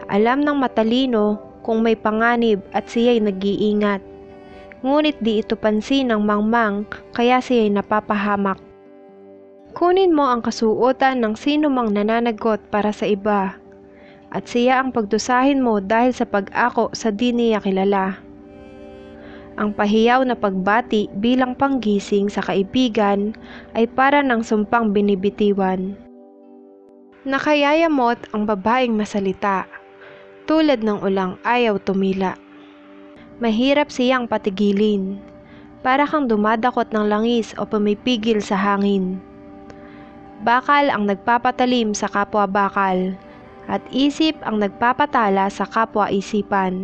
Alam ng matalino kung may panganib at siya'y nag-iingat. Ngunit di ito pansin ng mangmang kaya siya'y napapahamak. Kunin mo ang kasuotan ng sino mang nananagot para sa iba, at siya ang pagdusahin mo dahil sa pag-ako sa di niya kilala. Ang pahiyaw na pagbati bilang panggising sa kaibigan ay para ng sumpang binibitiwan. Nakayayamot ang babaeng masalita, tulad ng ulang ayaw tumila. Mahirap siyang patigilin, para kang dumadakot ng langis o pumipigil sa hangin. Bakal ang nagpapatalim sa kapwa bakal, at isip ang nagpapatala sa kapwa isipan.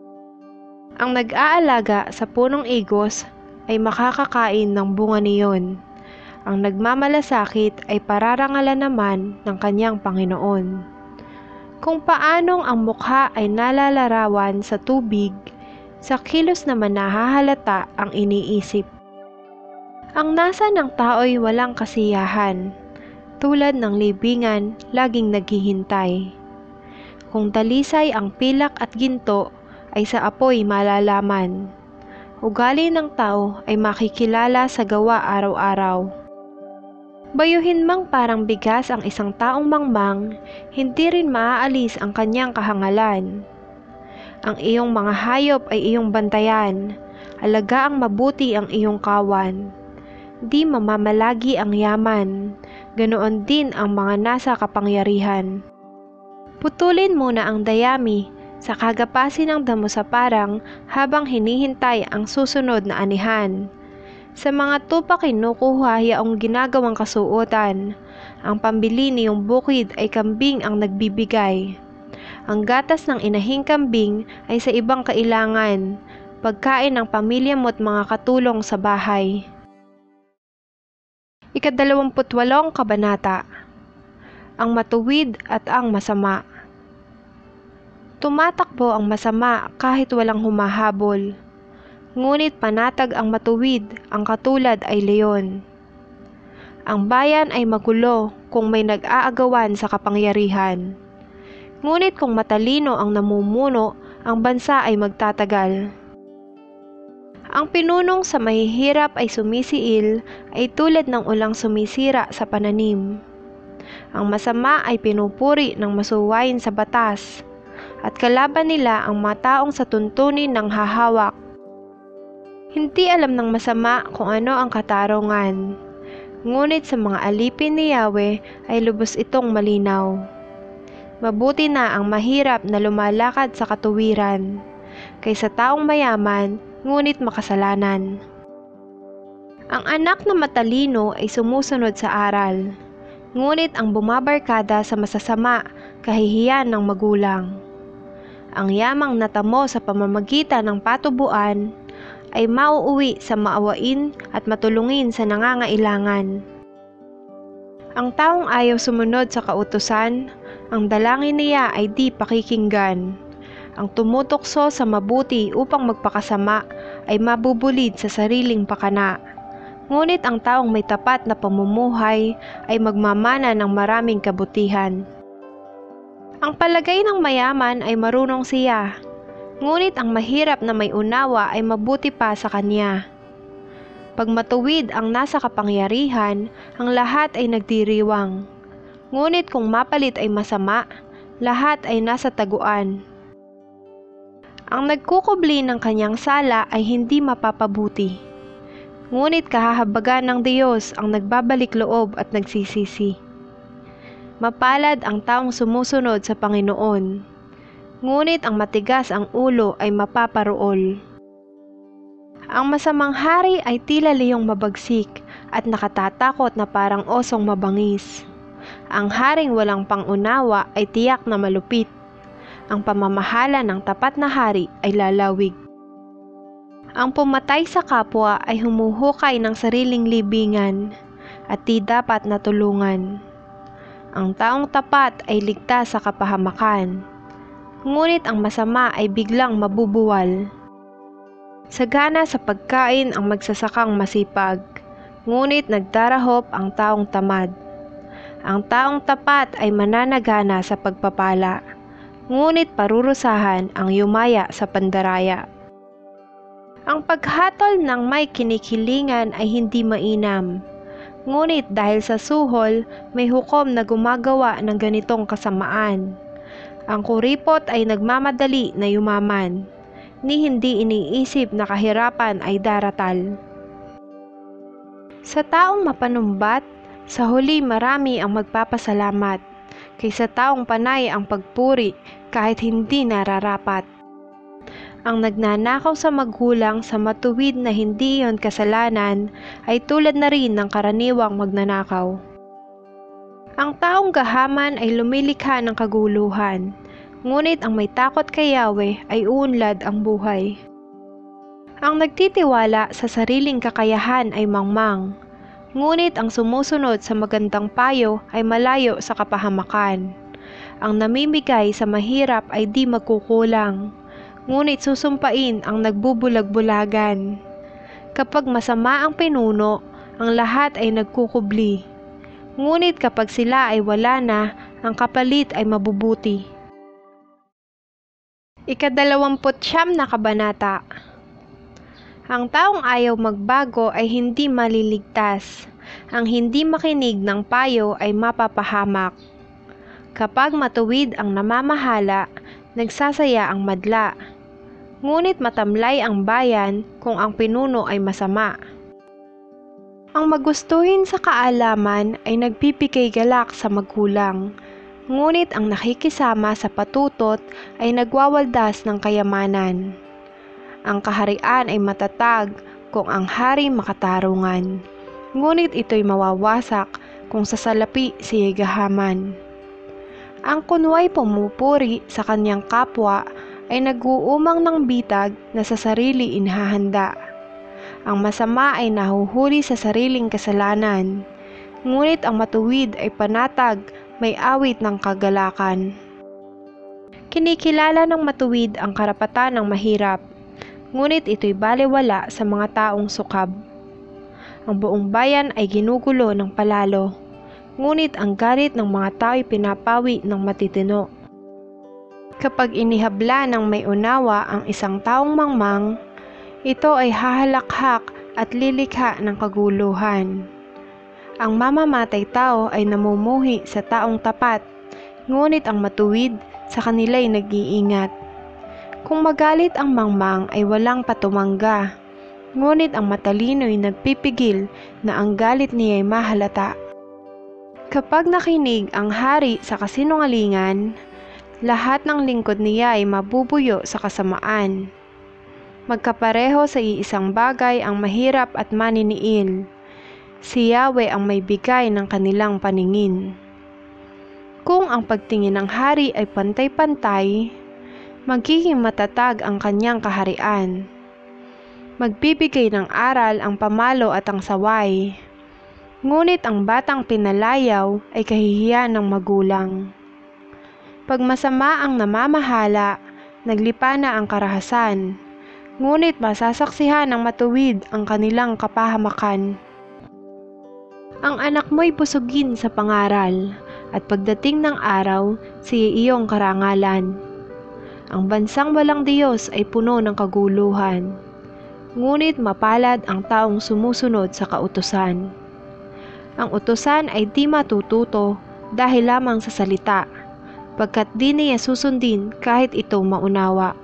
Ang nag-aalaga sa punong igos ay makakakain ng bunga niyon. Ang nagmamalasakit ay pararangalan naman ng kanyang Panginoon. Kung paanong ang mukha ay nalalarawan sa tubig, sa kilos naman nahahalata ang iniisip. Ang nasa ng tao'y walang kasiyahan, tulad ng libingan laging naghihintay. Kung dalisay ang pilak at ginto, ay sa apoy malalaman. Ugali ng tao ay makikilala sa gawa araw-araw. Bayuhin mang parang bigas ang isang taong mangmang, hindi rin maaalis ang kanyang kahangalan. Ang iyong mga hayop ay iyong bantayan, alagaang mabuti ang iyong kawan. Di mamamalagi ang yaman, ganoon din ang mga nasa kapangyarihan. Putulin muna ang dayami, sa kagapasin ng damo sa parang habang hinihintay ang susunod na anihan. Sa mga tupa kinukuha yaong ginagawang kasuotan, ang pambili niyong bukid ay kambing ang nagbibigay. Ang gatas ng inahing kambing ay sa ibang kailangan, pagkain ng pamilya mo't mga katulong sa bahay. Ika-28 Kabanata. Ang matuwid at ang masama. Tumatakbo ang masama kahit walang humahabol, ngunit panatag ang matuwid, ang katulad ay leon. Ang bayan ay magulo kung may nag-aagawan sa kapangyarihan, ngunit kung matalino ang namumuno, ang bansa ay magtatagal. Ang pinunong sa mahihirap ay sumisiil ay tulad ng ulang sumisira sa pananim. Ang masama ay pinupuri ng masuwayin sa batas, at kalaban nila ang mga taong sa tuntunin ng hahawak. Hindi alam ng masama kung ano ang katarungan, ngunit sa mga alipin ni Yahweh ay lubos itong malinaw. Mabuti na ang mahirap na lumalakad sa katuwiran, kaysa taong mayaman ngunit makasalanan. Ang anak na matalino ay sumusunod sa aral, ngunit ang bumabarkada sa masasama kahihiyan ng magulang. Ang yamang natamo sa pamamagitan ng patubuan ay mauuwi sa maawain at matulungin sa nangangailangan. Ang taong ayaw sumunod sa kautusan, ang dalangin niya ay di pakikinggan. Ang tumutukso sa mabuti upang magpakasama ay mabubulid sa sariling pakana. Ngunit ang taong may tapat na pamumuhay ay magmamana ng maraming kabutihan. Ang palagay ng mayaman ay marunong siya, ngunit ang mahirap na may unawa ay mabuti pa sa kanya. Pag matuwid ang nasa kapangyarihan, ang lahat ay nagdiriwang. Ngunit kung mapalit ay masama, lahat ay nasa taguan. Ang nagkukubli ng kanyang sala ay hindi mapapabuti. Ngunit kahahabagan ng Diyos ang nagbabalik loob at nagsisisi. Mapalad ang taong sumusunod sa Panginoon, ngunit ang matigas ang ulo ay mapaparool. Ang masamang hari ay tila leyong mabagsik at nakatatakot na parang osong mabangis. Ang haring walang pangunawa ay tiyak na malupit. Ang pamamahala ng tapat na hari ay lalawig. Ang pumatay sa kapwa ay humuhukay ng sariling libingan at di dapat natulungan. Ang taong tapat ay ligtas sa kapahamakan, ngunit ang masama ay biglang mabubuwal. Sagana sa pagkain ang magsasakang masipag, ngunit nagdarahop ang taong tamad. Ang taong tapat ay mananagana sa pagpapala, ngunit parurusahan ang yumaya sa pandaraya. Ang paghatol ng may kinikilingan ay hindi mainam, ngunit dahil sa suhol, may hukom na gumagawa ng ganitong kasamaan. Ang kuripot ay nagmamadali na yumaman, ni hindi iniisip na kahirapan ay daratal. Sa taong mapanumbat, sa huli marami ang magpapasalamat, kaysa taong panay ang pagpuri kahit hindi nararapat. Ang nagnanakaw sa magulang sa matuwid na hindi iyon kasalanan ay tulad na rin ng karaniwang magnanakaw. Ang taong gahaman ay lumilikha ng kaguluhan, ngunit ang may takot kay Yahweh ay uunlad ang buhay. Ang nagtitiwala sa sariling kakayahan ay mangmang, ngunit ang sumusunod sa magandang payo ay malayo sa kapahamakan. Ang namimigay sa mahirap ay di magkukulang, ngunit susumpain ang nagbubulag-bulagan. Kapag masama ang pinuno, ang lahat ay nagkukubli. Ngunit kapag sila ay wala na, ang kapalit ay mabubuti. 29 na kabanata. Ang taong ayaw magbago ay hindi maliligtas. Ang hindi makinig ng payo ay mapapahamak. Kapag matuwid ang namamahala, nagsasaya ang madla. Ngunit matamlay ang bayan kung ang pinuno ay masama. Ang magustuhin sa kaalaman ay nagbibigay galak sa magulang, ngunit ang nakikisama sa patutot ay nagwawaldas ng kayamanan. Ang kaharian ay matatag kung ang hari makatarungan, ngunit ito'y mawawasak kung sa salapi siya'y gahaman. Ang kunway pumupuri sa kanyang kapwa ay nag-uumang ng bitag na sa sarili inihahanda. Ang masama ay nahuhuli sa sariling kasalanan, ngunit ang matuwid ay panatag, may awit ng kagalakan. Kinikilala ng matuwid ang karapatan ng mahirap, ngunit ito'y balewala sa mga taong sukab. Ang buong bayan ay ginugulo ng palalo, ngunit ang galit ng mga tao'y pinapawi ng matitino. Kapag inihabla ng may unawa ang isang taong mangmang, ito ay hahalakhak at lilikha ng kaguluhan. Ang mamamatay tao ay namumuhi sa taong tapat, ngunit ang matuwid sa kanila'y nag-iingat. Kung magalit ang mangmang ay walang patumangga, ngunit ang matalino'y nagpipigil na ang galit niya'y mahalata. Kapag nakinig ang hari sa kasinungalingan, lahat ng lingkod niya ay mabubuyo sa kasamaan. Magkapareho sa iisang bagay ang mahirap at maniniil. Si Yahweh ang may bigay ng kanilang paningin. Kung ang pagtingin ng hari ay pantay-pantay, magiging matatag ang kanyang kaharian. Magbibigay ng aral ang pamalo at ang saway. Ngunit ang batang pinalayaw ay kahihiyan ng magulang. Pag masama ang namamahala, naglipa na ang karahasan, ngunit masasaksihan ng matuwid ang kanilang kapahamakan. Ang anak mo'y busugin sa pangaral, at pagdating ng araw, siya iyong karangalan. Ang bansang walang Diyos ay puno ng kaguluhan, ngunit mapalad ang taong sumusunod sa kautusan. Ang utusan ay di matututo dahil lamang sa salita, pagkat di niya susundin kahit ito maunawa.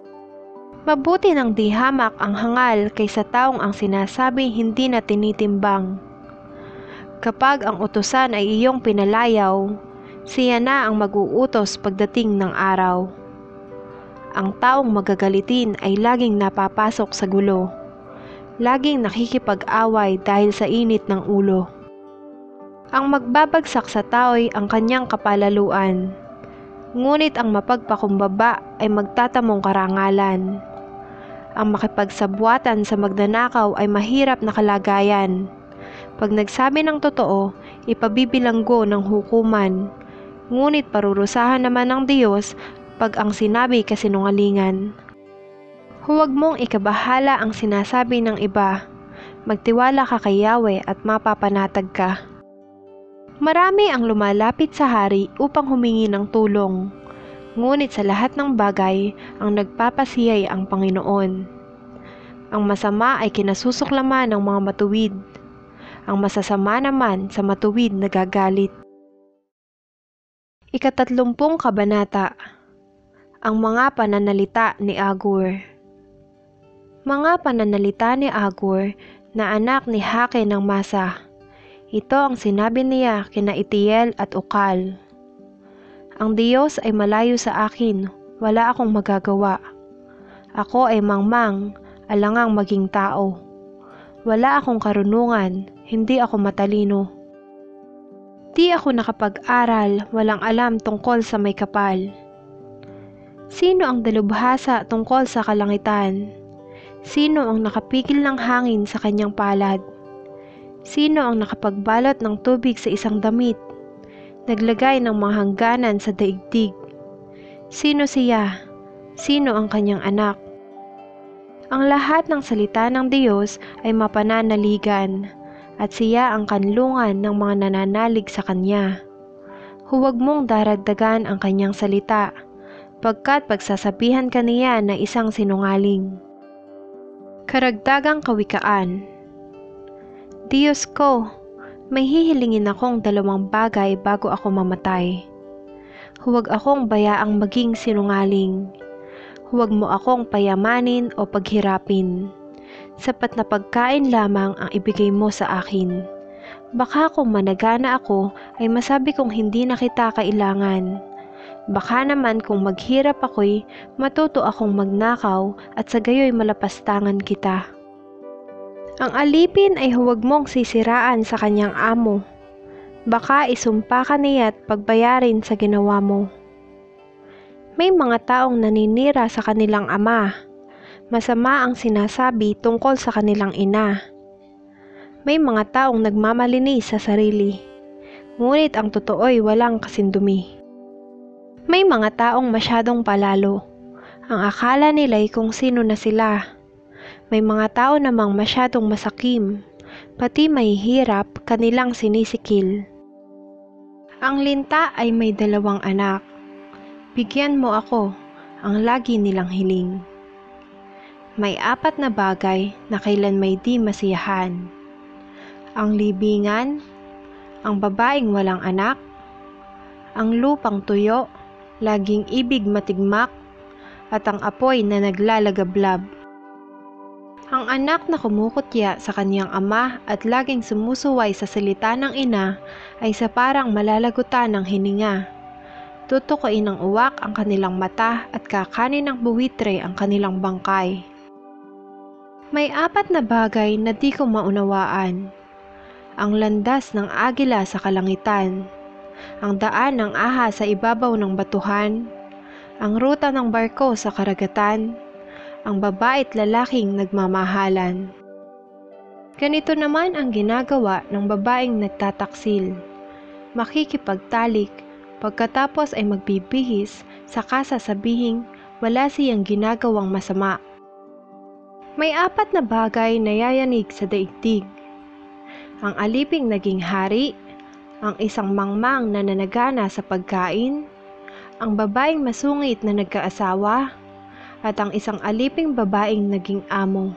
Mabuti ng di hamak ang hangal kaysa taong ang sinasabi hindi na tinitimbang. Kapag ang utusan ay iyong pinalayaw, siya na ang mag-uutos pagdating ng araw. Ang taong magagalitin ay laging napapasok sa gulo, laging nakikipag-away dahil sa init ng ulo. Ang magbabagsak sa tao'y ang kanyang kapalaluan, ngunit ang mapagpakumbaba ay magtatamong karangalan. Ang makipagsabwatan sa magnanakaw ay mahirap na kalagayan. Pag nagsabi ng totoo, ipabibilanggo ng hukuman, ngunit parurusahan naman ng Diyos pag ang sinabi kasinungalingan. Huwag mong ikabahala ang sinasabi ng iba. Magtiwala ka kay Yahweh at mapapanatag ka. Marami ang lumalapit sa hari upang humingi ng tulong, Ngunit sa lahat ng bagay, ang nagpapasiyay ang Panginoon. Ang masama ay kinasusuklaman ng mga matuwid. Ang masasama naman sa matuwid nagagalit. 30 Kabanata. Ang mga pananalita ni Agur. Mga pananalita ni Agur na anak ni Hake ng Masa. Ito ang sinabi niya kina Itiel at Ukal. Ang Diyos ay malayo sa akin, wala akong magagawa. Ako ay mangmang, alangang maging tao. Wala akong karunungan, hindi ako matalino. Di ako nakapag-aral, walang alam tungkol sa may kapal. Sino ang dalubhasa tungkol sa kalangitan? Sino ang nakapigil ng hangin sa kanyang palad? Sino ang nakapagbalot ng tubig sa isang damit? Naglagay ng mga hangganan sa daigdig. Sino siya? Sino ang kanyang anak? Ang lahat ng salita ng Diyos ay mapananaligan, at siya ang kanlungan ng mga nananalig sa Kanya. Huwag mong daragdagan ang Kanyang salita, pagkat pagsasabihan ka niya na isang sinungaling. Karagdagang kawikaan. Diyos ko, may hihilingin akong 2 bagay bago ako mamatay. Huwag akong bayaang maging sinungaling. Huwag mo akong payamanin o paghirapin. Sapat na pagkain lamang ang ibigay mo sa akin. Baka kung managana ako ay masabi kong hindi na kita kailangan. Baka naman kung maghirap ako'y matuto akong magnakaw at sa gayo'y malapastangan kita. Ang alipin ay huwag mong sisiraan sa kanyang amo. Baka isumpa ka niya at pagbayarin sa ginawa mo. May mga taong naninira sa kanilang ama. Masama ang sinasabi tungkol sa kanilang ina. May mga taong nagmamalinis sa sarili, ngunit ang totoo'y walang kasindumi. May mga taong masyadong palalo. Ang akala nila'y kung sino na sila. May mga tao namang masyadong masakim, pati mahihirap kanilang sinisikil. Ang linta ay may 2 anak. Bigyan mo ako, ang lagi nilang hiling. May 4 na bagay na kailan may di masiyahan. Ang libingan, ang babaeng walang anak, ang lupang tuyo, laging ibig matigmak, at ang apoy na naglalagablab. Ang anak na kumukutya sa kanyang ama at laging sumusuway sa salita ng ina ay sa parang malalagutan ng hininga. Tutukuin ng uwak ang kanilang mata at kakanin ng buwitre ang kanilang bangkay. May 4 na bagay na di ko maunawaan. Ang landas ng agila sa kalangitan, ang daan ng ahas sa ibabaw ng batuhan, ang ruta ng barko sa karagatan, ang babae't lalaking nagmamahalan. Ganito naman ang ginagawa ng babaeng nagtataksil. Makikipagtalik, pagkatapos ay magbibihis, saka sasabihing wala siyang ginagawang masama. May 4 na bagay na yayanig sa daigdig. Ang aliping naging hari, ang isang mangmang na nanagana sa pagkain, ang babaeng masungit na nagkaasawa, at ang isang aliping babaeng naging amo.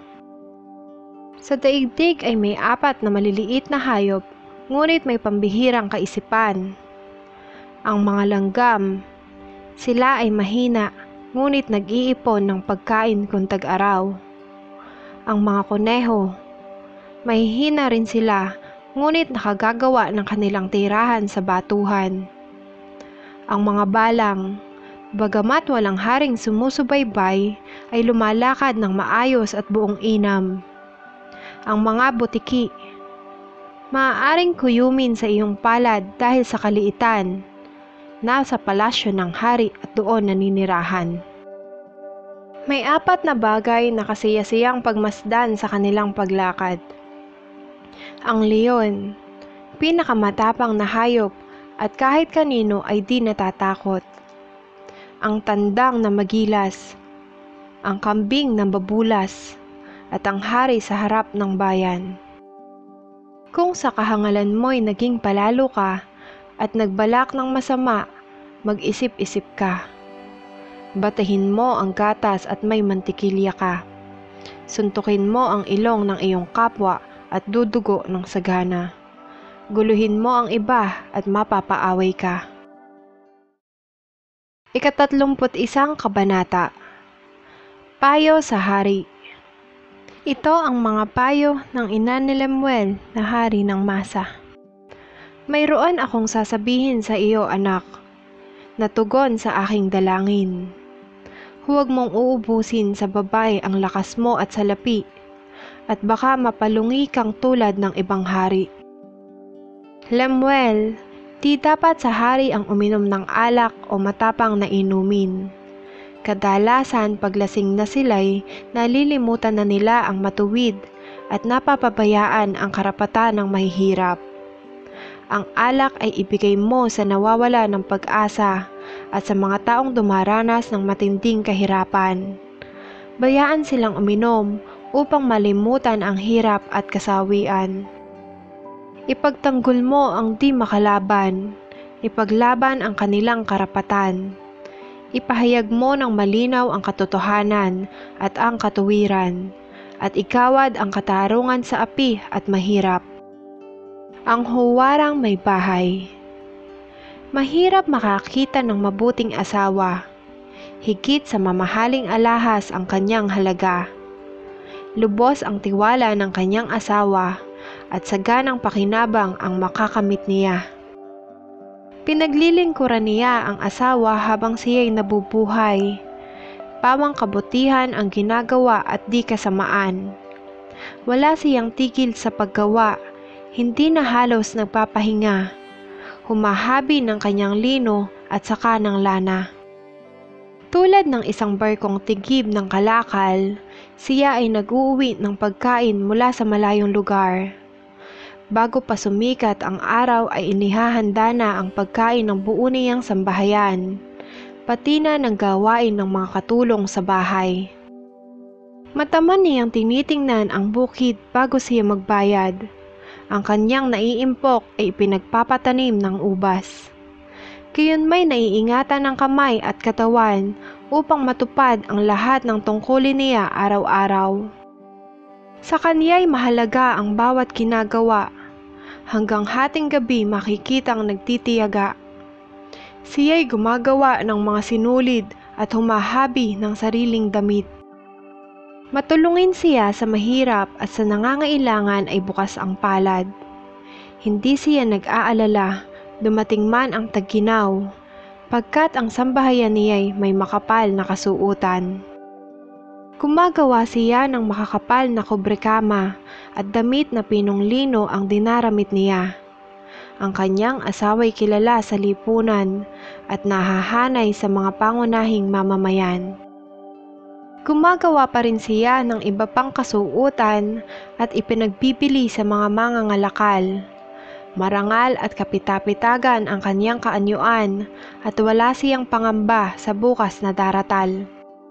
Sa daigdig ay may 4 na maliliit na hayop, ngunit may pambihirang kaisipan. Ang mga langgam, sila ay mahina, ngunit nag-iipon ng pagkain kung tag-araw. Ang mga kuneho, mahihina rin sila, ngunit nakagagawa ng kanilang tirahan sa batuhan. Ang mga balang, bagamat walang haring sumusubaybay, ay lumalakad ng maayos at buong inam. Ang mga butiki, maaaring kuyumin sa iyong palad dahil sa kaliitan, nasa palasyo ng hari at doon naninirahan. May 4 na bagay na kasiyasiyang pagmasdan sa kanilang paglakad. Ang leon, pinakamatapang na hayop at kahit kanino ay di natatakot. Ang tandang na magilas, ang kambing na babulas, at ang hari sa harap ng bayan. Kung sa kahangalan mo'y naging palalo ka at nagbalak ng masama, mag-isip-isip ka. Batahin mo ang gatas at may mantikilya ka. Suntukin mo ang ilong ng iyong kapwa at dudugo ng sagana. Guluhin mo ang iba at mapapaaway ka. 31 Kabanata. Payo sa Hari. Ito ang mga payo ng ina ni Lemuel na hari ng Masa. Mayroon akong sasabihin sa iyo, anak, na tugon sa aking dalangin. Huwag mong uubusin sa babae ang lakas mo at salapi, at baka mapalungi kang tulad ng ibang hari. Lemuel, di dapat sa hari ang uminom ng alak o matapang na inumin. Kadalasan paglasing na sila'y nalilimutan na nila ang matuwid at napapabayaan ang karapatan ng mahihirap. Ang alak ay ibigay mo sa nawawala ng pag-asa at sa mga taong dumaranas ng matinding kahirapan. Bayaan silang uminom upang malimutan ang hirap at kasawian. Ipagtanggol mo ang di makalaban, ipaglaban ang kanilang karapatan. Ipahayag mo ng malinaw ang katotohanan at ang katuwiran, at ikawad ang katarungan sa api at mahirap. Ang huwarang may bahay. Mahirap makakita ng mabuting asawa. Higit sa mamahaling alahas ang kanyang halaga. Lubos ang tiwala ng kanyang asawa at saganang pakinabang ang makakamit niya. Pinaglilingkuran niya ang asawa habang siya'y nabubuhay. Pawang kabutihan ang ginagawa at di kasamaan. Wala siyang tigil sa paggawa, hindi na halos nagpapahinga. Humahabi ng kanyang lino at saka ng lana. Tulad ng isang barkong tigib ng kalakal, siya ay nag-uuwi ng pagkain mula sa malayong lugar. Bago pa sumikat ang araw ay inihahanda na ang pagkain ng buo niyang sambahayan, pati na ng gawain ng mga katulong sa bahay. Mataman niyang tinitingnan ang bukid bago siya magbayad. Ang kanyang naiimpok ay pinagpapatanim ng ubas. Gayon may naiingatan ng kamay at katawan upang matupad ang lahat ng tungkulin niya araw-araw. Sa kanya'y mahalaga ang bawat ginagawa. Hanggang hating gabi makikitang nagtitiyaga. Siya'y gumagawa ng mga sinulid at humahabi ng sariling damit. Matulungin siya sa mahirap at sa nangangailangan ay bukas ang palad. Hindi siya nag-aalala, dumating man ang tag-ginaw, pagkat ang sambahayan niya'y may makapal na kasuutan. Gumagawa siya ng makakapal na kubrekama at damit na pinong lino ang dinaramit niya. Ang kanyang asawa'y kilala sa lipunan at nahahanay sa mga pangunahing mamamayan. Gumagawa pa rin siya ng iba pang kasuutan at ipinagbibili sa mga mangangalakal. Marangal at kapitapitagan ang kanyang kaanyuan at wala siyang pangamba sa bukas na daratal.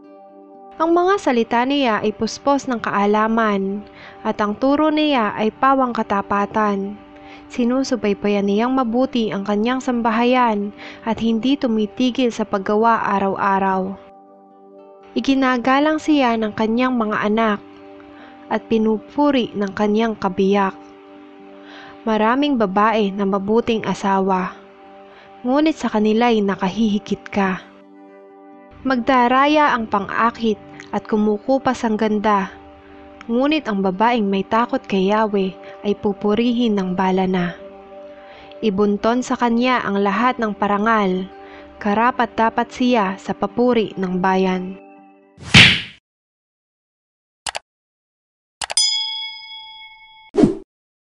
Ang mga salita niya ay puspos ng kaalaman at ang turo niya ay pawang katapatan. Sinusubaybayan niyang mabuti ang kanyang sambahayan at hindi tumitigil sa paggawa araw-araw. Iginagalang siya ng kanyang mga anak at pinupuri ng kanyang kabiyak. Maraming babae na mabuting asawa, ngunit sa kanila'y nakahihigit ka. Magdaraya ang pang-akit at kumukupas ang ganda, ngunit ang babaeng may takot kay Yahweh ay pupurihin ng bala na. Ibunton sa kanya ang lahat ng parangal, karapat-dapat siya sa papuri ng bayan.